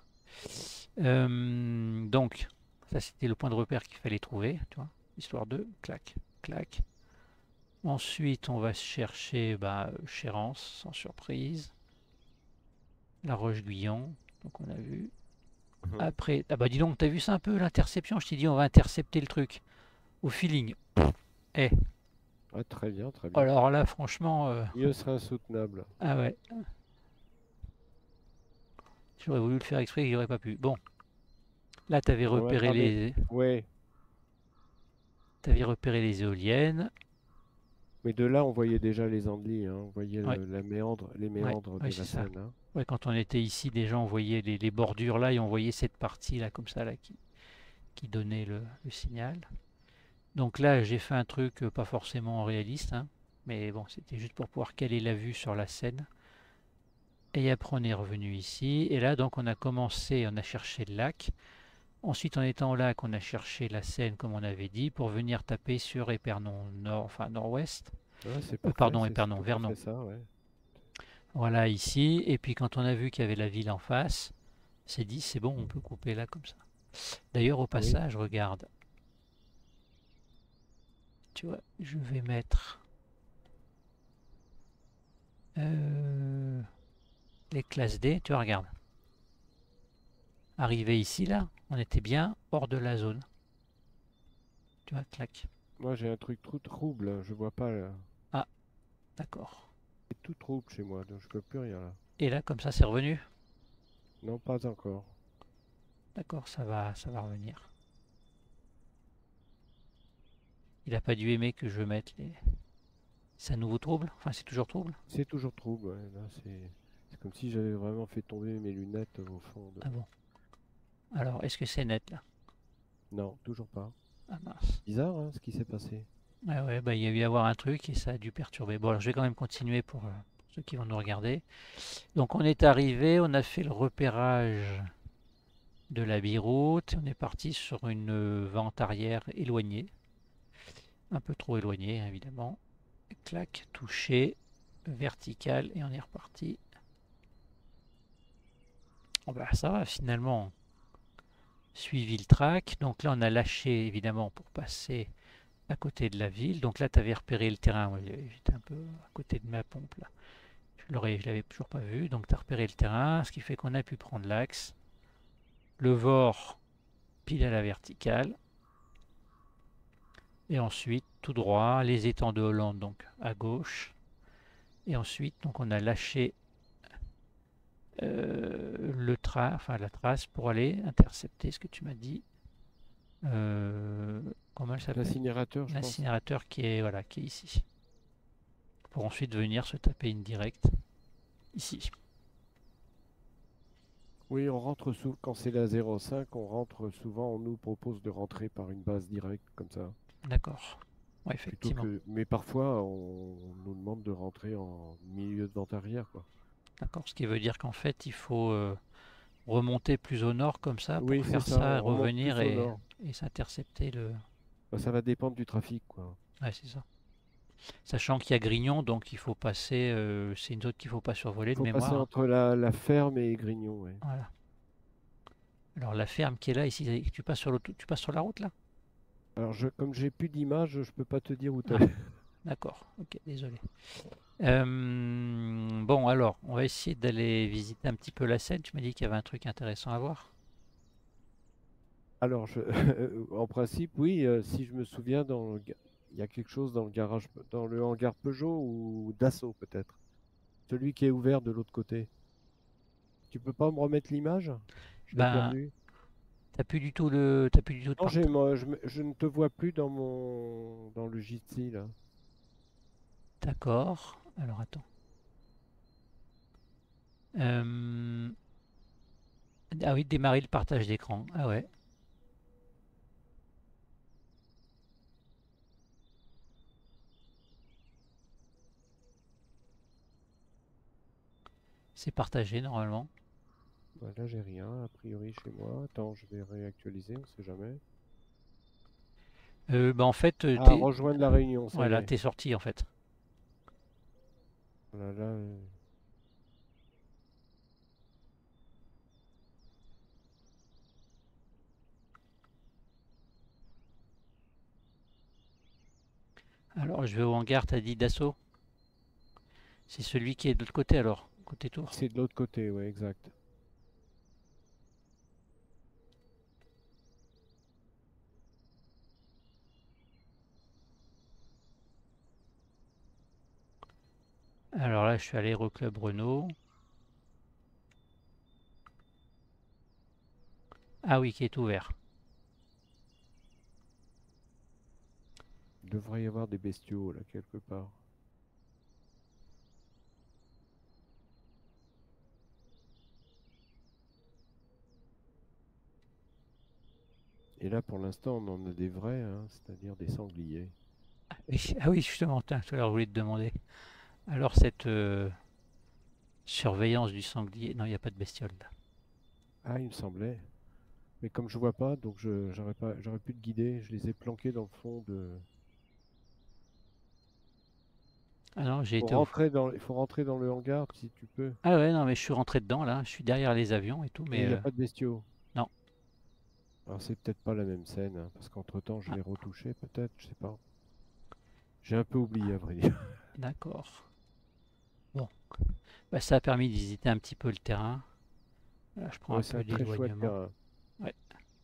Euh, donc, ça c'était le point de repère qu'il fallait trouver, tu vois, histoire de clac, clac. Ensuite, on va chercher bah, Chérence, sans surprise. La Roche-Guyon, donc on a vu. Mhm. Après, ah bah dis donc, t'as vu ça un peu l'interception? Je t'ai dit, on va intercepter le truc. Au feeling. Eh, Ouais, très bien, très bien. alors là, franchement, euh, Mieux serait insoutenable. ah ouais, j'aurais voulu le faire exprès, j'aurais pas pu. Bon, là, t'avais On va repéré garder. les, Ouais, t'avais repéré les éoliennes. mais de là, on voyait déjà les Andelys, hein. On voyait Ouais, le- la méandre, les ouais, méandres ouais, de c'est la ça. Seine, hein. Ouais, quand on était ici, déjà on voyait les, les bordures là et on voyait cette partie là comme ça là qui, qui donnait le, le signal. Donc là j'ai fait un truc euh, pas forcément réaliste, hein, mais bon c'était juste pour pouvoir caler la vue sur la Seine. Et après on est revenu ici et là donc on a commencé, on a cherché le lac. Ensuite en étant au lac on a cherché la Seine comme on avait dit pour venir taper sur Épernon nord, enfin nord-ouest. Ouais, c'est Euh, parfait, pardon c'est c'est Épernon, tout à Vernon. fait ça, ouais. Voilà ici et puis quand on a vu qu'il y avait la ville en face, c'est dit c'est bon on peut couper là comme ça. D'ailleurs, au Oui. passage, regarde. Tu vois, je vais mettre euh, les classes D. Tu vois, regarde. Arrivé ici, là, on était bien hors de la zone. Tu vois, clac. Moi, j'ai un truc tout trouble, hein, je vois pas là. Ah, d'accord. C'est tout trouble chez moi, donc je peux plus rien là. Et là, comme ça, c'est revenu. Non, pas encore. D'accord, ça va, ça va revenir. Il n'a pas dû aimer que je mette les. C'est un nouveau trouble. Enfin, c'est toujours trouble. C'est toujours trouble, ouais. Là, c'est c'est comme si j'avais vraiment fait tomber mes lunettes au fond de. Ah bon. Alors, est-ce que c'est net là? Non, toujours pas. Ah mince. Bizarre, hein, ce qui s'est passé. Ouais, ouais, bah il y a eu à avoir un truc et ça a dû perturber. Bon, alors je vais quand même continuer pour, euh, pour ceux qui vont nous regarder. Donc, on est arrivé, on a fait le repérage de la biroute. On est parti sur une euh, vente arrière éloignée, un peu trop éloignée hein, évidemment. Clac, touché, vertical et on est reparti. Bon, bah, ça va finalement. Suivi le track. Donc là on a lâché évidemment pour passer à côté de la ville. Donc là tu avais repéré le terrain. Ouais, j'étais un peu à côté de ma pompe là. Je je l'aurais, je l'avais toujours pas vu. Donc tu as repéré le terrain, ce qui fait qu'on a pu prendre l'axe. Le VOR pile à la verticale. Et ensuite, tout droit, les étangs de Hollande, donc à gauche. Et ensuite, donc on a lâché euh, le tra enfin, la trace pour aller intercepter ce que tu m'as dit. Euh, comment elle s'appelle? L'incinérateur, je pense. L'incinérateur qui est, voilà, qui est ici. Pour ensuite venir se taper une directe ici. Oui, on rentre souvent, quand c'est la zéro cinq, on rentre souvent, on nous propose de rentrer par une base directe comme ça. D'accord. Ouais, Plutôt effectivement. que, mais parfois, on, on nous demande de rentrer en milieu de vente arrière, quoi. D'accord. Ce qui veut dire qu'en fait, il faut euh, remonter plus au nord comme ça pour Oui, c'est faire ça, ça, on remonte revenir plus au et, nord. et s'intercepter le. Bah, ça va dépendre du trafic, quoi. Ouais, c'est ça. Sachant qu'il y a Grignon, donc il faut passer. Euh, c'est une zone qu'il faut pas survoler Il de faut passer mémoire, hein. entre la, la ferme et Grignon, ouais. Voilà. Alors la ferme qui est là, ici, tu passes sur l'auto, tu passes sur la route là? Alors, je, comme j'ai plus d'image, je peux pas te dire où tu Ah, es. d'accord. Ok, désolé. Euh, bon, alors, on va essayer d'aller visiter un petit peu la Seine. Tu m'as dit qu'il y avait un truc intéressant à voir. Alors, je, en principe, oui, euh, si je me souviens, dans le ga- il y a quelque chose dans le garage, dans le hangar Peugeot ou Dassault peut-être. Celui qui est ouvert de l'autre côté. Tu peux pas me remettre l'image? Je l'ai Ben, perdu. t'as plus du tout le, t'as plus du tout de Non, j'ai, partage. moi, je, me- je ne te vois plus dans mon, dans le Jitsi là. D'accord. Alors attends. Euh, ah oui, démarrer le partage d'écran. Ah ouais, c'est partagé normalement. Voilà, j'ai rien a priori chez moi. Attends, je vais réactualiser, on sait jamais. Euh, ben en fait, euh, Ah, t'es, rejoindre la réunion, ça y voilà, est. t'es sorti en fait. Voilà, là, euh, Alors je vais au hangar, t'as dit d'assaut. C'est celui qui est de l'autre côté alors, côté tour. c'est de l'autre côté, ouais, exact. Alors là, je suis à l'Aéroclub Renault. Ah oui, qui est ouvert. Il devrait y avoir des bestiaux là quelque part. Et là, pour l'instant, on en a des vrais, hein, c'est-à-dire des sangliers. Oui, ah oui, justement, tiens, tout à l'heure, je voulais te demander. Alors cette euh, surveillance du sanglier, non, il n'y a pas de bestiole là. Ah, il me semblait. Mais comme je vois pas, donc je j'aurais pas, j'aurais pu te guider. Je les ai planqués dans le fond de. Ah non, j'ai Faut été au... rentrer dans, il faut rentrer dans le hangar si tu peux. Ah ouais, non, mais je suis rentré dedans là, je suis derrière les avions et tout, Et mais il n'y a euh, pas de bestiaux. non. Alors c'est peut-être pas la même scène, hein, parce qu'entre-temps, je Ah, l'ai retouché, peut-être, je sais pas. J'ai un peu oublié, à vrai dire. d'accord. Bon, bah, ça a permis de visiter un petit peu le terrain. Là, je prends un Ouais, c'est peu un très chouette d'éloignement. terrain. Ouais,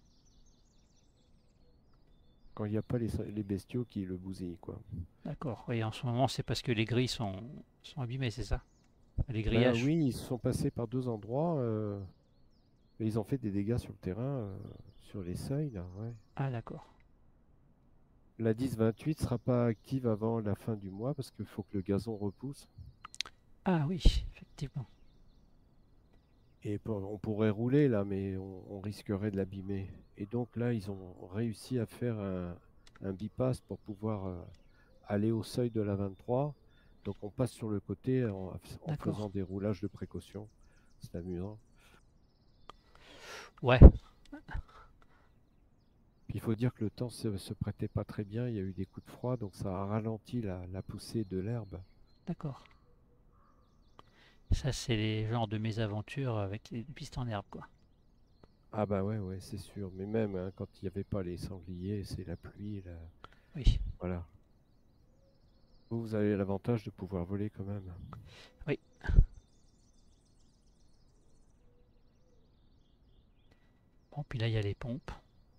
Quand il n'y a pas les, les bestiaux qui le bousillent, quoi. d'accord. Et en ce moment, c'est parce que les grilles sont, sont abîmées, c'est ça? Les Ben grillages. oui, ils se sont passés par deux endroits. euh, et ils ont fait des dégâts sur le terrain, euh, sur les seuils, là, ouais. Ah d'accord. La dix vingt-huit sera pas active avant la fin du mois parce qu'il faut que le gazon repousse. Ah oui, effectivement. Et pour- on pourrait rouler là, mais on, on risquerait de l'abîmer. Et donc là, ils ont réussi à faire un, un bypass pour pouvoir euh, aller au seuil de la vingt-trois. Donc on passe sur le côté en, en D'accord. faisant des roulages de précaution. C'est amusant. Ouais, Puis il faut dire que le temps se, se prêtait pas très bien. Il y a eu des coups de froid, donc ça a ralenti la, la poussée de l'herbe. d'accord. Ça, c'est les genres de mésaventures avec les pistes en herbe, quoi. Ah bah ouais, ouais, c'est sûr. Mais même hein, quand il n'y avait pas les sangliers, c'est la pluie. la- Oui, Voilà. Vous, vous avez l'avantage de pouvoir voler quand même. oui. Bon, puis là, il y a les pompes.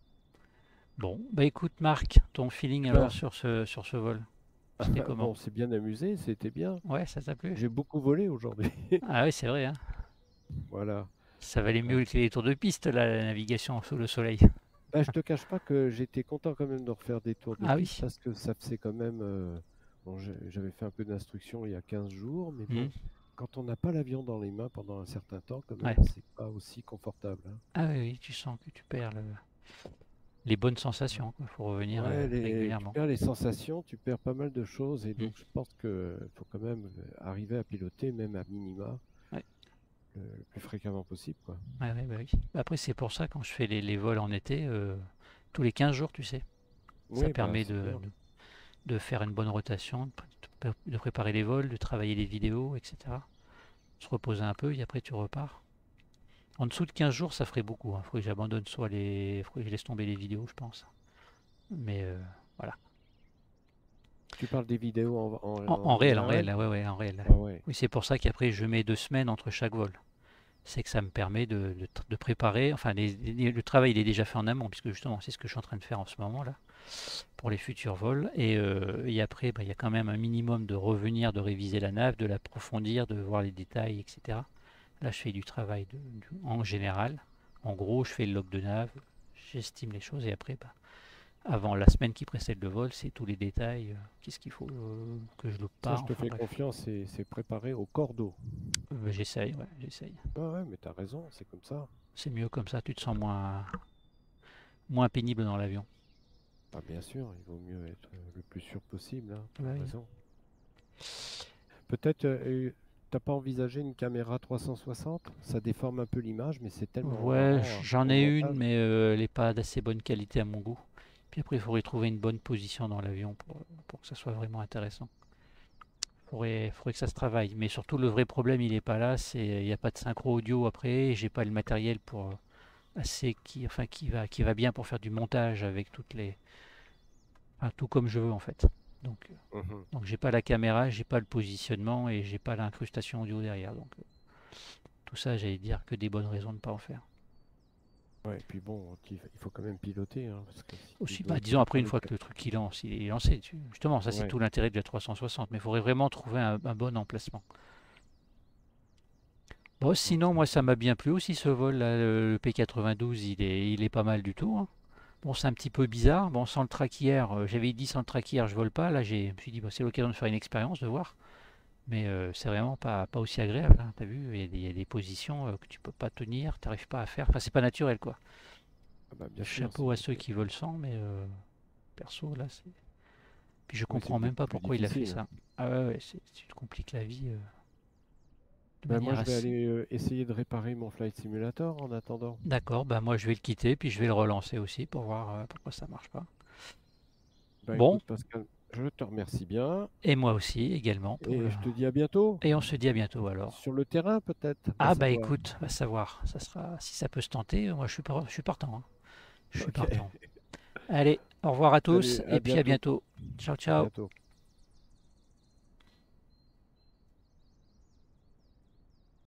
Bon, bah écoute, Marc, ton feeling alors Bah, sur ce, sur ce vol, c'était bon, comment? on s'est bien amusé, c'était bien. Ouais, ça t'a plu? J'ai beaucoup volé aujourd'hui. Ah oui, c'est vrai, hein. Voilà. Ça valait Euh, mieux que les tours de piste, là, la navigation sous le soleil. bah, je te cache pas que j'étais content quand même de refaire des tours de Ah piste oui. parce que ça faisait quand même. euh, bon, j'ai- j'avais fait un peu d'instruction il y a quinze jours, mais Hmm. bon, quand on n'a pas l'avion dans les mains pendant un certain temps, quand Ouais. même, c'est pas aussi confortable, hein. Ah oui, oui, tu sens que tu perds le- les bonnes sensations, il faut revenir euh, Ouais, les- tu régulièrement. perds les sensations, tu perds pas mal de choses, et Hmm. donc je pense qu'il faut quand même euh, arriver à piloter, même à minima, Ouais. le, le plus fréquemment possible, quoi. Ouais, ouais, bah oui. Après, c'est pour ça, quand je fais les, les vols en été, euh, tous les quinze jours, tu sais, ça Oui, bah permet c'est de, bien. de, de faire une bonne rotation, de, pré- de préparer les vols, de travailler les vidéos, et cetera. Se reposer un peu et après tu repars. En dessous de quinze jours, ça ferait beaucoup. Il faut que j'abandonne soit les. Faut que je laisse tomber les vidéos, je pense. Mais euh, voilà. Tu parles des vidéos en, en- En, en en réel, en réel, général? là, ouais, ouais, en réel. Ah ouais. Oui, c'est pour ça qu'après je mets deux semaines entre chaque vol. C'est que ça me permet de, de, de préparer. Enfin, les- les- le travail il est déjà fait en amont, puisque justement c'est ce que je suis en train de faire en ce moment là, pour les futurs vols. Et, euh, et après, bah, il y a quand même un minimum de revenir, de réviser la nave, de l'approfondir, de voir les détails, et cetera. Là, je fais du travail de- du- en général. En gros, je fais le log de nav, j'estime les choses et après, bah, avant la semaine qui précède le vol, c'est tous les détails. euh, Qu'est-ce qu'il faut euh, que je loupe Ça, pas, je te enfin fais bref. confiance, c'est c'est préparé au cordeau. Euh, j'essaye, ouais, j'essaye. Ah ouais, mais t'as raison, c'est comme ça. C'est mieux comme ça, tu te sens moins, moins pénible dans l'avion. Ah bien sûr, il vaut mieux être euh, le plus sûr possible, hein, tu Ouais, as oui. raison. Peut-être, euh, euh, t'as pas envisagé une caméra trois cent soixante? Ça déforme un peu l'image, mais c'est tellement Ouais, marrant, hein, j'en au ai une, montage. mais euh, elle n'est pas d'assez bonne qualité à mon goût. Puis après, il faudrait trouver une bonne position dans l'avion pour, pour que ça soit vraiment intéressant. Il faudrait, faudrait que ça se travaille. Mais surtout, le vrai problème, il n'est pas là. C'est il n'y a pas de synchro audio après. J'ai pas le matériel pour euh, assez qui, enfin, qui va, qui va bien pour faire du montage avec toutes les, enfin, tout comme je veux en fait. Donc, euh, Mhm. donc j'ai pas la caméra, j'ai pas le positionnement et j'ai pas l'incrustation audio derrière. Donc euh, tout ça, j'allais dire que des bonnes raisons de ne pas en faire. Ouais, et puis bon, il il faut quand même piloter, hein, parce que si tu Aussi, dois bah, disons piloter après une avec... fois que le truc il lance, il est lancé. tu- Justement, ça c'est Ouais, tout l'intérêt de la trois cent soixante. Mais il faudrait vraiment trouver un, un bon emplacement. Bon, ouais, sinon, c'est moi, sûr. ça m'a bien plu aussi ce vol, là, le, le P quatre-vingt-douze, il est, il est pas mal du tout, hein. Bon, c'est un petit peu bizarre. Bon, sans le traquière, euh, j'avais dit sans le traquière, je vole pas. Là, j'ai, je me suis dit, bah, c'est l'occasion de faire une expérience, de voir. Mais euh, c'est vraiment pas, pas aussi agréable, hein. T'as vu, il y a des, il y a des positions euh, que tu peux pas tenir, t'arrives pas à faire. Enfin, c'est pas naturel, quoi. Ah bah bien sûr, Chapeau c'est à ceux c'est- qui volent sans, mais euh, perso, là, c'est. Puis je oui, c'est comprends même beaucoup pas plus pourquoi il a fait difficile, hein. ça. Ah ouais, ouais, c'est- tu te compliques la vie euh, de Ben, moi, manière je vais assez. aller euh, essayer de réparer mon Flight Simulator en attendant. D'accord, bah moi je vais le quitter, puis je vais le relancer aussi pour voir euh, pourquoi ça marche pas. Ben Bon, écoute, Pascal, je te remercie bien, et moi aussi également pour le. et je te dis à bientôt. Et on se dit à bientôt alors. Sur le terrain, peut-être, va Ah bah savoir. écoute, va savoir, ça sera si ça peut se tenter, moi je suis, par- je suis partant, hein. Je suis Ok, partant. Allez, au revoir à tous allez, et à puis à bientôt. bientôt. Ciao À ciao. bientôt.